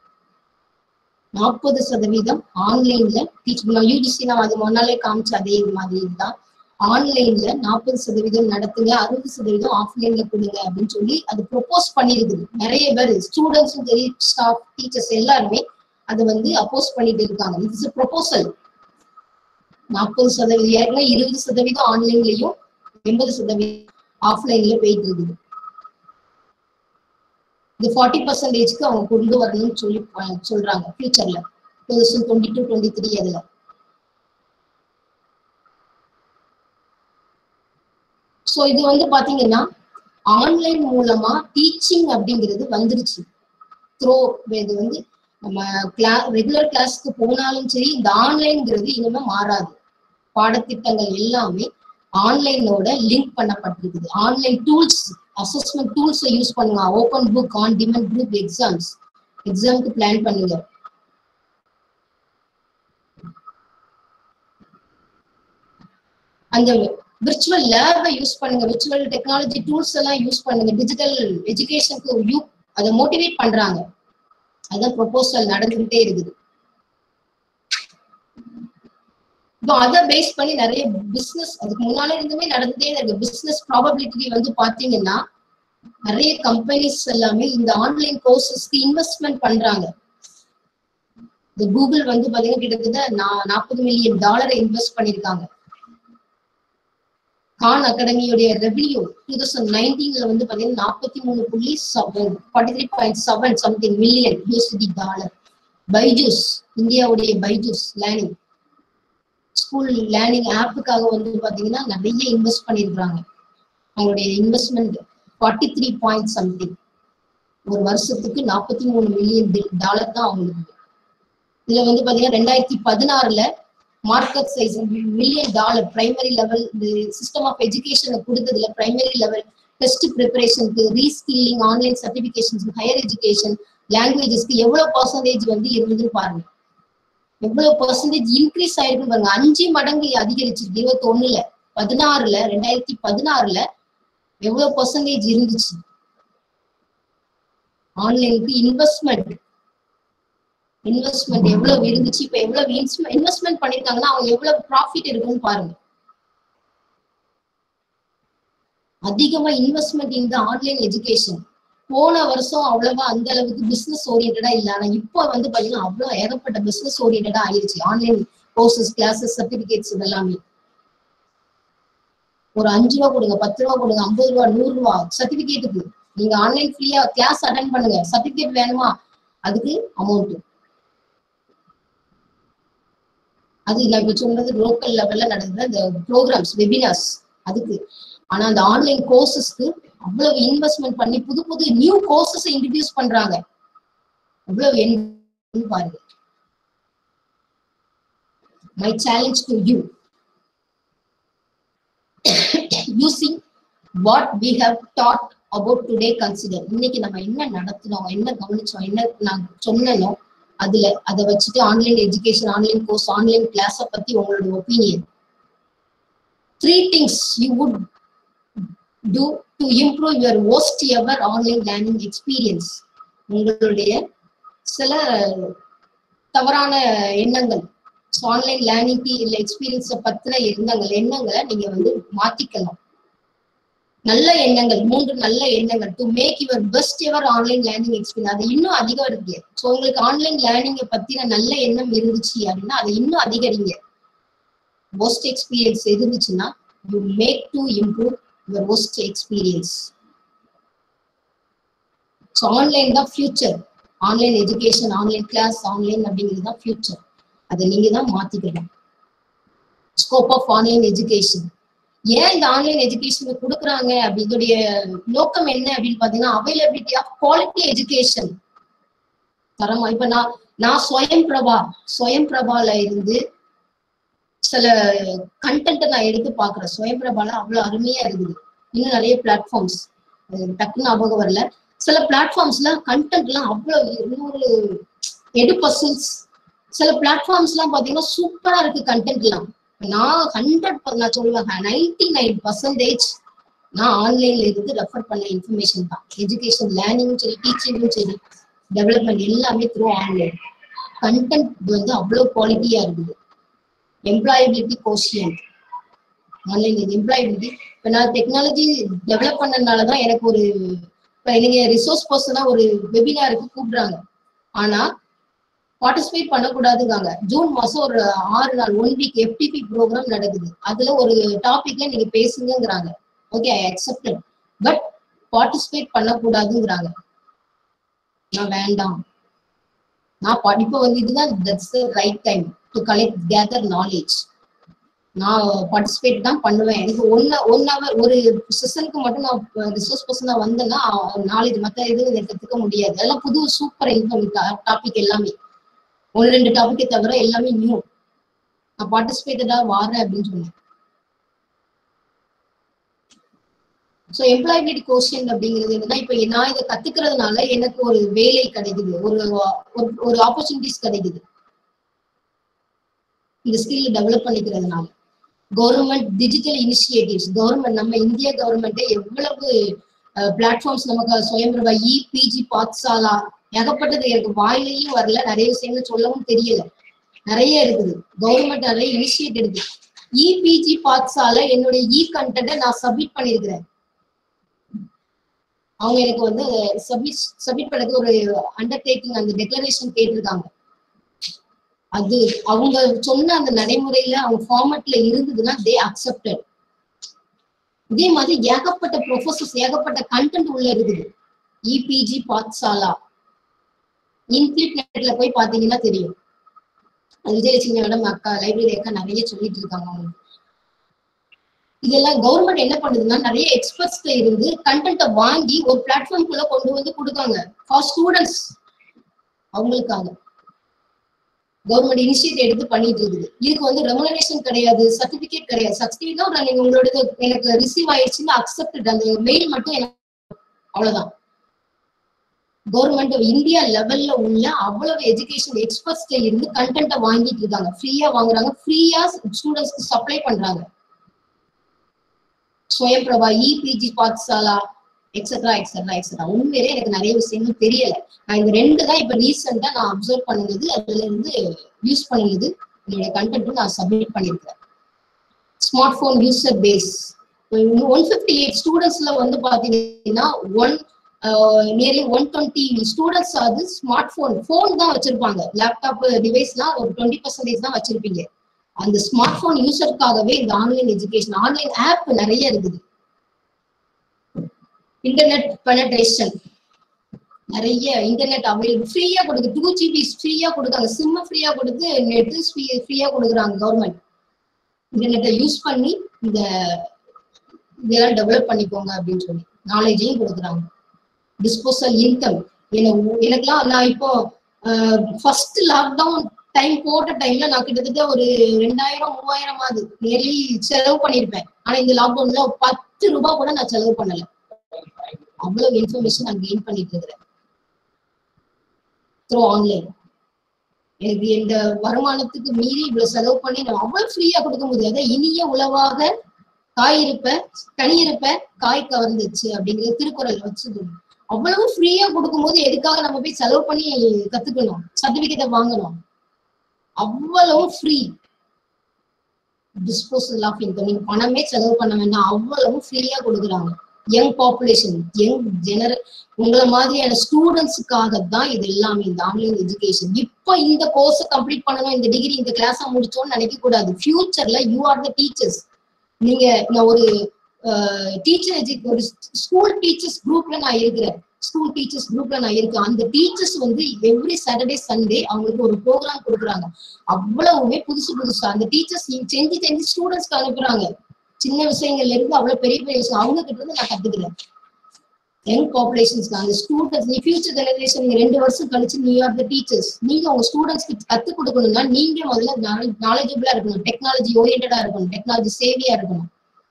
40% ஆன்லைன்ல டீச் பண்ணலாம். UGC நான் அது முன்னாலே காமிச்ச அதே மாதிரி தான். ஆன்லைன்ல 40% நடத்துங்க, 60% ஆஃப்லைன்ல கொடுங்க அப்படின்னு சொல்லி அது ப்ரொபோஸ் பண்ணிருக்குது. நிறைய பேர் ஸ்டூடெண்ட்ஸும் சரி, ஸ்டாஃப், டீச்சர்ஸ் எல்லாருமே அதை வந்து அப்போஸ் பண்ணிட்டு இருக்காங்க. It's a proposal. 40% 20% ஆன்லைன்லயும் 80% ஆஃப்லைன்ல போயிட்டு இருக்குது. இந்த 40%க்கு அவங்க கொண்டு வரணும்னு சொல்லி சொல்றாங்க ஃபியூச்சர்ல 2022-23 அதுல. சோ இது வந்து பாத்தீங்கன்னா ஆன்லைன் மூலமா டீச்சிங் அப்படிங்கிறது வந்துருச்சு. இது வந்து நம்ம ரெகுலர் கிளாஸ்க்கு போனாலும் சரி, இந்த ஆன்லைன்ங்கிறது இனிமே மாறாது. பாடத்திட்டங்கள் எல்லாமே ஆன்லைனோட லிங்க் பண்ணப்பட்டிருக்குது. Online tools, assessment tools use பண்ணுங்க. Open book, on demand group எக்ஸாம்க்கு பிளான் பண்ணுங்க. அந்த விர்ச்சுவல் லேபை யூஸ் பண்ணுங்க, விர்ச்சுவல் டெக்னாலஜி டூல்ஸ் எல்லாம் யூஸ் பண்ணுங்க. டிஜிட்டல் எஜுகேஷனுக்கு அதை மோட்டிவேட் பண்றாங்க. அதான் ப்ரொபோசல் நடந்துகிட்டே இருக்குது. இப்போ அதை பேஸ் பண்ணி நிறைய பிசினஸ் அதுக்கு முன்னாலே இருந்துமே நடந்துட்டே இருக்கு. பிசினஸ் ப்ராபபிலிட்டி வந்து பாத்தீங்கன்னா நிறைய கம்பெனிஸ் எல்லாமே இந்த ஆன்லைன் கோர்சஸ்க்கு இன்வெஸ்ட்மெண்ட் பண்றாங்க. இந்த கூகுள் வந்து பாத்தீங்கன்னா கிட்டத்தட்ட $40 மில்லியன் இன்வெஸ்ட் பண்ணிருக்காங்க. கான் அகாடமியோடைய ரெவென்யூ 2019 வந்து பாத்தீங்கன்னா $43.7 மில்லியன் USD. பைஜூஸ், இந்தியாவுடைய பைஜூஸ் லேர்னிங் ஸ்கூல் லேர்னிங் ஆப்புக்காக வந்து பாத்தீங்கன்னா நிறைய இன்வெஸ்ட் பண்ணிருக்காங்க. அவங்களுடைய இன்வெஸ்ட்மெண்ட் 43 பாயிண்ட் சம்திங். ஒரு வருஷத்துக்கு $43 மில்லியன் தான் அவங்களுக்கு. இதுல வந்து பாத்தீங்கன்னா 2016 market size $1 primary level system of எஜுகேஷனை கொடுத்ததுல பிரைமரி லெவல் டெஸ்ட் ப்ரிப்பரேஷனுக்கு, ரீஸ்கில்லிங், ஆன்லைன் சர்டிபிகேஷன்ஸ்க்கு, ஹையர் எஜுகேஷன், லாங்குவேஜஸ்க்கு எவ்வளவு பர்சன்டேஜ் வந்து இருந்ததுன்னு பாருங்க. எவ்வளவு பர்சன்டேஜ் இன்க்ரீஸ் ஆயிருக்குன்னு பாருங்க. 5 மடங்கு அதிகரிச்சிருக்கு. 2016 எவ்வளவு பர்சன்டேஜ் இருந்துச்சு. ஆன்லைனுக்கு இன்வெஸ்ட்மெண்ட் எவ்வளவு இருந்துச்சு, இப்ப எவ்வளவு இன்வெஸ்ட்மெண்ட் பண்ணிருக்காங்கன்னா அவங்க எவ்வளவு ப்ராஃபிட் இருக்குன்னு பாருங்க. அதிகமா இன்வெஸ்ட்மெண்ட் இந்த ஆன்லைன் எஜுகேஷன். போன வருஷம் அவ்வளவா அந்த அளவுக்கு பிசினஸ் ஓரியன்டா இல்ல. ஆனா இப்போ வந்து பாத்தீங்கன்னா அவ்வளவு ஏகப்பட்ட பிசினஸ் ஓரியன்டா ஆயிருச்சு. ஆன்லைன் கோர்சஸ், கிளாஸஸ், சர்டிபிகேட்ஸ் இதெல்லாமே. ஒரு 5 ரூபா கொடுங்க, 10 ரூபா கொடுங்க, 50 ரூபா, 100 ரூபா சர்டிபிகேட்டுக்கு. நீங்க ஆன்லைன் ஃப்ரீயா கிளாஸ் அட்டென்ட் பண்ணுங்க, சர்டிபிகேட் வேணுமா அதுக்கு அமௌண்ட். அது நான் இப்ப சொல்றது லோக்கல் லெவல்ல நடக்குற இந்த ப்ரோக்ராம்ஸ், வெபினார்ஸ் அதுக்கு. ஆனா அந்த ஆன்லைன் கோர்சஸ்க்கு அவ்வளவு இன்வெஸ்ட்மெண்ட் பண்ணி புது புது நியூ கோர்சஸ் இன்ட்ரோடியூஸ் பண்றாங்க. அவ்வளவு பாருங்க. My challenge to you, using what we have taught about today, consider. இன்னைக்கு நம்ம என்ன நடத்தினோம், என்ன கவனிச்சோம், என்ன நான் சொன்னோம், அதை வச்சுட்டு online education, online course, online class பத்தி உங்களோட opinion. 3 things you would do to improve your worst ever online learning experience. உங்களுடைய சில தவறான எண்ணங்கள், ஆன்லைன் லேர்னிங் இல்ல எக்ஸ்பீரியன்ஸ பத்தின எண்ணங்களை நீங்க வந்து மாத்திக்கலாம். நல்ல எண்ணங்கள், 3 நல்ல எண்ணங்கள் to make your best ever online learning experience. அது இன்னும் அதிகம் இருக்கு. ஸோ உங்களுக்கு ஆன்லைன் லேர்னிங்கை பத்தின நல்ல எண்ணம் இருந்துச்சு அப்படின்னா அதை இன்னும் அதிகரிங்க. worst எக்ஸ்பீரியன்ஸ் இருந்துச்சுன்னா you make to improve your worst experience. So online தான் future. Online education, online class, online அப்படிங்கிறது தான் ஃபியூச்சர். அதை நீங்க தான் மாத்திக்கணும். Scope of online education. ஏன் இந்த ஆன்லைன் எஜுகேஷன் கொடுக்குறாங்க அப்படின்னுடைய நோக்கம் என்ன அப்படின்னு பாத்தீங்கன்னா, அவைலபிலிட்டி ஆஃப் குவாலிட்டி எஜுகேஷன் தரமா. இப்ப நான் ஸ்வயம் பிரபால இருந்து சில கண்டென்ட் நான் எடுத்து பாக்குறேன். ஸ்வயம் பிரபால அவ்வளவு அருமையா இருக்குது. இன்னும் நிறைய பிளாட்ஃபார்ம்ஸ் டக்குன்னு ஞாபகம் வரல. சில பிளாட்ஃபார்ம்ஸ்ல கண்டென்ட் எல்லாம் அவ்வளவு எடுபசல்ஸ். சில பிளாட்ஃபார்ம்ஸ் எல்லாம் பாத்தீங்கன்னா சூப்பரா இருக்கு கண்டென்ட் எல்லாம். நான் 100 நான் சொல்லுவேன் 99% நான் ஆன்லைன்ல இருந்து ரெஃபர் பண்ண இன்ஃபர்மேஷன் தான். எஜுகேஷன், லேர்னிங்கும் சரி, டீச்சிங்கும் சரி, டெவலப்மெண்ட் எல்லாமே த்ரூ ஆன்லைன். கண்டென்ட் வந்து அவ்வளவு குவாலிட்டியா இருக்குது. Employability quotient, online employability. இப்ப நான் டெக்னாலஜி டெவலப் பண்ணதுனாலதான் எனக்கு ஒரு நீங்க ரிசோர்ஸ் பர்சனா ஒரு வெபினாருக்கு கூப்பிடுறாங்க. ஆனா பார்ட்டிசிபேட் பண்ணக்கூடாதுங்காங்க. ஜூன் மாசம் ஒரு 6 நாள் 1 வீக் FTP ப்ரோக்ராம் நடக்குது. அதுல ஒரு டாபிக்ல நீங்க பேசுங்கிறாங்க. Okay, I accepted. But participate பண்ணக்கூடாதுங்கிறாங்க. நான் வேண்டாம், நான் படிப்ப வந்து இதுதான் that's the right time to collect gather knowledge. நான் பார்ட்டிசிபேட் தான் பண்ணுவேன். எனக்கு ஒன் ஹவர் ஒரு செஷனுக்கு மட்டும் நான் ரிசோர்ஸ் பர்சனா வந்தேன்னா நாலேஜ் மற்ற எதுவும் கத்துக்க முடியாது. அதெல்லாம் புது சூப்பர் டாபிக் எல்லாமே. 1-2 டாபிக்கை தவிர எல்லாமே நியூ. நான் பார்ட்டிசிபேட்டடா வாரேன் அப்படின்னு சொன்னேன். ஸோ எம்ப்ளாயபிலிட்டி கோஷியன்ட் அப்படிங்கிறது என்னன்னா, இப்ப நான் இதை கத்துக்கிறதுனால எனக்கு ஒரு வேலை கிடைக்குது, ஒரு ஆப்பர்ச்சுனிட்டிஸ் கிடைக்குது இந்த ஸ்கில் டெவலப் பண்ணிக்கிறதுனால. கவர்மெண்ட் டிஜிட்டல் இனிஷியேட்டிவ்ஸ், கவர்மெண்ட் நம்ம இந்திய கவர்மெண்ட்டே எவ்வளவு பிளாட்ஃபார்ம்ஸ் நமக்கு சுயம்பிரபா, பிஜி பாத்சாலா, ஏகப்பட்டது. எனக்கு வாயிலையும் வரல, நிறைய விஷயங்கள் சொல்லவும் தெரியல, நிறைய இருக்குது. கவர்மெண்ட் நிறைய இனிஷியேட் எடுக்கு. பிஜி பாத்சாலா என்னுடைய கண்டென்ட்டை நான் சப்மிட் பண்ணிருக்கிறேன். அவங்க எனக்கு வந்து சப்மிட் பண்ணது ஒரு அண்டர்டேக்கிங், அந்த டெக்ளரேஷன் கேட்டிருக்காங்க. அது அவங்க சொன்ன அந்த நடைமுறையில அவங்க ஃபார்மட்ல இருந்ததுன்னா தே அக்செப்டட். இதே மாதிரி ஏகப்பட்ட ப்ரொஃபசர்ஸ், ஏகப்பட்ட கண்டென்ட் உள்ள இருக்குது. பிஜி பாத்சாலா இன்ஃபிளிட் நெட்ல போய் பாத்தீங்கன்னா தெரியும். விஜயலட்சுமி மேடம் அக்கா, லைப்ரரி அக்கா நிறைய சொல்லிட்டு இருக்காங்க. அவங்க இதெல்லாம் கவர்மெண்ட் என்ன பண்ணுதுன்னா நிறைய எக்ஸ்பர்ட்ஸ்ல இருந்து கண்டென்ட்டை வாங்கி ஒரு பிளாட்ஃபார்ம்குள்ள கொண்டு வந்து கொடுக்காங்க ஃபார் ஸ்டூடெண்ட்ஸ். அவங்களுக்காக கவர்மெண்ட் இனிஷியேட்டிவ் எடுத்து பண்ணிட்டு இருக்குது. இதுக்கு வந்து ரெமுனரேஷன் கிடையாது, சர்டிபிகேட் கிடையாது. சர்டிபிகேட் நீங்க உங்களோட எனக்கு ரிசீவ் ஆயிடுச்சுன்னு அக்செப்ட் அந்த மெயில் மட்டும் எனக்கு அவ்வளவுதான். கவர்மெண்ட் இந்தியா லெவல்ல உள்ள அவ்வளவு எஜுகேஷன் எக்ஸ்பர்ட்ஸ்ல இருந்து கண்டென்ட்டை வாங்கிட்டு இருக்காங்க. ஃப்ரீயா வாங்குறாங்க, ஃப்ரீயா ஸ்டூடெண்ட்ஸ்க்கு சப்ளை பண்றாங்க. Swayamprabha, ePG Pathshala, etcetera etcetera etcetera. உண்மையிலே எனக்கு நிறைய விஷயங்கள் தெரியல. நான் இந்த 2 தான் இப்ப ரீசெண்டா நான் அப்சர்வ் பண்ணுது, அதுல இருந்து யூஸ் பண்ணுது. என்னுடைய கண்டென்ட் நான் சப்மிட் பண்ணிருக்கேன். ஸ்மார்ட் போன் யூசர் பேஸ் 158 ஸ்டூடெண்ட்ஸ்ல வந்து பாத்தீங்கன்னா நியர்லி 120 ஸ்டூடெண்ட்ஸ் அது ஸ்மார்ட் போன் தான் வச்சிருப்பாங்க. லேப்டாப் டிவைஸ்லாம் ஒரு 20% தான் வச்சிருப்பீங்க. அந்த ஸ்மார்ட் போன் யூசருக்காகவே இந்த ஆன்லைன் எஜுகேஷன், ஆன்லைன் ஆப் நிறைய இருக்குது. இன்டர்நெட் பெனட்ரேஷன், நிறைய இன்டர்நெட் அவைலபிள் ஃப்ரீயா கொடுக்குது. 2 GB ஃப்ரீயா கொடுக்குறாங்க, சிம் ஃப்ரீயா கொடுத்து நெட் ஃப்ரீயா கொடுக்குறாங்க கவர்மெண்ட். இன்டர்நெட்டை யூஸ் பண்ணி இதெல்லாம் டெவலப் பண்ணிக்கோங்க அப்படின்னு சொல்லி நாலேஜையும் கொடுக்குறாங்க. டிஸ்போசல் இன்கம், எனக்குலாம் நான் இப்போ ஃபர்ஸ்ட் லாக்டவுன் டைம் போட்ட டைம்ல நான் கிட்டத்தட்ட ஒரு 2000-3000 நியர்லி செலவு பண்ணிருப்பேன். ஆனா இந்த லாக்டவுன்ல 10 ரூபாய் கூட நான் செலவு பண்ணல. அவ்வளவு இன்ஃபர்மேஷன் நான் கெயின் பண்ணிட்டு இருக்கிறேன் த்ரூ ஆன்லைன். எனக்கு இந்த வருமானத்துக்கு மீறி இவ்வளவு செலவு பண்ணி நான் அவ்வளவு ஃப்ரீயா கொடுக்க முடியாது. இனிய உளவாக காய் இருப்ப கனி இருப்ப காய் கவர்ந்துச்சு அப்படிங்கிற திருக்குறள் வச்சு அவ்வளவு ஃப்ரீயா கொடுக்கும் போது எதுக்காக நம்ம போய் செலவு பண்ணி கத்துக்கணும், சர்டிபிகேட்டை வாங்கணும்? அவ்வளவு ஃப்ரீ. டிஸ்போசல் ஆஃப் இன்கம், நீங்க பணமே செலவு பண்ண வேண்டாம், அவ்வளவு ஃப்ரீயா கொடுக்குறாங்க. யங் பாப்புலேஷன், யங் உங்களை மாதிரியான ஸ்டூடெண்ட்ஸுக்காக தான் இது எல்லாமே இந்த ஆன்லைன் எஜுகேஷன். இப்போ இந்த கோர்ஸ் கம்ப்ளீட் பண்ணணும், இந்த டிகிரி இந்த கிளாஸா முடிச்சோம்னு நினைக்க கூடாது. ஃபியூச்சர்ல யூ ஆர் த டீச்சர்ஸ். நீங்க நான் ஒரு ஒரு ஸ்கூல் டீச்சர்ஸ் குரூப்ல நான் இருக்கிறேன். ஸ்கூல் டீச்சர்ஸ் குரூப்ல நான் இருக்கேன். அந்த டீச்சர்ஸ் வந்து எவ்ரி சாட்டர்டே சண்டே அவங்களுக்கு ஒரு ப்ரோக்ராம் கொடுக்குறாங்க. அவ்வளவுமே புதுசு புதுசா அந்த டீச்சர்ஸ் செஞ்சு ஸ்டூடெண்ட்ஸ்க்கு அனுப்புறாங்க. சின்ன விஷயங்கள்ல இருந்து அவ்வளவு பெரிய பெரிய விஷயம் அவங்க கிட்ட இருந்து நான் கத்துக்கிறேன். யங் பாப்புலேஷன்ஸ்க்கு அந்த ஸ்டூடெண்ட்ஸ், நீ ஃபியூச்சர் ஜெனரேஷன், நீங்க 2 வருஷம் கழிச்சு நீ ஆர் த டீச்சர்ஸ். நீங்க உங்க ஸ்டூடெண்ட்ஸ்க்கு கத்துக் கொடுக்கணும்னா நீங்க முதல்ல நாலேஜபிளா இருக்கணும், டெக்னாலஜி ஓரியன்டா இருக்கணும், டெக்னாலஜி சேவியா இருக்கணும்.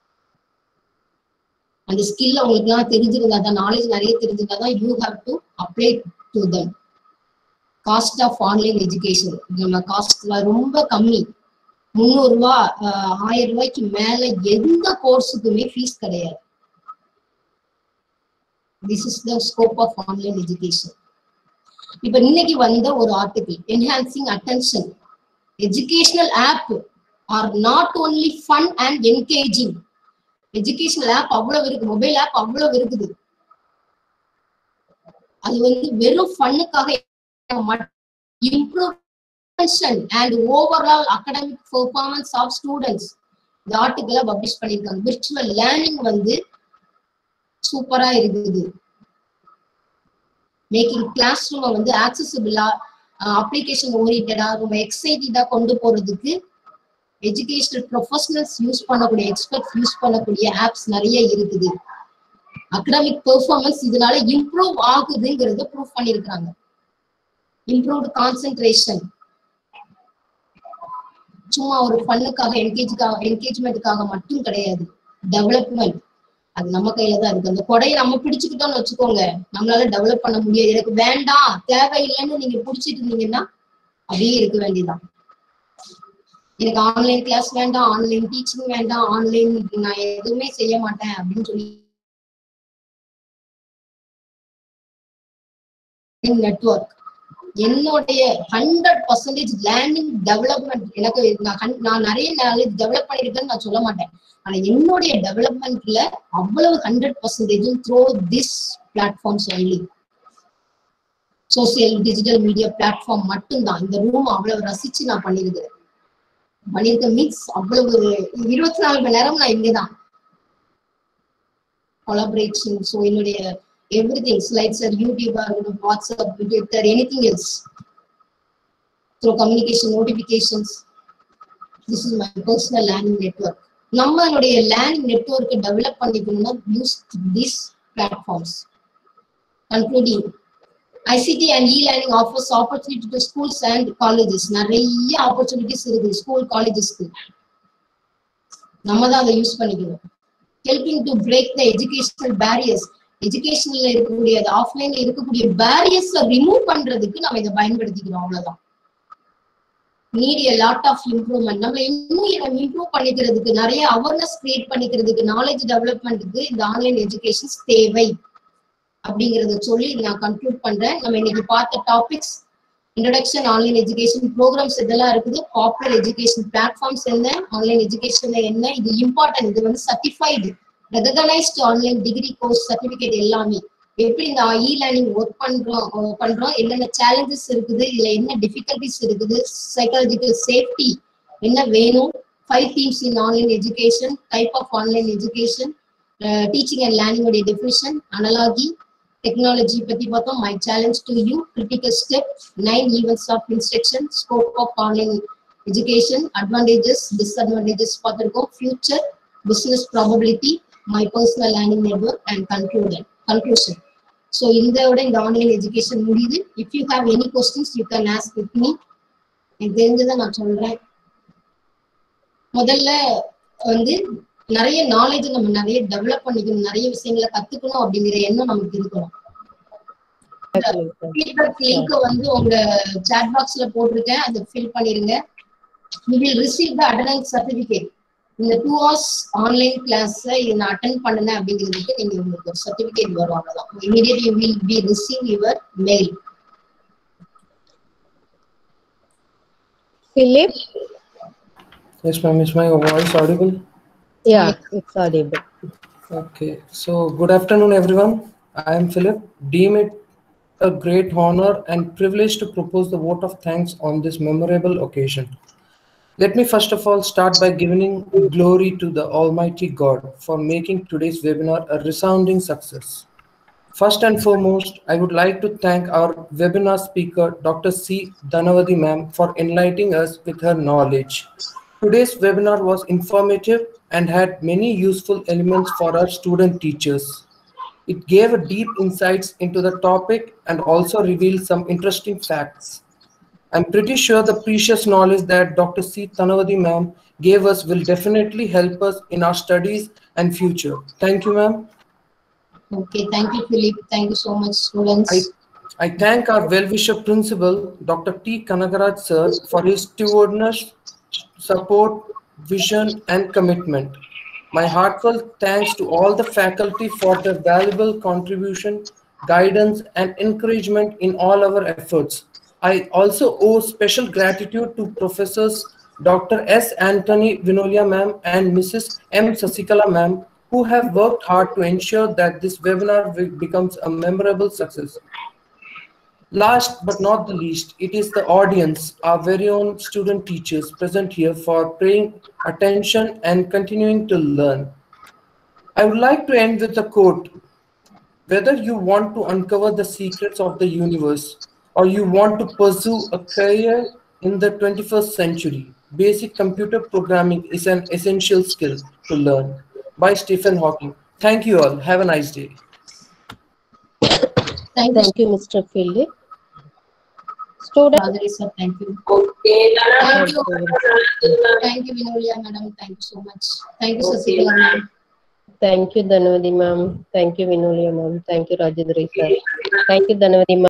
அந்த ஸ்கில் அவங்களுக்கு எல்லாம் தெரிஞ்சிருந்தா தான், நாலேஜ் நிறைய தெரிஞ்சிருந்தா தான் you have to apply to them. Cost of online education, நம்ம காஸ்ட் ரொம்ப கம்மி. 300 ரூபாய் 1000 ரூபாய்க்கு மேல எந்த கோர்ஸுக்குமே ஃபீஸ் கிடையாது. This is the scope of online education. இப்ப இன்னைக்கு வந்த ஒரு article, enhancing attention, educational app are not only fun and engaging. Educational app அவ்வளவு இருக்கு, மொபைல் ஆப் அவ்வளவு இருக்குது. அது வந்து வெறும் ஃபன்னுக்காக improve and overall academic performance of students. இந்த ஆர்டிகிள பப்ளிஷ் பண்ணிருக்காங்க. விர்ச்சுவல் லேர்னிங் வந்து சூப்பரா இருக்குது. மேக்கிங் கிளாஸ் ரூம் வந்து ஆக்சசிபிளா, அப்ளிகேஷன் ஓரியன்டா, ரொம்ப எக்ஸைட்டடா கொண்டு போறதுக்கு எஜுகேஷனல் ப்ரொஃபஷனல்ஸ் யூஸ் பண்ணக்கூடிய, எக்ஸ்பர்ட்ஸ் யூஸ் பண்ணக்கூடிய ஆப்ஸ் நிறைய இருக்குது. அகடமிக் பெர்ஃபார்மன்ஸ் இதனால இம்ப்ரூவ் ஆகுதுங்கிறத ப்ரூவ் பண்ணிருக்காங்க. இம்ப்ரூவ்ட் கான்சென்ட்ரேஷன், சும்மா ஒரு ஃபன்னுக்காக என்கேஜ்மெண்ட்டுக்காக மட்டும் கிடையாது. டெவலப்மெண்ட் அது நம்ம கையில தான் இருக்கு. அந்த கொடையை நம்ம பிடிச்சுக்கிட்டோம்னு வச்சுக்கோங்க, நம்மளால டெவலப் பண்ண முடியாது. எனக்கு வேண்டாம் தேவையில்லைன்னு நீங்க பிடிச்சிட்டு இருந்தீங்கன்னா அப்படியே இருக்க வேண்டியதான். எனக்கு ஆன்லைன் கிளாஸ் வேண்டாம், ஆன்லைன் டீச்சிங் வேண்டாம், ஆன்லைன் நான் எதுவுமே செய்ய மாட்டேன் அப்படின்னு சொல்லி நெட்வொர்க் என்னுடைய 100% லேர்னிங் டெவலப்மெண்ட், எனக்கு நான் நிறைய நாலேஜ் டெவலப் பண்ணிருக்கேன்னு நான் சொல்ல மாட்டேன். ஆனா என்னுடைய டெவலப்மெண்ட்ல அவ்வளவு 100% through this platforms only. Social digital media platform மட்டும்தான். இந்த ரூம் அவ்வளவு ரசிச்சு நான் பண்ணிருக்க மீன்ஸ் அவ்வளவு 24 மணி நேரம் நான் இங்கதான் கொலாபரேஷன். ஸோ என்னுடைய everything, slides are YouTube or WhatsApp, Twitter, anything else, through communication, notifications. This is my personal learning network. நம்மளுடைய லேர்னிங் நெட்வொர்க்கை டெவலப் பண்ணிக்கணும்னா use these platforms. Concluding, ICT and e-learning offers opportunity to schools and colleges. நிறைய opportunities இருக்கு school காலேஜஸ்க்கு. நம்ம தான் அதை use பண்ணிக்கணும். Helping to break the educational barriers. எஜுகேஷன்ல இருக்கக்கூடிய ஆஃப்லைன்ல இருக்கக்கூடிய பேரியர்ஸை ரிமூவ் பண்றதுக்கு நம்ம இதை பயன்படுத்திக்கிறோம். அவ்வளவுதான். Need a lot of improvement. நம்ம இன்னும் இம்ப்ரூவ் பண்ணிக்கிறதுக்கு நிறைய அவேர்னஸ் கிரியேட் பண்ணிக்கிறதுக்கு நாலேஜ் டெவலப்மெண்ட்டுக்கு இந்த ஆன்லைன் எஜுகேஷன்ஸ் தேவை அப்படிங்கறத சொல்லி நான் கன்க்ளூட் பண்றேன். நம்ம இன்னைக்கு பார்த்த topics introduction online education programs இதெல்லாம் இருக்குது. பாப்புலர் எஜுகேஷன் பிளாட்ஃபார்ம்ஸ் என்ன, ஆன்லைன் எஜுகேஷன்ல என்ன, இது இம்பார்ட்டன்ட். இது வந்து certified recognised online degree course certificate எல்லாமே. எப்படி இந்த இ-லேர்னிங் ஒர்க் பண்றோம், என்னென்ன சேலஞ்சஸ் இருக்குது, இதுல என்ன டிஃபிகல்டிஸ் இருக்குது, சைக்காலஜிக்கல் சேஃப்டி என்ன வேணும், 5 themes in online education, type of online education, teaching and learning உடைய டெஃபினிஷன், அனலாகி, டெக்னாலஜி பத்தி பார்த்தோம். My challenge to you, critical step, 9 events of instruction, scope of online education, advantages disadvantages பார்த்திருக்கோம், future, business probability, my personal learning network and conclusion. So இந்த online education முடியுது. If you have any questions you can ask with me. எனக்கு தெரிஞ்சதை நான் சொல்றேன். முதல்ல வந்து நிறைய நாலேஜ் நம்ம நிறைய டெவலப் பண்ணிக்கணும், நிறைய விஷயங்களை கத்துக்கணும் அப்படிங்கிற எண்ணம் நமக்கு இருக்கணும். ஃபீட்பேக் லிங்க் வந்து உங்க சாட் பாக்ஸ்ல போட்டிருக்கேன், அதை ஃபில் பண்ணிருங்க. You will receive the attendance certificate. இந்த 2 hours ஆன்லைன் கிளாஸ் நான் அட்டெண்ட் பண்ணேன் அப்படிங்கிறதுக்கு நீங்க உங்களுக்கு ஒரு சர்டிபிகேட் வரும். அவ்வளவுதான். Immediately you will be receive your mail. Philip? Yes, ma'am. Is my voice audible? Yeah, it's audible. Okay. So, good afternoon, everyone. I am Philip. Deem it a great honor and privilege to propose the vote of thanks on this memorable occasion. Let me first of all start by giving glory to the Almighty God for making today's webinar a resounding success. First and foremost, I would like to thank our webinar speaker, Dr. C. Dhanavadi ma'am, for enlightening us with her knowledge. Today's webinar was informative and had many useful elements for our student teachers. It gave a deep insights into the topic and also revealed some interesting facts. I'm pretty sure the precious knowledge that Dr. C. Dhanavadi ma'am gave us will definitely help us in our studies and future. Thank you, ma'am. Okay, thank you, Philip. Thank you so much, students. I thank our well-wisher principal, Dr. T. Kanagaraj sir, for his stewardship, support, vision, and commitment. My heartfelt thanks to all the faculty for their valuable contribution, guidance, and encouragement in all our efforts. I also owe special gratitude to Professors Dr. S. Anthony Vinolia ma'am and Mrs. M. Sasikala ma'am, who have worked hard to ensure that this webinar becomes a memorable success. Last but not the least, it is the audience, our very own student teachers present here for paying attention and continuing to learn. I would like to end with a quote. Whether you want to uncover the secrets of the universe or you want to pursue a career in the 21st century, basic computer programming is an essential skill to learn. By Stephen Hawking. Thank you all. Have a nice day. Thank you, Mr. Philip. Student. Thank you. Okay. Thank you. Thank you, Vinolia madam. Thank you so much. Thank you, Sasikala ma'am. Thank you, Dhanavadi ma'am. Thank you, Vinolia ma'am. Thank you, Rajendra sir. Thank you, Dhanavadi ma'am.